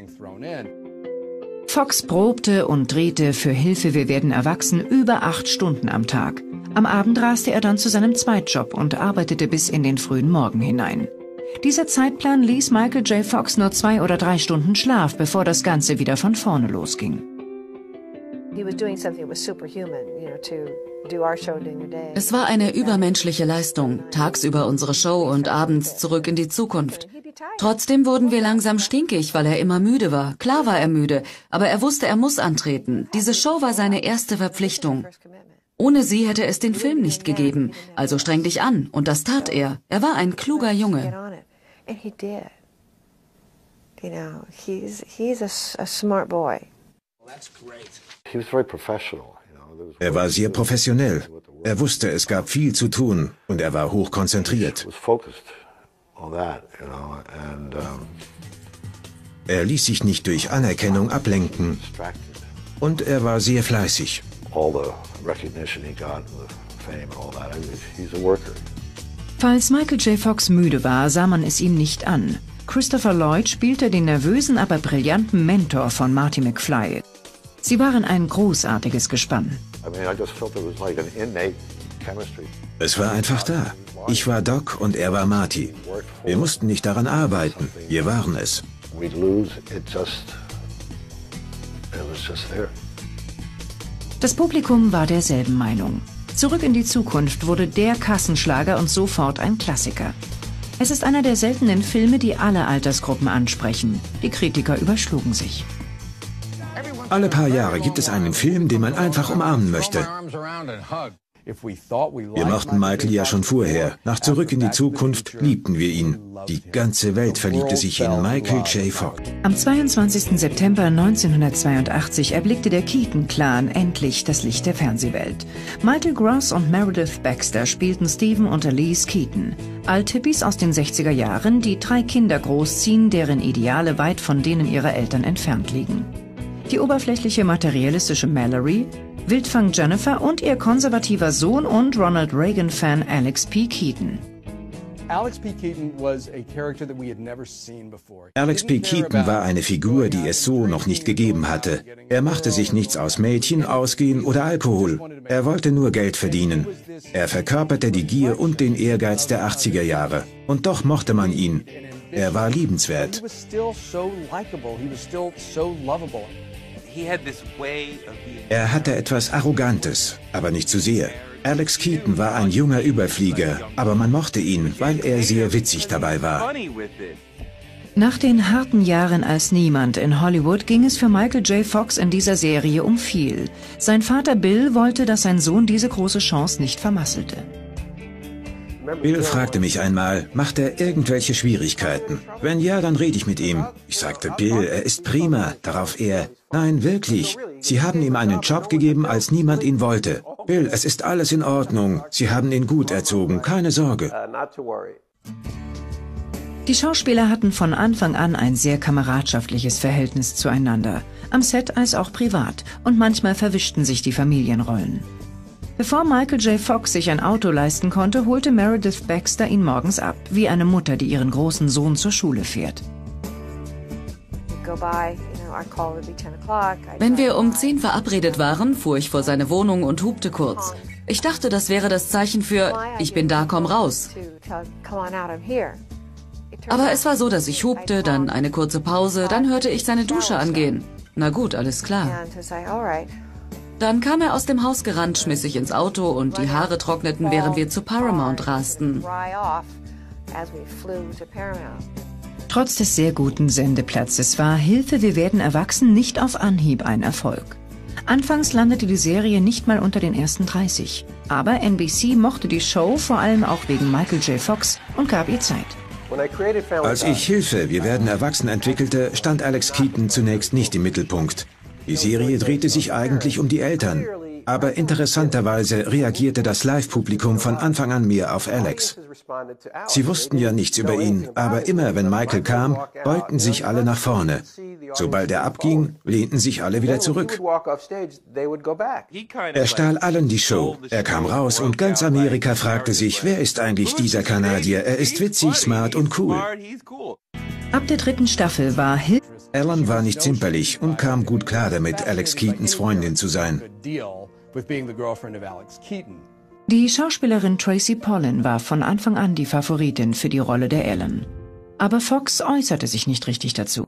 Fox probte und drehte für Hilfe, wir werden erwachsen über acht Stunden am Tag. Am Abend raste er dann zu seinem Zweitjob und arbeitete bis in den frühen Morgen hinein. Dieser Zeitplan ließ Michael J. Fox nur zwei oder drei Stunden Schlaf, bevor das Ganze wieder von vorne losging. Es war eine übermenschliche Leistung, tagsüber unsere Show und abends zurück in die Zukunft. Trotzdem wurden wir langsam stinkig, weil er immer müde war. Klar war er müde, aber er wusste, er muss antreten. Diese Show war seine erste Verpflichtung. Ohne sie hätte es den Film nicht gegeben. Also streng dich an. Und das tat er. Er war ein kluger Junge. Er war sehr professionell. Er wusste, es gab viel zu tun und er war hochkonzentriert. Er ließ sich nicht durch Anerkennung ablenken und er war sehr fleißig. Falls Michael J. Fox müde war, sah man es ihm nicht an. Christopher Lloyd spielte den nervösen, aber brillanten Mentor von Marty McFly. Sie waren ein großartiges Gespann. Es war einfach da. Ich war Doc und er war Marty. Wir mussten nicht daran arbeiten, wir waren es. Das Publikum war derselben Meinung. Zurück in die Zukunft wurde der Kassenschlager und sofort ein Klassiker. Es ist einer der seltenen Filme, die alle Altersgruppen ansprechen. Die Kritiker überschlugen sich. Alle paar Jahre gibt es einen Film, den man einfach umarmen möchte. Wir mochten Michael ja schon vorher. Nach Zurück in die Zukunft liebten wir ihn. Die ganze Welt verliebte sich in Michael J. Fox. Am zweiundzwanzigsten September neunzehnhundertzweiundachtzig erblickte der Keaton-Clan endlich das Licht der Fernsehwelt. Michael Gross und Meredith Baxter spielten Stephen und Elise Keaton. Althippies aus den sechziger Jahren, die drei Kinder großziehen, deren Ideale weit von denen ihrer Eltern entfernt liegen. Die oberflächliche materialistische Mallory, Wildfang Jennifer und ihr konservativer Sohn und Ronald Reagan-Fan Alex P. Keaton. Alex P. Keaton war eine Figur, die es so noch nicht gegeben hatte. Er machte sich nichts aus Mädchen, Ausgehen oder Alkohol. Er wollte nur Geld verdienen. Er verkörperte die Gier und den Ehrgeiz der achtziger Jahre. Und doch mochte man ihn. Er war liebenswert. Er hatte etwas Arrogantes, aber nicht zu sehr. Alex Keaton war ein junger Überflieger, aber man mochte ihn, weil er sehr witzig dabei war. Nach den harten Jahren als Niemand in Hollywood ging es für Michael J. Fox in dieser Serie um viel. Sein Vater Bill wollte, dass sein Sohn diese große Chance nicht vermasselte. Bill fragte mich einmal, macht er irgendwelche Schwierigkeiten? Wenn ja, dann rede ich mit ihm. Ich sagte, Bill, er ist prima. Darauf er, nein, wirklich. Sie haben ihm einen Job gegeben, als niemand ihn wollte. Bill, es ist alles in Ordnung. Sie haben ihn gut erzogen, keine Sorge. Die Schauspieler hatten von Anfang an ein sehr kameradschaftliches Verhältnis zueinander, am Set als auch privat, und manchmal verwischten sich die Familienrollen. Bevor Michael J. Fox sich ein Auto leisten konnte, holte Meredith Baxter ihn morgens ab, wie eine Mutter, die ihren großen Sohn zur Schule fährt. Wenn wir um zehn verabredet waren, fuhr ich vor seine Wohnung und hupte kurz. Ich dachte, das wäre das Zeichen für »Ich bin da, komm raus«. Aber es war so, dass ich hupte, dann eine kurze Pause, dann hörte ich seine Dusche angehen. Na gut, alles klar. Dann kam er aus dem Haus gerannt, schmiss sich ins Auto und die Haare trockneten, während wir zu Paramount rasten. Trotz des sehr guten Sendeplatzes war Hilfe, wir werden erwachsen nicht auf Anhieb ein Erfolg. Anfangs landete die Serie nicht mal unter den ersten dreißig. Aber N B C mochte die Show vor allem auch wegen Michael J. Fox und gab ihr Zeit. Als ich Hilfe, wir werden erwachsen entwickelte, stand Alex Keaton zunächst nicht im Mittelpunkt. Die Serie drehte sich eigentlich um die Eltern. Aber interessanterweise reagierte das Live-Publikum von Anfang an mehr auf Alex. Sie wussten ja nichts über ihn, aber immer wenn Michael kam, beugten sich alle nach vorne. Sobald er abging, lehnten sich alle wieder zurück. Er stahl allen die Show. Er kam raus und ganz Amerika fragte sich, wer ist eigentlich dieser Kanadier? Er ist witzig, smart und cool. Ab der dritten Staffel war Hilfe. Alan war nicht zimperlich und kam gut klar damit, Alex Keatons Freundin zu sein. Die Schauspielerin Tracy Pollan war von Anfang an die Favoritin für die Rolle der Ellen. Aber Fox äußerte sich nicht richtig dazu.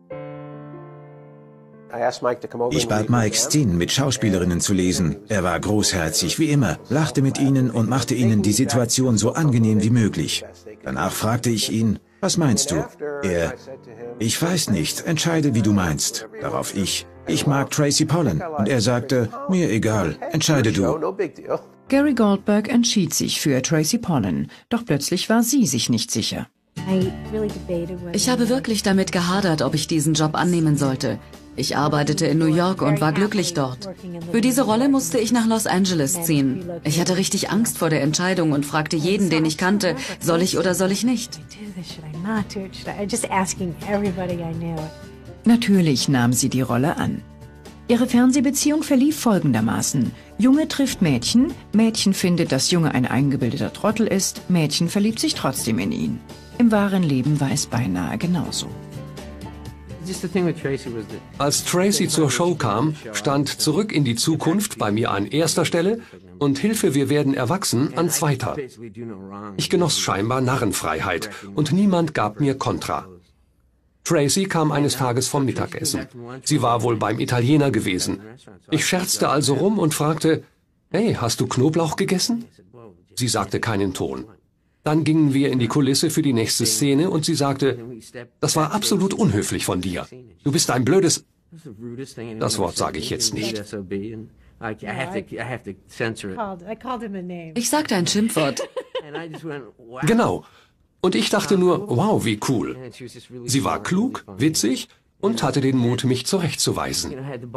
Ich bat Mike, Szenen mit Schauspielerinnen zu lesen. Er war großherzig, wie immer, lachte mit ihnen und machte ihnen die Situation so angenehm wie möglich. Danach fragte ich ihn, was meinst du? Er, ich weiß nicht, entscheide, wie du meinst. Darauf ich, ich mag Tracy Pollan. Und er sagte, mir egal, entscheide du. Gary Goldberg entschied sich für Tracy Pollan, doch plötzlich war sie sich nicht sicher. Ich habe wirklich damit gehadert, ob ich diesen Job annehmen sollte. Ich arbeitete in New York und war glücklich dort. Für diese Rolle musste ich nach Los Angeles ziehen. Ich hatte richtig Angst vor der Entscheidung und fragte jeden, den ich kannte, soll ich oder soll ich nicht? Natürlich nahm sie die Rolle an. Ihre Fernsehbeziehung verlief folgendermaßen. Junge trifft Mädchen, Mädchen findet, dass Junge ein eingebildeter Trottel ist, Mädchen verliebt sich trotzdem in ihn. Im wahren Leben war es beinahe genauso. Als Tracy zur Show kam, stand Zurück in die Zukunft bei mir an erster Stelle und Hilfe, wir werden erwachsen an zweiter. Ich genoss scheinbar Narrenfreiheit und niemand gab mir Kontra. Tracy kam eines Tages vom Mittagessen. Sie war wohl beim Italiener gewesen. Ich scherzte also rum und fragte, hey, hast du Knoblauch gegessen? Sie sagte keinen Ton. Dann gingen wir in die Kulisse für die nächste Szene und sie sagte, das war absolut unhöflich von dir. Du bist ein blödes... Das Wort sage ich jetzt nicht. Ich sagte ein Schimpfwort. Genau. Und ich dachte nur, wow, wie cool. Sie war klug, witzig und hatte den Mut, mich zurechtzuweisen.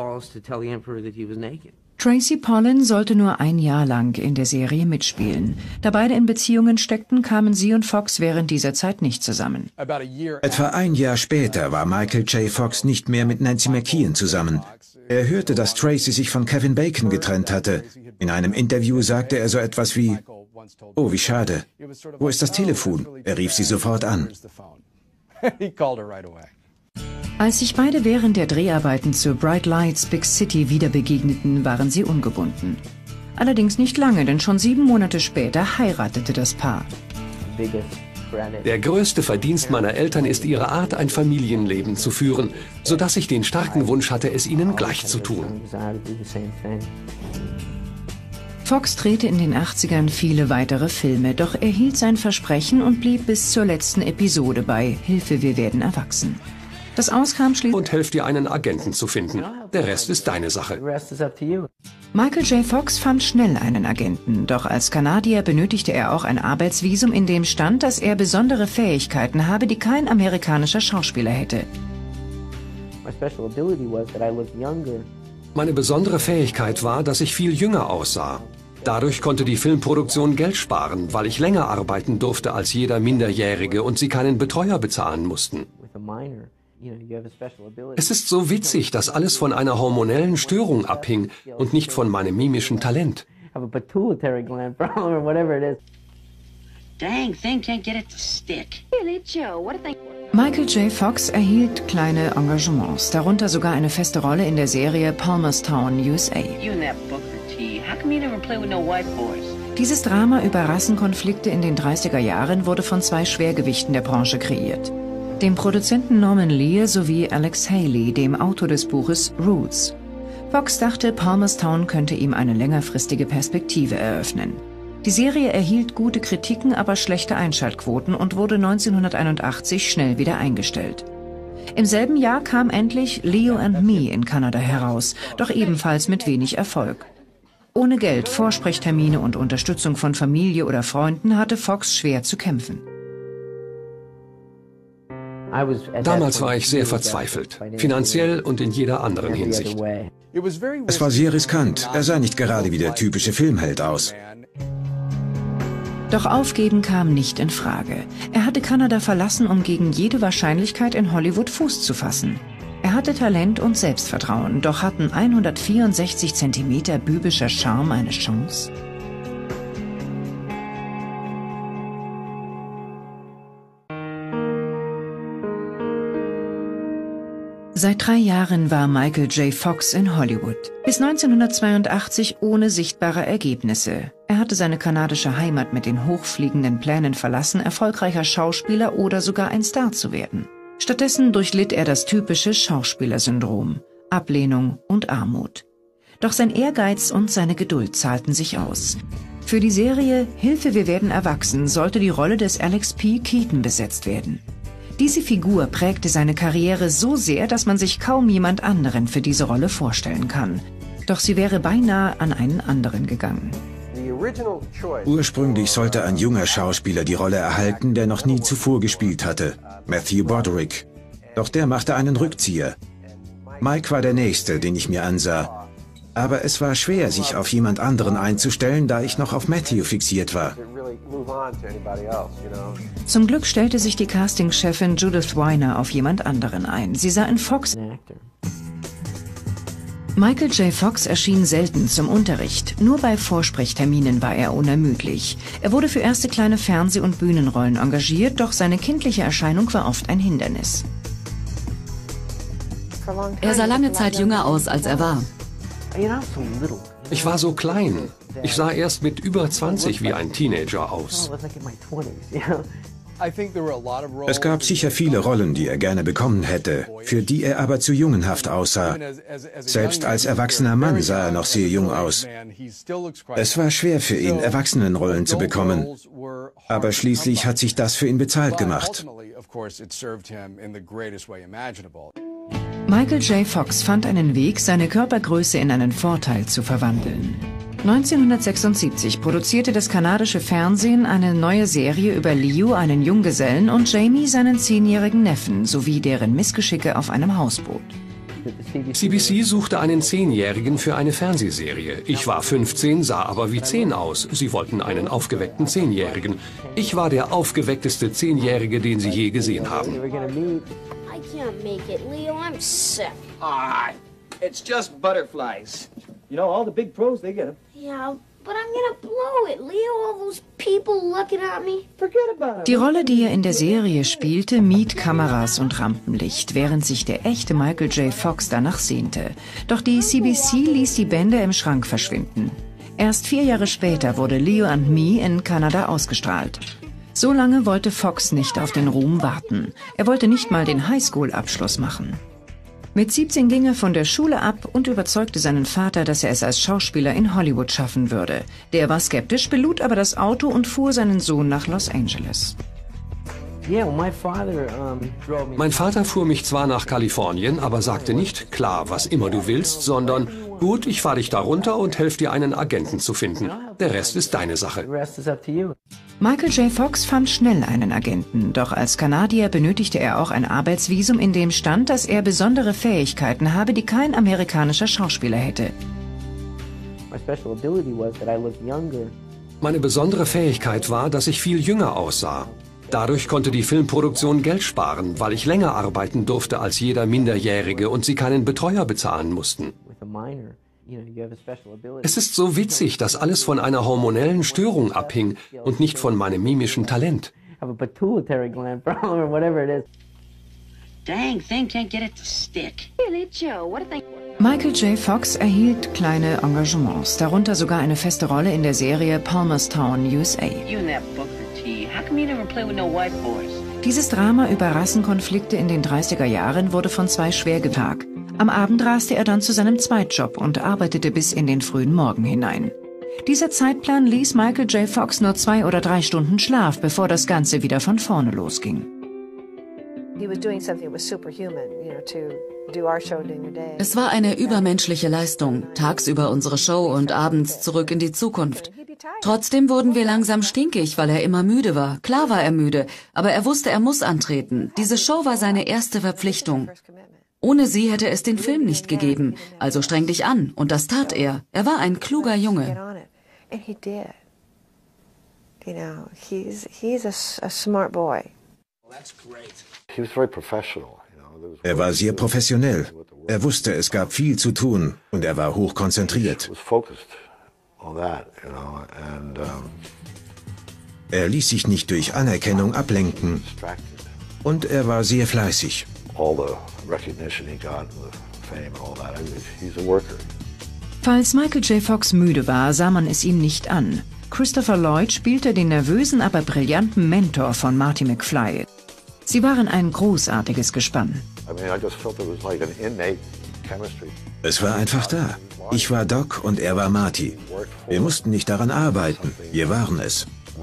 Tracy Pollan sollte nur ein Jahr lang in der Serie mitspielen. Da beide in Beziehungen steckten, kamen sie und Fox während dieser Zeit nicht zusammen. Etwa ein Jahr später war Michael J. Fox nicht mehr mit Nancy McKeon zusammen. Er hörte, dass Tracy sich von Kevin Bacon getrennt hatte. In einem Interview sagte er so etwas wie, oh, wie schade. Wo ist das Telefon? Er rief sie sofort an. Als sich beide während der Dreharbeiten zu Bright Lights, Big City wieder begegneten, waren sie ungebunden. Allerdings nicht lange, denn schon sieben Monate später heiratete das Paar. Der größte Verdienst meiner Eltern ist ihre Art, ein Familienleben zu führen, sodass ich den starken Wunsch hatte, es ihnen gleich zu tun. Fox drehte in den achtzigern viele weitere Filme, doch er hielt sein Versprechen und blieb bis zur letzten Episode bei Hilfe, wir werden erwachsen. Das auskam schließlich... Und helft dir, einen Agenten zu finden. Der Rest ist deine Sache. Michael J. Fox fand schnell einen Agenten, doch als Kanadier benötigte er auch ein Arbeitsvisum, in dem stand, dass er besondere Fähigkeiten habe, die kein amerikanischer Schauspieler hätte. Meine besondere Fähigkeit war, dass ich viel jünger aussah. Dadurch konnte die Filmproduktion Geld sparen, weil ich länger arbeiten durfte als jeder Minderjährige und sie keinen Betreuer bezahlen mussten. Es ist so witzig, dass alles von einer hormonellen Störung abhing und nicht von meinem mimischen Talent. Michael J. Fox erhielt kleine Engagements, darunter sogar eine feste Rolle in der Serie Palmerstown, U S A. Dieses Drama über Rassenkonflikte in den dreißiger Jahren wurde von zwei Schwergewichten der Branche kreiert. Dem Produzenten Norman Lear sowie Alex Haley, dem Autor des Buches Roots. Fox dachte, Palmerstown könnte ihm eine längerfristige Perspektive eröffnen. Die Serie erhielt gute Kritiken, aber schlechte Einschaltquoten und wurde neunzehnhunderteinundachtzig schnell wieder eingestellt. Im selben Jahr kam endlich Leo and Me in Kanada heraus, doch ebenfalls mit wenig Erfolg. Ohne Geld, Vorsprechtermine und Unterstützung von Familie oder Freunden hatte Fox schwer zu kämpfen. Damals war ich sehr verzweifelt, finanziell und in jeder anderen Hinsicht. Es war sehr riskant. Er sah nicht gerade wie der typische Filmheld aus. Doch aufgeben kam nicht in Frage. Er hatte Kanada verlassen, um gegen jede Wahrscheinlichkeit in Hollywood Fuß zu fassen. Er hatte Talent und Selbstvertrauen, doch hatten hundertvierundsechzig Zentimeter bübischer Charme eine Chance? Seit drei Jahren war Michael J. Fox in Hollywood. Bis neunzehnhundertzweiundachtzig ohne sichtbare Ergebnisse. Er hatte seine kanadische Heimat mit den hochfliegenden Plänen verlassen, erfolgreicher Schauspieler oder sogar ein Star zu werden. Stattdessen durchlitt er das typische Schauspielersyndrom, Ablehnung und Armut. Doch sein Ehrgeiz und seine Geduld zahlten sich aus. Für die Serie Hilfe, wir werden erwachsen sollte die Rolle des Alex P. Keaton besetzt werden. Diese Figur prägte seine Karriere so sehr, dass man sich kaum jemand anderen für diese Rolle vorstellen kann. Doch sie wäre beinahe an einen anderen gegangen. Ursprünglich sollte ein junger Schauspieler die Rolle erhalten, der noch nie zuvor gespielt hatte, Matthew Broderick. Doch der machte einen Rückzieher. Mike war der Nächste, den ich mir ansah. Aber es war schwer, sich auf jemand anderen einzustellen, da ich noch auf Matthew fixiert war. Zum Glück stellte sich die Castingchefin Judith Weiner auf jemand anderen ein. Sie sah in Fox. Michael J. Fox erschien selten zum Unterricht. Nur bei Vorsprechterminen war er unermüdlich. Er wurde für erste kleine Fernseh- und Bühnenrollen engagiert, doch seine kindliche Erscheinung war oft ein Hindernis. Er sah lange Zeit jünger aus, als er war. Ich war so klein. Ich sah erst mit über zwanzig wie ein Teenager aus. Es gab sicher viele Rollen, die er gerne bekommen hätte, für die er aber zu jungenhaft aussah. Selbst als erwachsener Mann sah er noch sehr jung aus. Es war schwer für ihn, Erwachsenenrollen zu bekommen. Aber schließlich hat sich das für ihn bezahlt gemacht. Michael J. Fox fand einen Weg, seine Körpergröße in einen Vorteil zu verwandeln. neunzehnhundertsechsundsiebzig produzierte das kanadische Fernsehen eine neue Serie über Leo, einen Junggesellen, und Jamie, seinen zehnjährigen Neffen, sowie deren Missgeschicke auf einem Hausboot. C B C suchte einen Zehnjährigen für eine Fernsehserie. Ich war fünfzehn, sah aber wie zehn aus. Sie wollten einen aufgeweckten Zehnjährigen. Ich war der aufgeweckteste Zehnjährige, den sie je gesehen haben. I can't make it, Leo. I'm sick. Ah, it's just butterflies. You know, all the big pros, they get them. Yeah, but I'm gonna blow it, Leo. All those people looking at me. Forget about it. Die Rolle, die er in der Serie spielte, mied Kameras und Rampenlicht, während sich der echte Michael J. Fox danach sehnte. Doch die C B C ließ die Bänder im Schrank verschwinden. Erst vier Jahre später wurde Leo and Me in Kanada ausgestrahlt. So lange wollte Fox nicht auf den Ruhm warten. Er wollte nicht mal den Highschool-Abschluss machen. Mit siebzehn ging er von der Schule ab und überzeugte seinen Vater, dass er es als Schauspieler in Hollywood schaffen würde. Der war skeptisch, belud aber das Auto und fuhr seinen Sohn nach Los Angeles. Mein Vater fuhr mich zwar nach Kalifornien, aber sagte nicht, klar, was immer du willst, sondern, gut, ich fahre dich da runter und helfe dir, einen Agenten zu finden. Der Rest ist deine Sache. Michael J. Fox fand schnell einen Agenten, doch als Kanadier benötigte er auch ein Arbeitsvisum, in dem stand, dass er besondere Fähigkeiten habe, die kein amerikanischer Schauspieler hätte. Meine besondere Fähigkeit war, dass ich viel jünger aussah. Dadurch konnte die Filmproduktion Geld sparen, weil ich länger arbeiten durfte als jeder Minderjährige und sie keinen Betreuer bezahlen mussten. Es ist so witzig, dass alles von einer hormonellen Störung abhing und nicht von meinem mimischen Talent. Michael J. Fox erhielt kleine Engagements, darunter sogar eine feste Rolle in der Serie Palmerstown, U S A. Dieses Drama über Rassenkonflikte in den dreißiger Jahren wurde von zwei schwer getagt. Am Abend raste er dann zu seinem Zweitjob und arbeitete bis in den frühen Morgen hinein. Dieser Zeitplan ließ Michael J. Fox nur zwei oder drei Stunden Schlaf, bevor das Ganze wieder von vorne losging. Es war eine übermenschliche Leistung, tagsüber unsere Show und abends zurück in die Zukunft. Trotzdem wurden wir langsam stinkig, weil er immer müde war. Klar war er müde, aber er wusste, er muss antreten. Diese Show war seine erste Verpflichtung. Ohne sie hätte es den Film nicht gegeben. Also streng dich an. Und das tat er. Er war ein kluger Junge. Er war sehr professionell. Er wusste, es gab viel zu tun und er war hochkonzentriert. Er ließ sich nicht durch Anerkennung ablenken und er war sehr fleißig. Falls Michael J. Fox müde war, sah man es ihm nicht an. Christopher Lloyd spielte den nervösen, aber brillanten Mentor von Marty McFly. Sie waren ein großartiges Gespann. Es war einfach da. Ich war Doc und er war Marty. Wir mussten nicht daran arbeiten, wir waren es.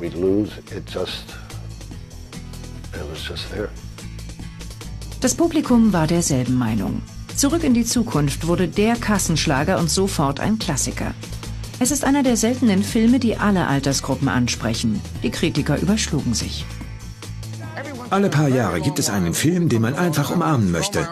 Das Publikum war derselben Meinung. Zurück in die Zukunft wurde der Kassenschlager und sofort ein Klassiker. Es ist einer der seltenen Filme, die alle Altersgruppen ansprechen. Die Kritiker überschlugen sich. Alle paar Jahre gibt es einen Film, den man einfach umarmen möchte.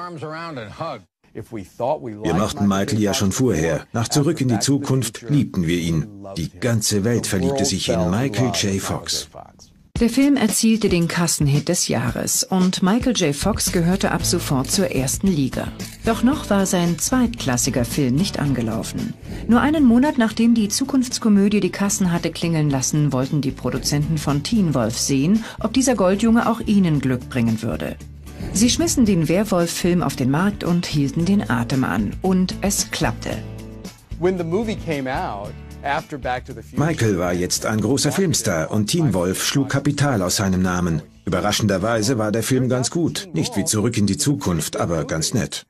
Wir mochten Michael ja schon vorher. Nach Zurück in die Zukunft liebten wir ihn. Die ganze Welt verliebte sich in Michael J. Fox. Der Film erzielte den Kassenhit des Jahres und Michael J. Fox gehörte ab sofort zur ersten Liga. Doch noch war sein zweitklassiger Film nicht angelaufen. Nur einen Monat nachdem die Zukunftskomödie die Kassen hatte klingeln lassen, wollten die Produzenten von Teen Wolf sehen, ob dieser Goldjunge auch ihnen Glück bringen würde. Sie schmissen den Werwolf-Film auf den Markt und hielten den Atem an. Und es klappte. Michael war jetzt ein großer Filmstar und Teen Wolf schlug Kapital aus seinem Namen. Überraschenderweise war der Film ganz gut. Nicht wie Zurück in die Zukunft, aber ganz nett.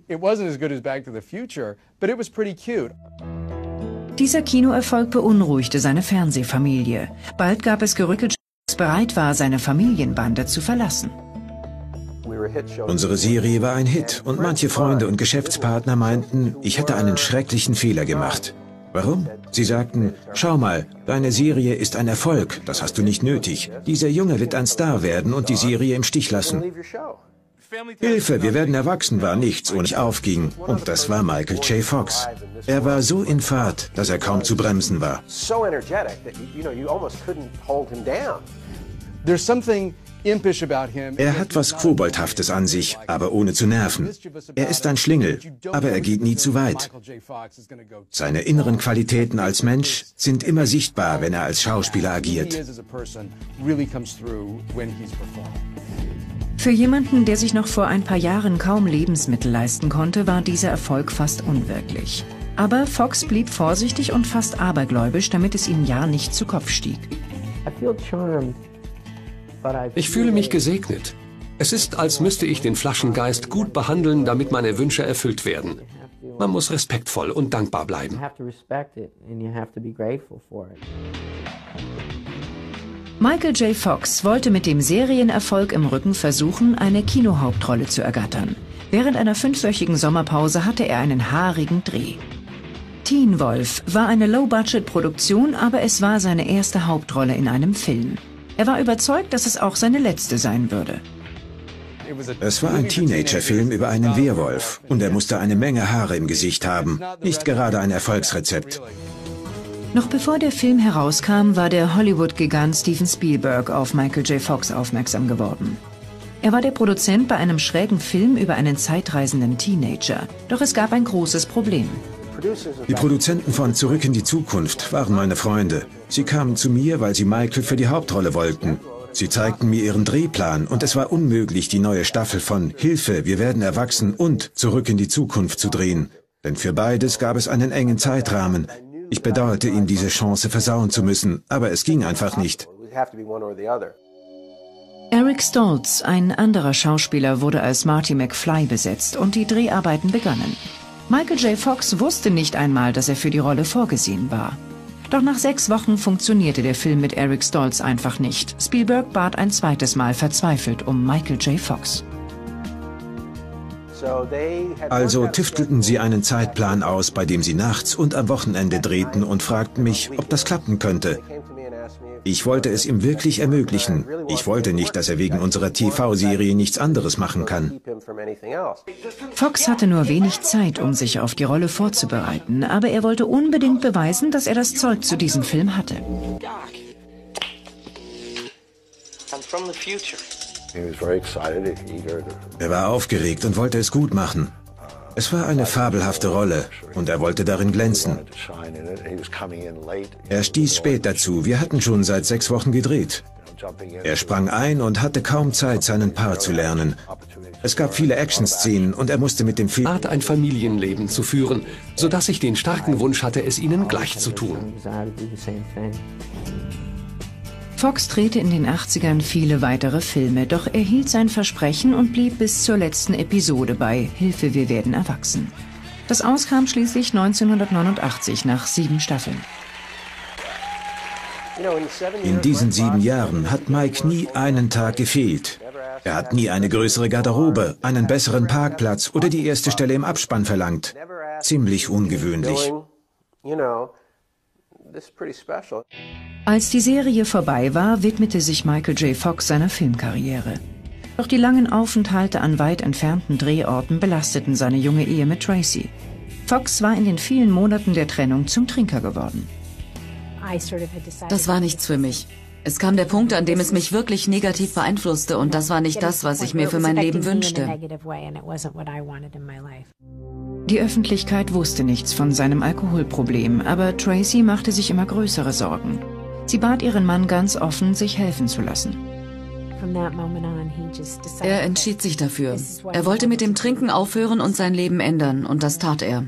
Dieser Kinoerfolg beunruhigte seine Fernsehfamilie. Bald gab es Gerüchte, dass Fox bereit war, seine Familienbande zu verlassen. Unsere Serie war ein Hit und manche Freunde und Geschäftspartner meinten, ich hätte einen schrecklichen Fehler gemacht. Warum? Sie sagten, schau mal, deine Serie ist ein Erfolg, das hast du nicht nötig. Dieser Junge wird ein Star werden und die Serie im Stich lassen. Hilfe, wir werden erwachsen war nichts, ohne ich aufging. Und das war Michael J. Fox. Er war so in Fahrt, dass er kaum zu bremsen war. Er hat was Koboldhaftes an sich, aber ohne zu nerven. Er ist ein Schlingel, aber er geht nie zu weit. Seine inneren Qualitäten als Mensch sind immer sichtbar, wenn er als Schauspieler agiert. Für jemanden, der sich noch vor ein paar Jahren kaum Lebensmittel leisten konnte, war dieser Erfolg fast unwirklich. Aber Fox blieb vorsichtig und fast abergläubisch, damit es ihm ja nicht zu Kopf stieg. Ich fühle mich gesegnet. Es ist, als müsste ich den Flaschengeist gut behandeln, damit meine Wünsche erfüllt werden. Man muss respektvoll und dankbar bleiben. Michael J. Fox wollte mit dem Serienerfolg im Rücken versuchen, eine Kinohauptrolle zu ergattern. Während einer fünfwöchigen Sommerpause hatte er einen haarigen Dreh. Teen Wolf war eine Low-Budget-Produktion, aber es war seine erste Hauptrolle in einem Film. Er war überzeugt, dass es auch seine letzte sein würde. Es war ein Teenager-Film über einen Werwolf und er musste eine Menge Haare im Gesicht haben. Nicht gerade ein Erfolgsrezept. Noch bevor der Film herauskam, war der Hollywood-Gigant Steven Spielberg auf Michael J. Fox aufmerksam geworden. Er war der Produzent bei einem schrägen Film über einen zeitreisenden Teenager. Doch es gab ein großes Problem. Die Produzenten von Zurück in die Zukunft waren meine Freunde. Sie kamen zu mir, weil sie Michael für die Hauptrolle wollten. Sie zeigten mir ihren Drehplan und es war unmöglich, die neue Staffel von Hilfe, wir werden erwachsen und Zurück in die Zukunft zu drehen. Denn für beides gab es einen engen Zeitrahmen. Ich bedauerte, ihm diese Chance versauen zu müssen, aber es ging einfach nicht. Eric Stoltz, ein anderer Schauspieler, wurde als Marty McFly besetzt und die Dreharbeiten begannen. Michael J. Fox wusste nicht einmal, dass er für die Rolle vorgesehen war. Doch nach sechs Wochen funktionierte der Film mit Eric Stoltz einfach nicht. Spielberg bat ein zweites Mal verzweifelt um Michael J. Fox. Also tüftelten sie einen Zeitplan aus, bei dem sie nachts und am Wochenende drehten und fragten mich, ob das klappen könnte. Ich wollte es ihm wirklich ermöglichen. Ich wollte nicht, dass er wegen unserer T V-Serie nichts anderes machen kann. Fox hatte nur wenig Zeit, um sich auf die Rolle vorzubereiten, aber er wollte unbedingt beweisen, dass er das Zeug zu diesem Film hatte. Er war aufgeregt und wollte es gut machen. Es war eine fabelhafte Rolle und er wollte darin glänzen. Er stieß spät dazu, wir hatten schon seit sechs Wochen gedreht. Er sprang ein und hatte kaum Zeit, seinen Part zu lernen. Es gab viele Action-Szenen und er musste mit dem Film Art ein Familienleben zu führen, sodass ich den starken Wunsch hatte, es ihnen gleich zu tun. Fox drehte in den achtzigern viele weitere Filme, doch er hielt sein Versprechen und blieb bis zur letzten Episode bei Hilfe, wir werden erwachsen. Das Aus kam schließlich neunzehnhundertneunundachtzig nach sieben Staffeln. In diesen sieben Jahren hat Mike nie einen Tag gefehlt. Er hat nie eine größere Garderobe, einen besseren Parkplatz oder die erste Stelle im Abspann verlangt. Ziemlich ungewöhnlich. Als die Serie vorbei war, widmete sich Michael J. Fox seiner Filmkarriere. Doch die langen Aufenthalte an weit entfernten Drehorten belasteten seine junge Ehe mit Tracy. Fox war in den vielen Monaten der Trennung zum Trinker geworden. Das war nichts für mich. Es kam der Punkt, an dem es mich wirklich negativ beeinflusste und das war nicht das, was ich mir für mein Leben wünschte. Die Öffentlichkeit wusste nichts von seinem Alkoholproblem, aber Tracy machte sich immer größere Sorgen. Sie bat ihren Mann ganz offen, sich helfen zu lassen. Er entschied sich dafür. Er wollte mit dem Trinken aufhören und sein Leben ändern, und das tat er.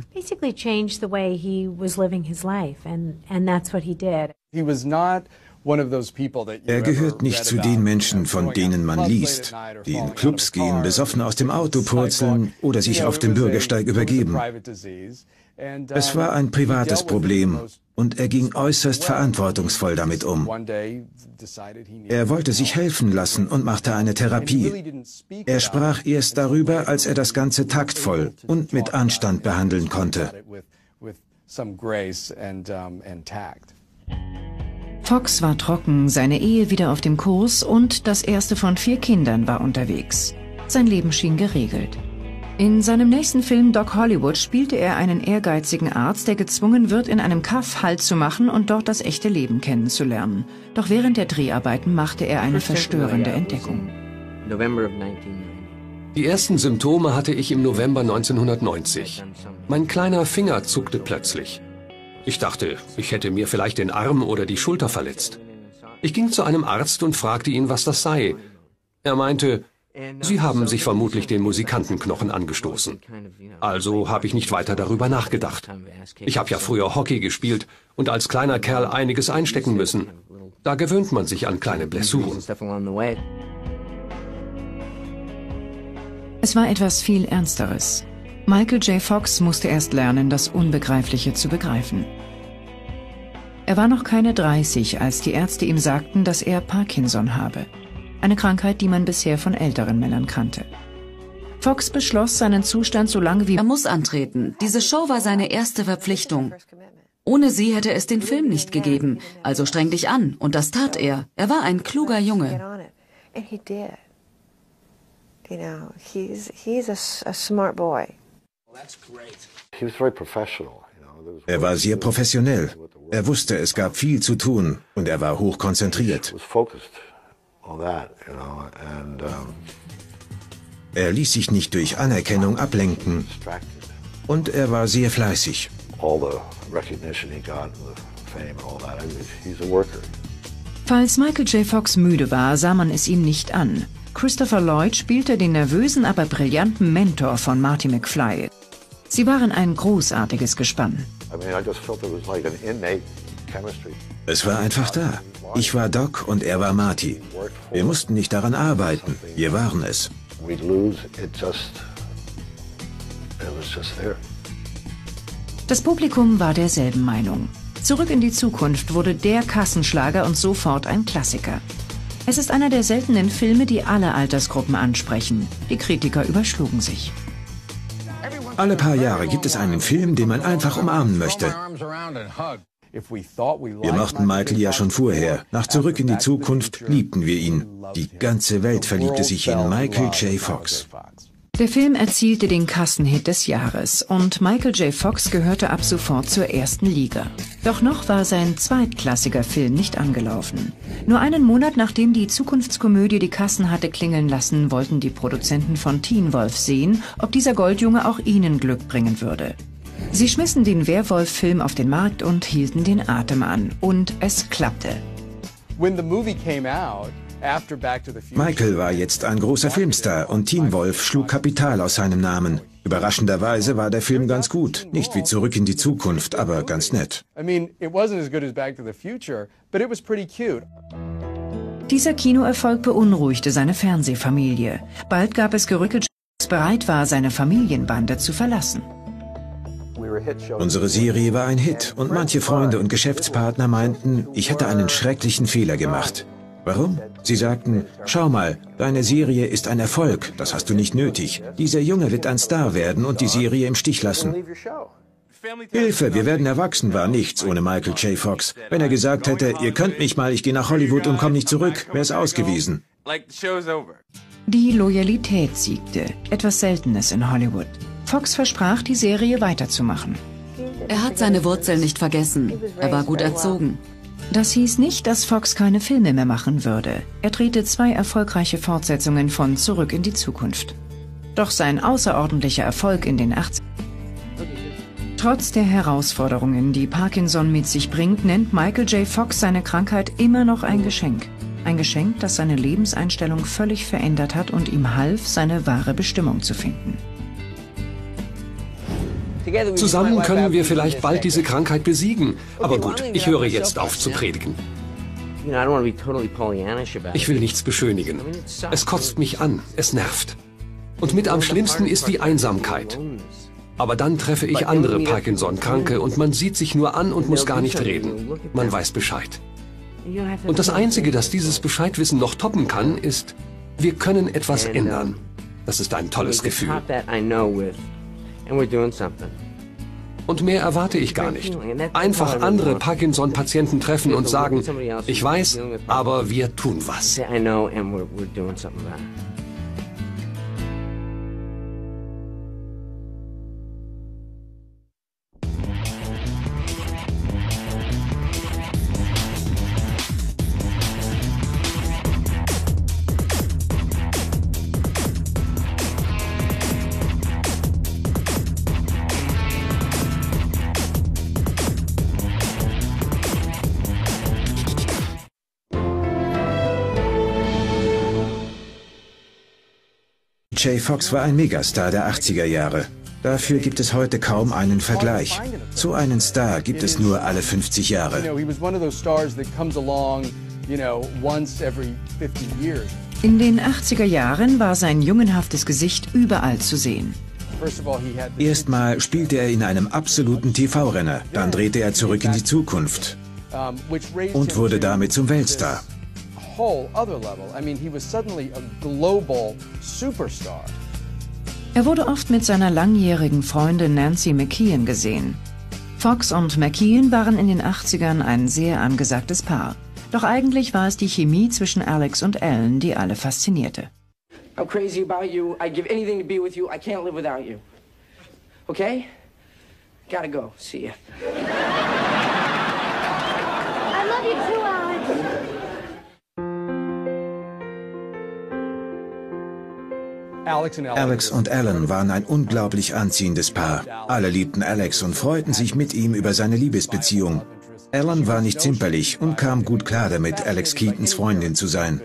Er gehört nicht zu den Menschen, von denen man liest, die in Clubs gehen, besoffen aus dem Auto purzeln oder sich auf dem Bürgersteig übergeben. Es war ein privates Problem und er ging äußerst verantwortungsvoll damit um. Er wollte sich helfen lassen und machte eine Therapie. Er sprach erst darüber, als er das Ganze taktvoll und mit Anstand behandeln konnte. Fox war trocken, seine Ehe wieder auf dem Kurs und das erste von vier Kindern war unterwegs. Sein Leben schien geregelt. In seinem nächsten Film Doc Hollywood spielte er einen ehrgeizigen Arzt, der gezwungen wird, in einem Kaff Halt zu machen und dort das echte Leben kennenzulernen. Doch während der Dreharbeiten machte er eine verstörende Entdeckung. Die ersten Symptome hatte ich im November neunzehnhundertneunzig. Mein kleiner Finger zuckte plötzlich. Ich dachte, ich hätte mir vielleicht den Arm oder die Schulter verletzt. Ich ging zu einem Arzt und fragte ihn, was das sei. Er meinte, Sie haben sich vermutlich den Musikantenknochen angestoßen. Also habe ich nicht weiter darüber nachgedacht. Ich habe ja früher Hockey gespielt und als kleiner Kerl einiges einstecken müssen. Da gewöhnt man sich an kleine Blessuren. Es war etwas viel Ernsteres. Michael J. Fox musste erst lernen, das Unbegreifliche zu begreifen. Er war noch keine dreißig, als die Ärzte ihm sagten, dass er Parkinson habe. Eine Krankheit, die man bisher von älteren Männern kannte. Fox beschloss, seinen Zustand so lange wie... Er muss antreten. Diese Show war seine erste Verpflichtung. Ohne sie hätte es den Film nicht gegeben. Also streng dich an. Und das tat er. Er war ein kluger Junge. Er war sehr professionell. Er wusste, es gab viel zu tun und er war hoch konzentriert. Er ließ sich nicht durch Anerkennung ablenken und er war sehr fleißig. Falls Michael J. Fox müde war, sah man es ihm nicht an. Christopher Lloyd spielte den nervösen, aber brillanten Mentor von Marty McFly. Sie waren ein großartiges Gespann. Es war einfach da. Ich war Doc und er war Marty. Wir mussten nicht daran arbeiten, wir waren es. Das Publikum war derselben Meinung. Zurück in die Zukunft wurde der Kassenschlager und sofort ein Klassiker. Es ist einer der seltenen Filme, die alle Altersgruppen ansprechen. Die Kritiker überschlugen sich. Alle paar Jahre gibt es einen Film, den man einfach umarmen möchte. Wir mochten Michael ja schon vorher. Nach Zurück in die Zukunft liebten wir ihn. Die ganze Welt verliebte sich in Michael J. Fox. Der Film erzielte den Kassenhit des Jahres und Michael J. Fox gehörte ab sofort zur ersten Liga. Doch noch war sein zweitklassiger Film nicht angelaufen. Nur einen Monat nachdem die Zukunftskomödie die Kassen hatte klingeln lassen, wollten die Produzenten von Teen Wolf sehen, ob dieser Goldjunge auch ihnen Glück bringen würde. Sie schmissen den Werwolf-Film auf den Markt und hielten den Atem an. Und es klappte. Michael war jetzt ein großer Filmstar und Teen Wolf schlug Kapital aus seinem Namen. Überraschenderweise war der Film ganz gut. Nicht wie Zurück in die Zukunft, aber ganz nett. Dieser Kinoerfolg beunruhigte seine Fernsehfamilie. Bald gab es Gerüchte, dass Fox bereit war, seine Familienbande zu verlassen. Unsere Serie war ein Hit und manche Freunde und Geschäftspartner meinten, ich hätte einen schrecklichen Fehler gemacht. Warum? Sie sagten, schau mal, deine Serie ist ein Erfolg, das hast du nicht nötig. Dieser Junge wird ein Star werden und die Serie im Stich lassen. Hilfe, wir werden erwachsen, war nichts ohne Michael J. Fox. Wenn er gesagt hätte, ihr könnt mich mal, ich gehe nach Hollywood und komme nicht zurück, wäre es ausgewiesen. Die Loyalität siegte, etwas Seltenes in Hollywood. Fox versprach, die Serie weiterzumachen. Er hat seine Wurzeln nicht vergessen. Er war gut erzogen. Das hieß nicht, dass Fox keine Filme mehr machen würde. Er drehte zwei erfolgreiche Fortsetzungen von Zurück in die Zukunft. Doch sein außerordentlicher Erfolg in den achtzigern. Trotz der Herausforderungen, die Parkinson mit sich bringt, nennt Michael J. Fox seine Krankheit immer noch ein Geschenk. Ein Geschenk, das seine Lebenseinstellung völlig verändert hat und ihm half, seine wahre Bestimmung zu finden. Zusammen können wir vielleicht bald diese Krankheit besiegen. Aber gut, ich höre jetzt auf zu predigen. Ich will nichts beschönigen. Es kotzt mich an, es nervt. Und mit am schlimmsten ist die Einsamkeit. Aber dann treffe ich andere Parkinson-Kranke und man sieht sich nur an und muss gar nicht reden. Man weiß Bescheid. Und das Einzige, das dieses Bescheidwissen noch toppen kann, ist, wir können etwas ändern. Das ist ein tolles Gefühl. Und mehr erwarte ich gar nicht. Einfach andere Parkinson-Patienten treffen und sagen, ich weiß, aber wir tun was. J. Fox war ein Megastar der achtziger Jahre. Dafür gibt es heute kaum einen Vergleich. So einen Star gibt es nur alle fünfzig Jahre. In den achtziger Jahren war sein jungenhaftes Gesicht überall zu sehen. Erstmal spielte er in einem absoluten T V-Renner, dann drehte er zurück in die Zukunft und wurde damit zum Weltstar. Er wurde oft mit seiner langjährigen Freundin Nancy McKeon gesehen. Fox und McKeon waren in den achtzigern ein sehr angesagtes Paar. Doch eigentlich war es die Chemie zwischen Alex und Ellen, die alle faszinierte. I'm crazy about you. I'd give anything to be with you. I can't live without you. Okay? Gotta go. See ya. I love you too, Alex. Alex und Ellen waren ein unglaublich anziehendes Paar. Alle liebten Alex und freuten sich mit ihm über seine Liebesbeziehung. Ellen war nicht zimperlich und kam gut klar damit, Alex Keatons Freundin zu sein.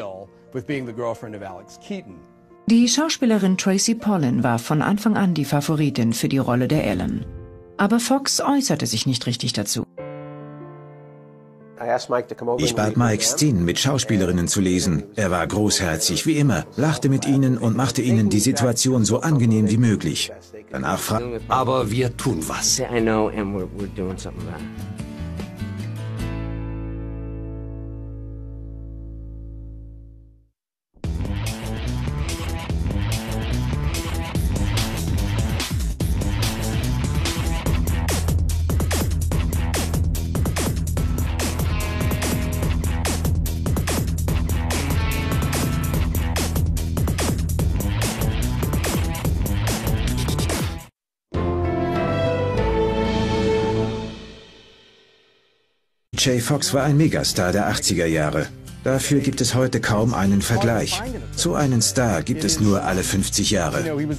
Die Schauspielerin Tracy Pollan war von Anfang an die Favoritin für die Rolle der Ellen. Aber Fox äußerte sich nicht richtig dazu. Ich bat Mike Steen, mit Schauspielerinnen zu lesen. Er war großherzig, wie immer, lachte mit ihnen und machte ihnen die Situation so angenehm wie möglich. Danach fragte er, aber wir tun was. Jay Fox war ein Megastar der achtziger Jahre. Dafür gibt es heute kaum einen Vergleich. So einen Star gibt es nur alle fünfzig Jahre.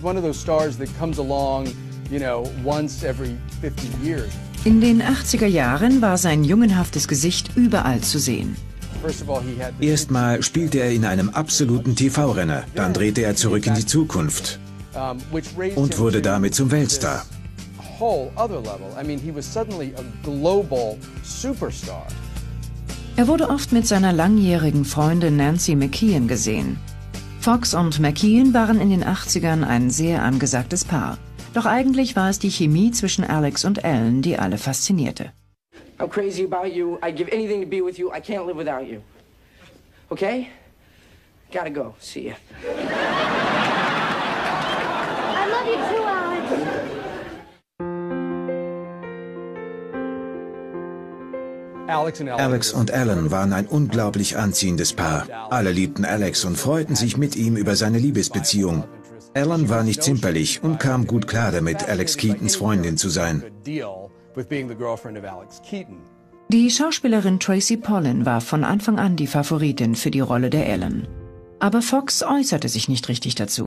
In den achtziger Jahren war sein jungenhaftes Gesicht überall zu sehen. Erstmal spielte er in einem absoluten T V-Renner, dann drehte er zurück in die Zukunft und wurde damit zum Weltstar. Er wurde oft mit seiner langjährigen Freundin Nancy McKeon gesehen. Fox und McKeon waren in den achtzigern ein sehr angesagtes Paar. Doch eigentlich war es die Chemie zwischen Alex und Ellen, die alle faszinierte. I'm crazy about you. I'd give anything to be with you. I can't live without you. Okay? Gotta go. See ya. I love you too, Alex. Alex und Ellen waren ein unglaublich anziehendes Paar. Alle liebten Alex und freuten sich mit ihm über seine Liebesbeziehung. Ellen war nicht zimperlich und kam gut klar damit, Alex Keatons Freundin zu sein. Die Schauspielerin Tracy Pollan war von Anfang an die Favoritin für die Rolle der Ellen. Aber Fox äußerte sich nicht richtig dazu.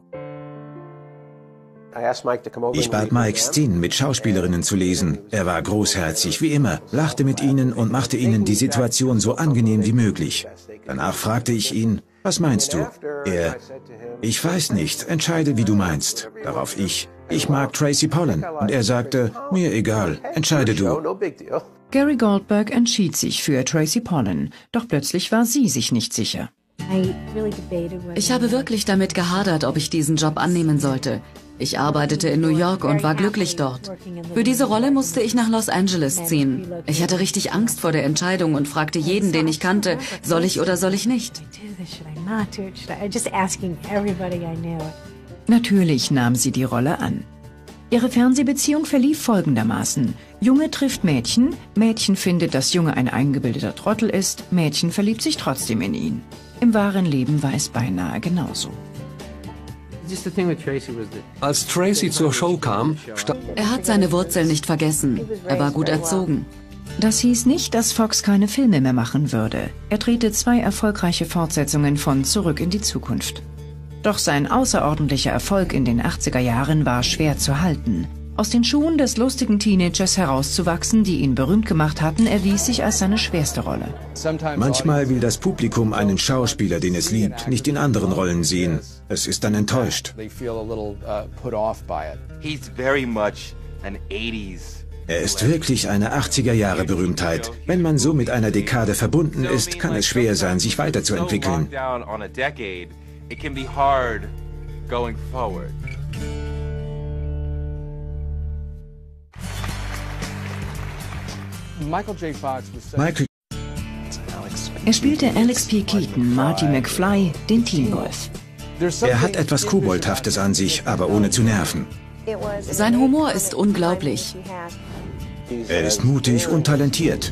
Ich bat Mike Steen, mit Schauspielerinnen zu lesen. Er war großherzig, wie immer, lachte mit ihnen und machte ihnen die Situation so angenehm wie möglich. Danach fragte ich ihn, was meinst du? Er, ich weiß nicht, entscheide, wie du meinst. Darauf ich, ich mag Tracy Pollan. Und er sagte, mir egal, entscheide du. Gary Goldberg entschied sich für Tracy Pollan, doch plötzlich war sie sich nicht sicher. Ich habe wirklich damit gehadert, ob ich diesen Job annehmen sollte. Ich arbeitete in New York und war glücklich dort. Für diese Rolle musste ich nach Los Angeles ziehen. Ich hatte richtig Angst vor der Entscheidung und fragte jeden, den ich kannte, soll ich oder soll ich nicht? Natürlich nahm sie die Rolle an. Ihre Fernsehbeziehung verlief folgendermaßen. Junge trifft Mädchen, Mädchen findet, dass Junge ein eingebildeter Trottel ist, Mädchen verliebt sich trotzdem in ihn. Im wahren Leben war es beinahe genauso. Als Tracy zur Show kam, er hat seine Wurzeln nicht vergessen. Er war gut erzogen. Das hieß nicht, dass Fox keine Filme mehr machen würde. Er drehte zwei erfolgreiche Fortsetzungen von Zurück in die Zukunft. Doch sein außerordentlicher Erfolg in den achtziger Jahren war schwer zu halten. Aus den Schuhen des lustigen Teenagers herauszuwachsen, die ihn berühmt gemacht hatten, erwies sich als seine schwerste Rolle. Manchmal will das Publikum einen Schauspieler, den es liebt, nicht in anderen Rollen sehen. Es ist dann enttäuscht. Er ist wirklich eine achtziger-Jahre-Berühmtheit. Wenn man so mit einer Dekade verbunden ist, kann es schwer sein, sich weiterzuentwickeln. Michael Er spielte Alex P. Keaton, Marty McFly, den Teen Wolf. Er hat etwas Koboldhaftes an sich, aber ohne zu nerven. Sein Humor ist unglaublich. Er ist mutig und talentiert.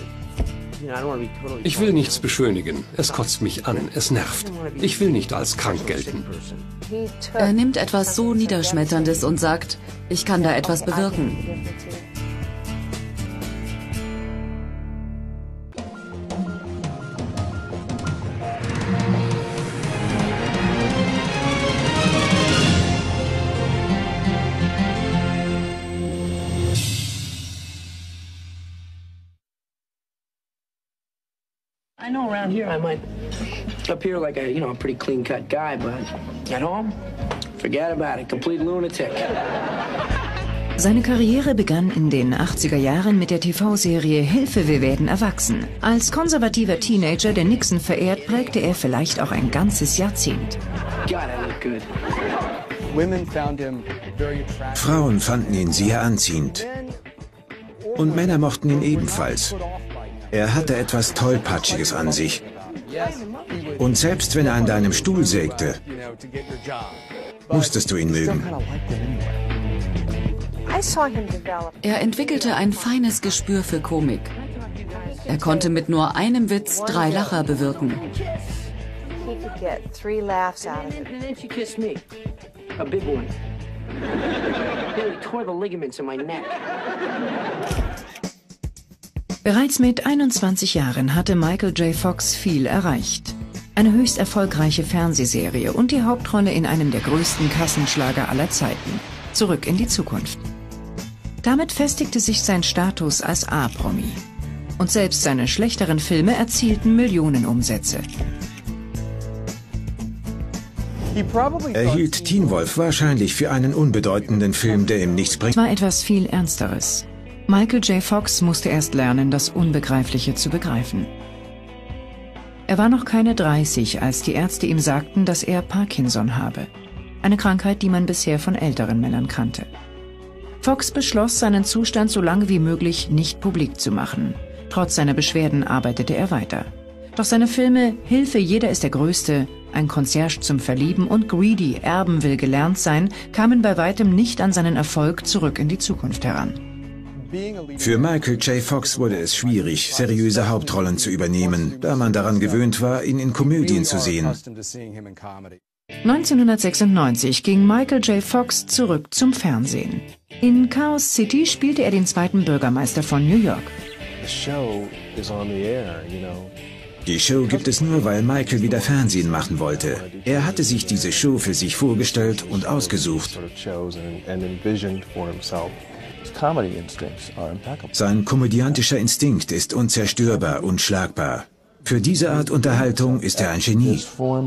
Ich will nichts beschönigen. Es kotzt mich an, es nervt. Ich will nicht als krank gelten. Er nimmt etwas so Niederschmetterndes und sagt, ich kann da etwas bewirken. I know around here I might appear like a, you know, a pretty clean-cut guy, but at home, forget about it, complete lunatic. Seine Karriere begann in den achtziger Jahren mit der T V-Serie Hilfe, wir werden erwachsen. Als konservativer Teenager, der Nixon verehrt, prägte er vielleicht auch ein ganzes Jahrzehnt. God, I look good. Frauen fanden ihn sehr anziehend. Und Männer mochten ihn ebenfalls. Er hatte etwas Tollpatschiges an sich. Und selbst wenn er an deinem Stuhl sägte, musstest du ihn mögen. Er entwickelte ein feines Gespür für Komik. Er konnte mit nur einem Witz drei Lacher bewirken. Bereits mit einundzwanzig Jahren hatte Michael J. Fox viel erreicht. Eine höchst erfolgreiche Fernsehserie und die Hauptrolle in einem der größten Kassenschlager aller Zeiten. Zurück in die Zukunft. Damit festigte sich sein Status als A-Promi. Und selbst seine schlechteren Filme erzielten Millionenumsätze. Er hielt Teen Wolf wahrscheinlich für einen unbedeutenden Film, der ihm nichts bringt. Es war etwas viel Ernsteres. Michael J. Fox musste erst lernen, das Unbegreifliche zu begreifen. Er war noch keine dreißig, als die Ärzte ihm sagten, dass er Parkinson habe. Eine Krankheit, die man bisher von älteren Männern kannte. Fox beschloss, seinen Zustand so lange wie möglich nicht publik zu machen. Trotz seiner Beschwerden arbeitete er weiter. Doch seine Filme Hilfe, jeder ist der Größte, Ein Concierge zum Verlieben und Greedy, Erben will gelernt sein, kamen bei weitem nicht an seinen Erfolg zurück in die Zukunft heran. Für Michael J. Fox wurde es schwierig, seriöse Hauptrollen zu übernehmen, da man daran gewöhnt war, ihn in Komödien zu sehen. neunzehnhundertsechsundneunzig ging Michael J. Fox zurück zum Fernsehen. In Chaos City spielte er den zweiten Bürgermeister von New York. Die Show gibt es nur, weil Michael wieder Fernsehen machen wollte. Er hatte sich diese Show für sich vorgestellt und ausgesucht. Sein komödiantischer Instinkt ist unzerstörbar, unschlagbar. Für diese Art Unterhaltung ist er ein Genie.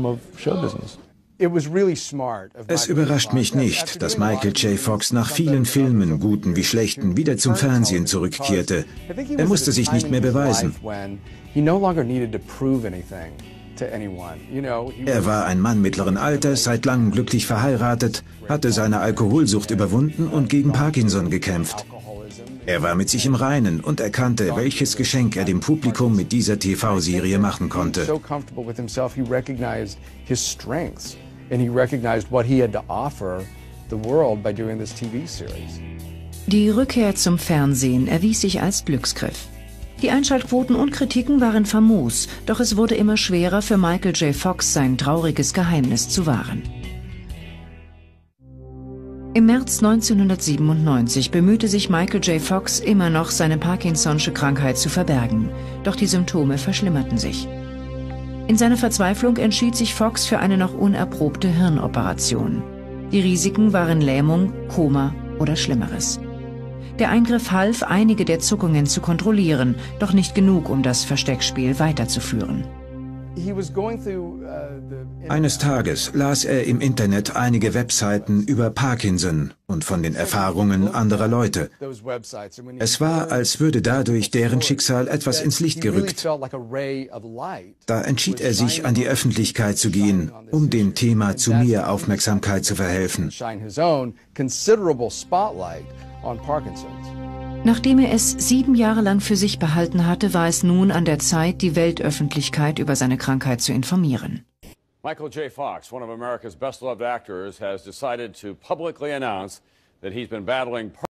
Es überrascht mich nicht, dass Michael J. Fox nach vielen Filmen, guten wie schlechten, wieder zum Fernsehen zurückkehrte. Er musste sich nicht mehr beweisen. Er war ein Mann mittleren Alters, seit langem glücklich verheiratet, hatte seine Alkoholsucht überwunden und gegen Parkinson gekämpft. Er war mit sich im Reinen und erkannte, welches Geschenk er dem Publikum mit dieser T V-Serie machen konnte. Die Rückkehr zum Fernsehen erwies sich als Glücksgriff. Die Einschaltquoten und Kritiken waren famos, doch es wurde immer schwerer für Michael J. Fox, sein trauriges Geheimnis zu wahren. Im März neunzehnhundertsiebenundneunzig bemühte sich Michael J. Fox immer noch, seine Parkinson'sche Krankheit zu verbergen, doch die Symptome verschlimmerten sich. In seiner Verzweiflung entschied sich Fox für eine noch unerprobte Hirnoperation. Die Risiken waren Lähmung, Koma oder Schlimmeres. Der Eingriff half, einige der Zuckungen zu kontrollieren, doch nicht genug, um das Versteckspiel weiterzuführen. Eines Tages las er im Internet einige Webseiten über Parkinson und von den Erfahrungen anderer Leute. Es war, als würde dadurch deren Schicksal etwas ins Licht gerückt. Da entschied er sich, an die Öffentlichkeit zu gehen, um dem Thema zu mehr Aufmerksamkeit zu verhelfen. Nachdem er es sieben Jahre lang für sich behalten hatte, war es nun an der Zeit, die Weltöffentlichkeit über seine Krankheit zu informieren. Michael J. Fox, one of America's best-loved actors, has decided to publicly announce that he's been battling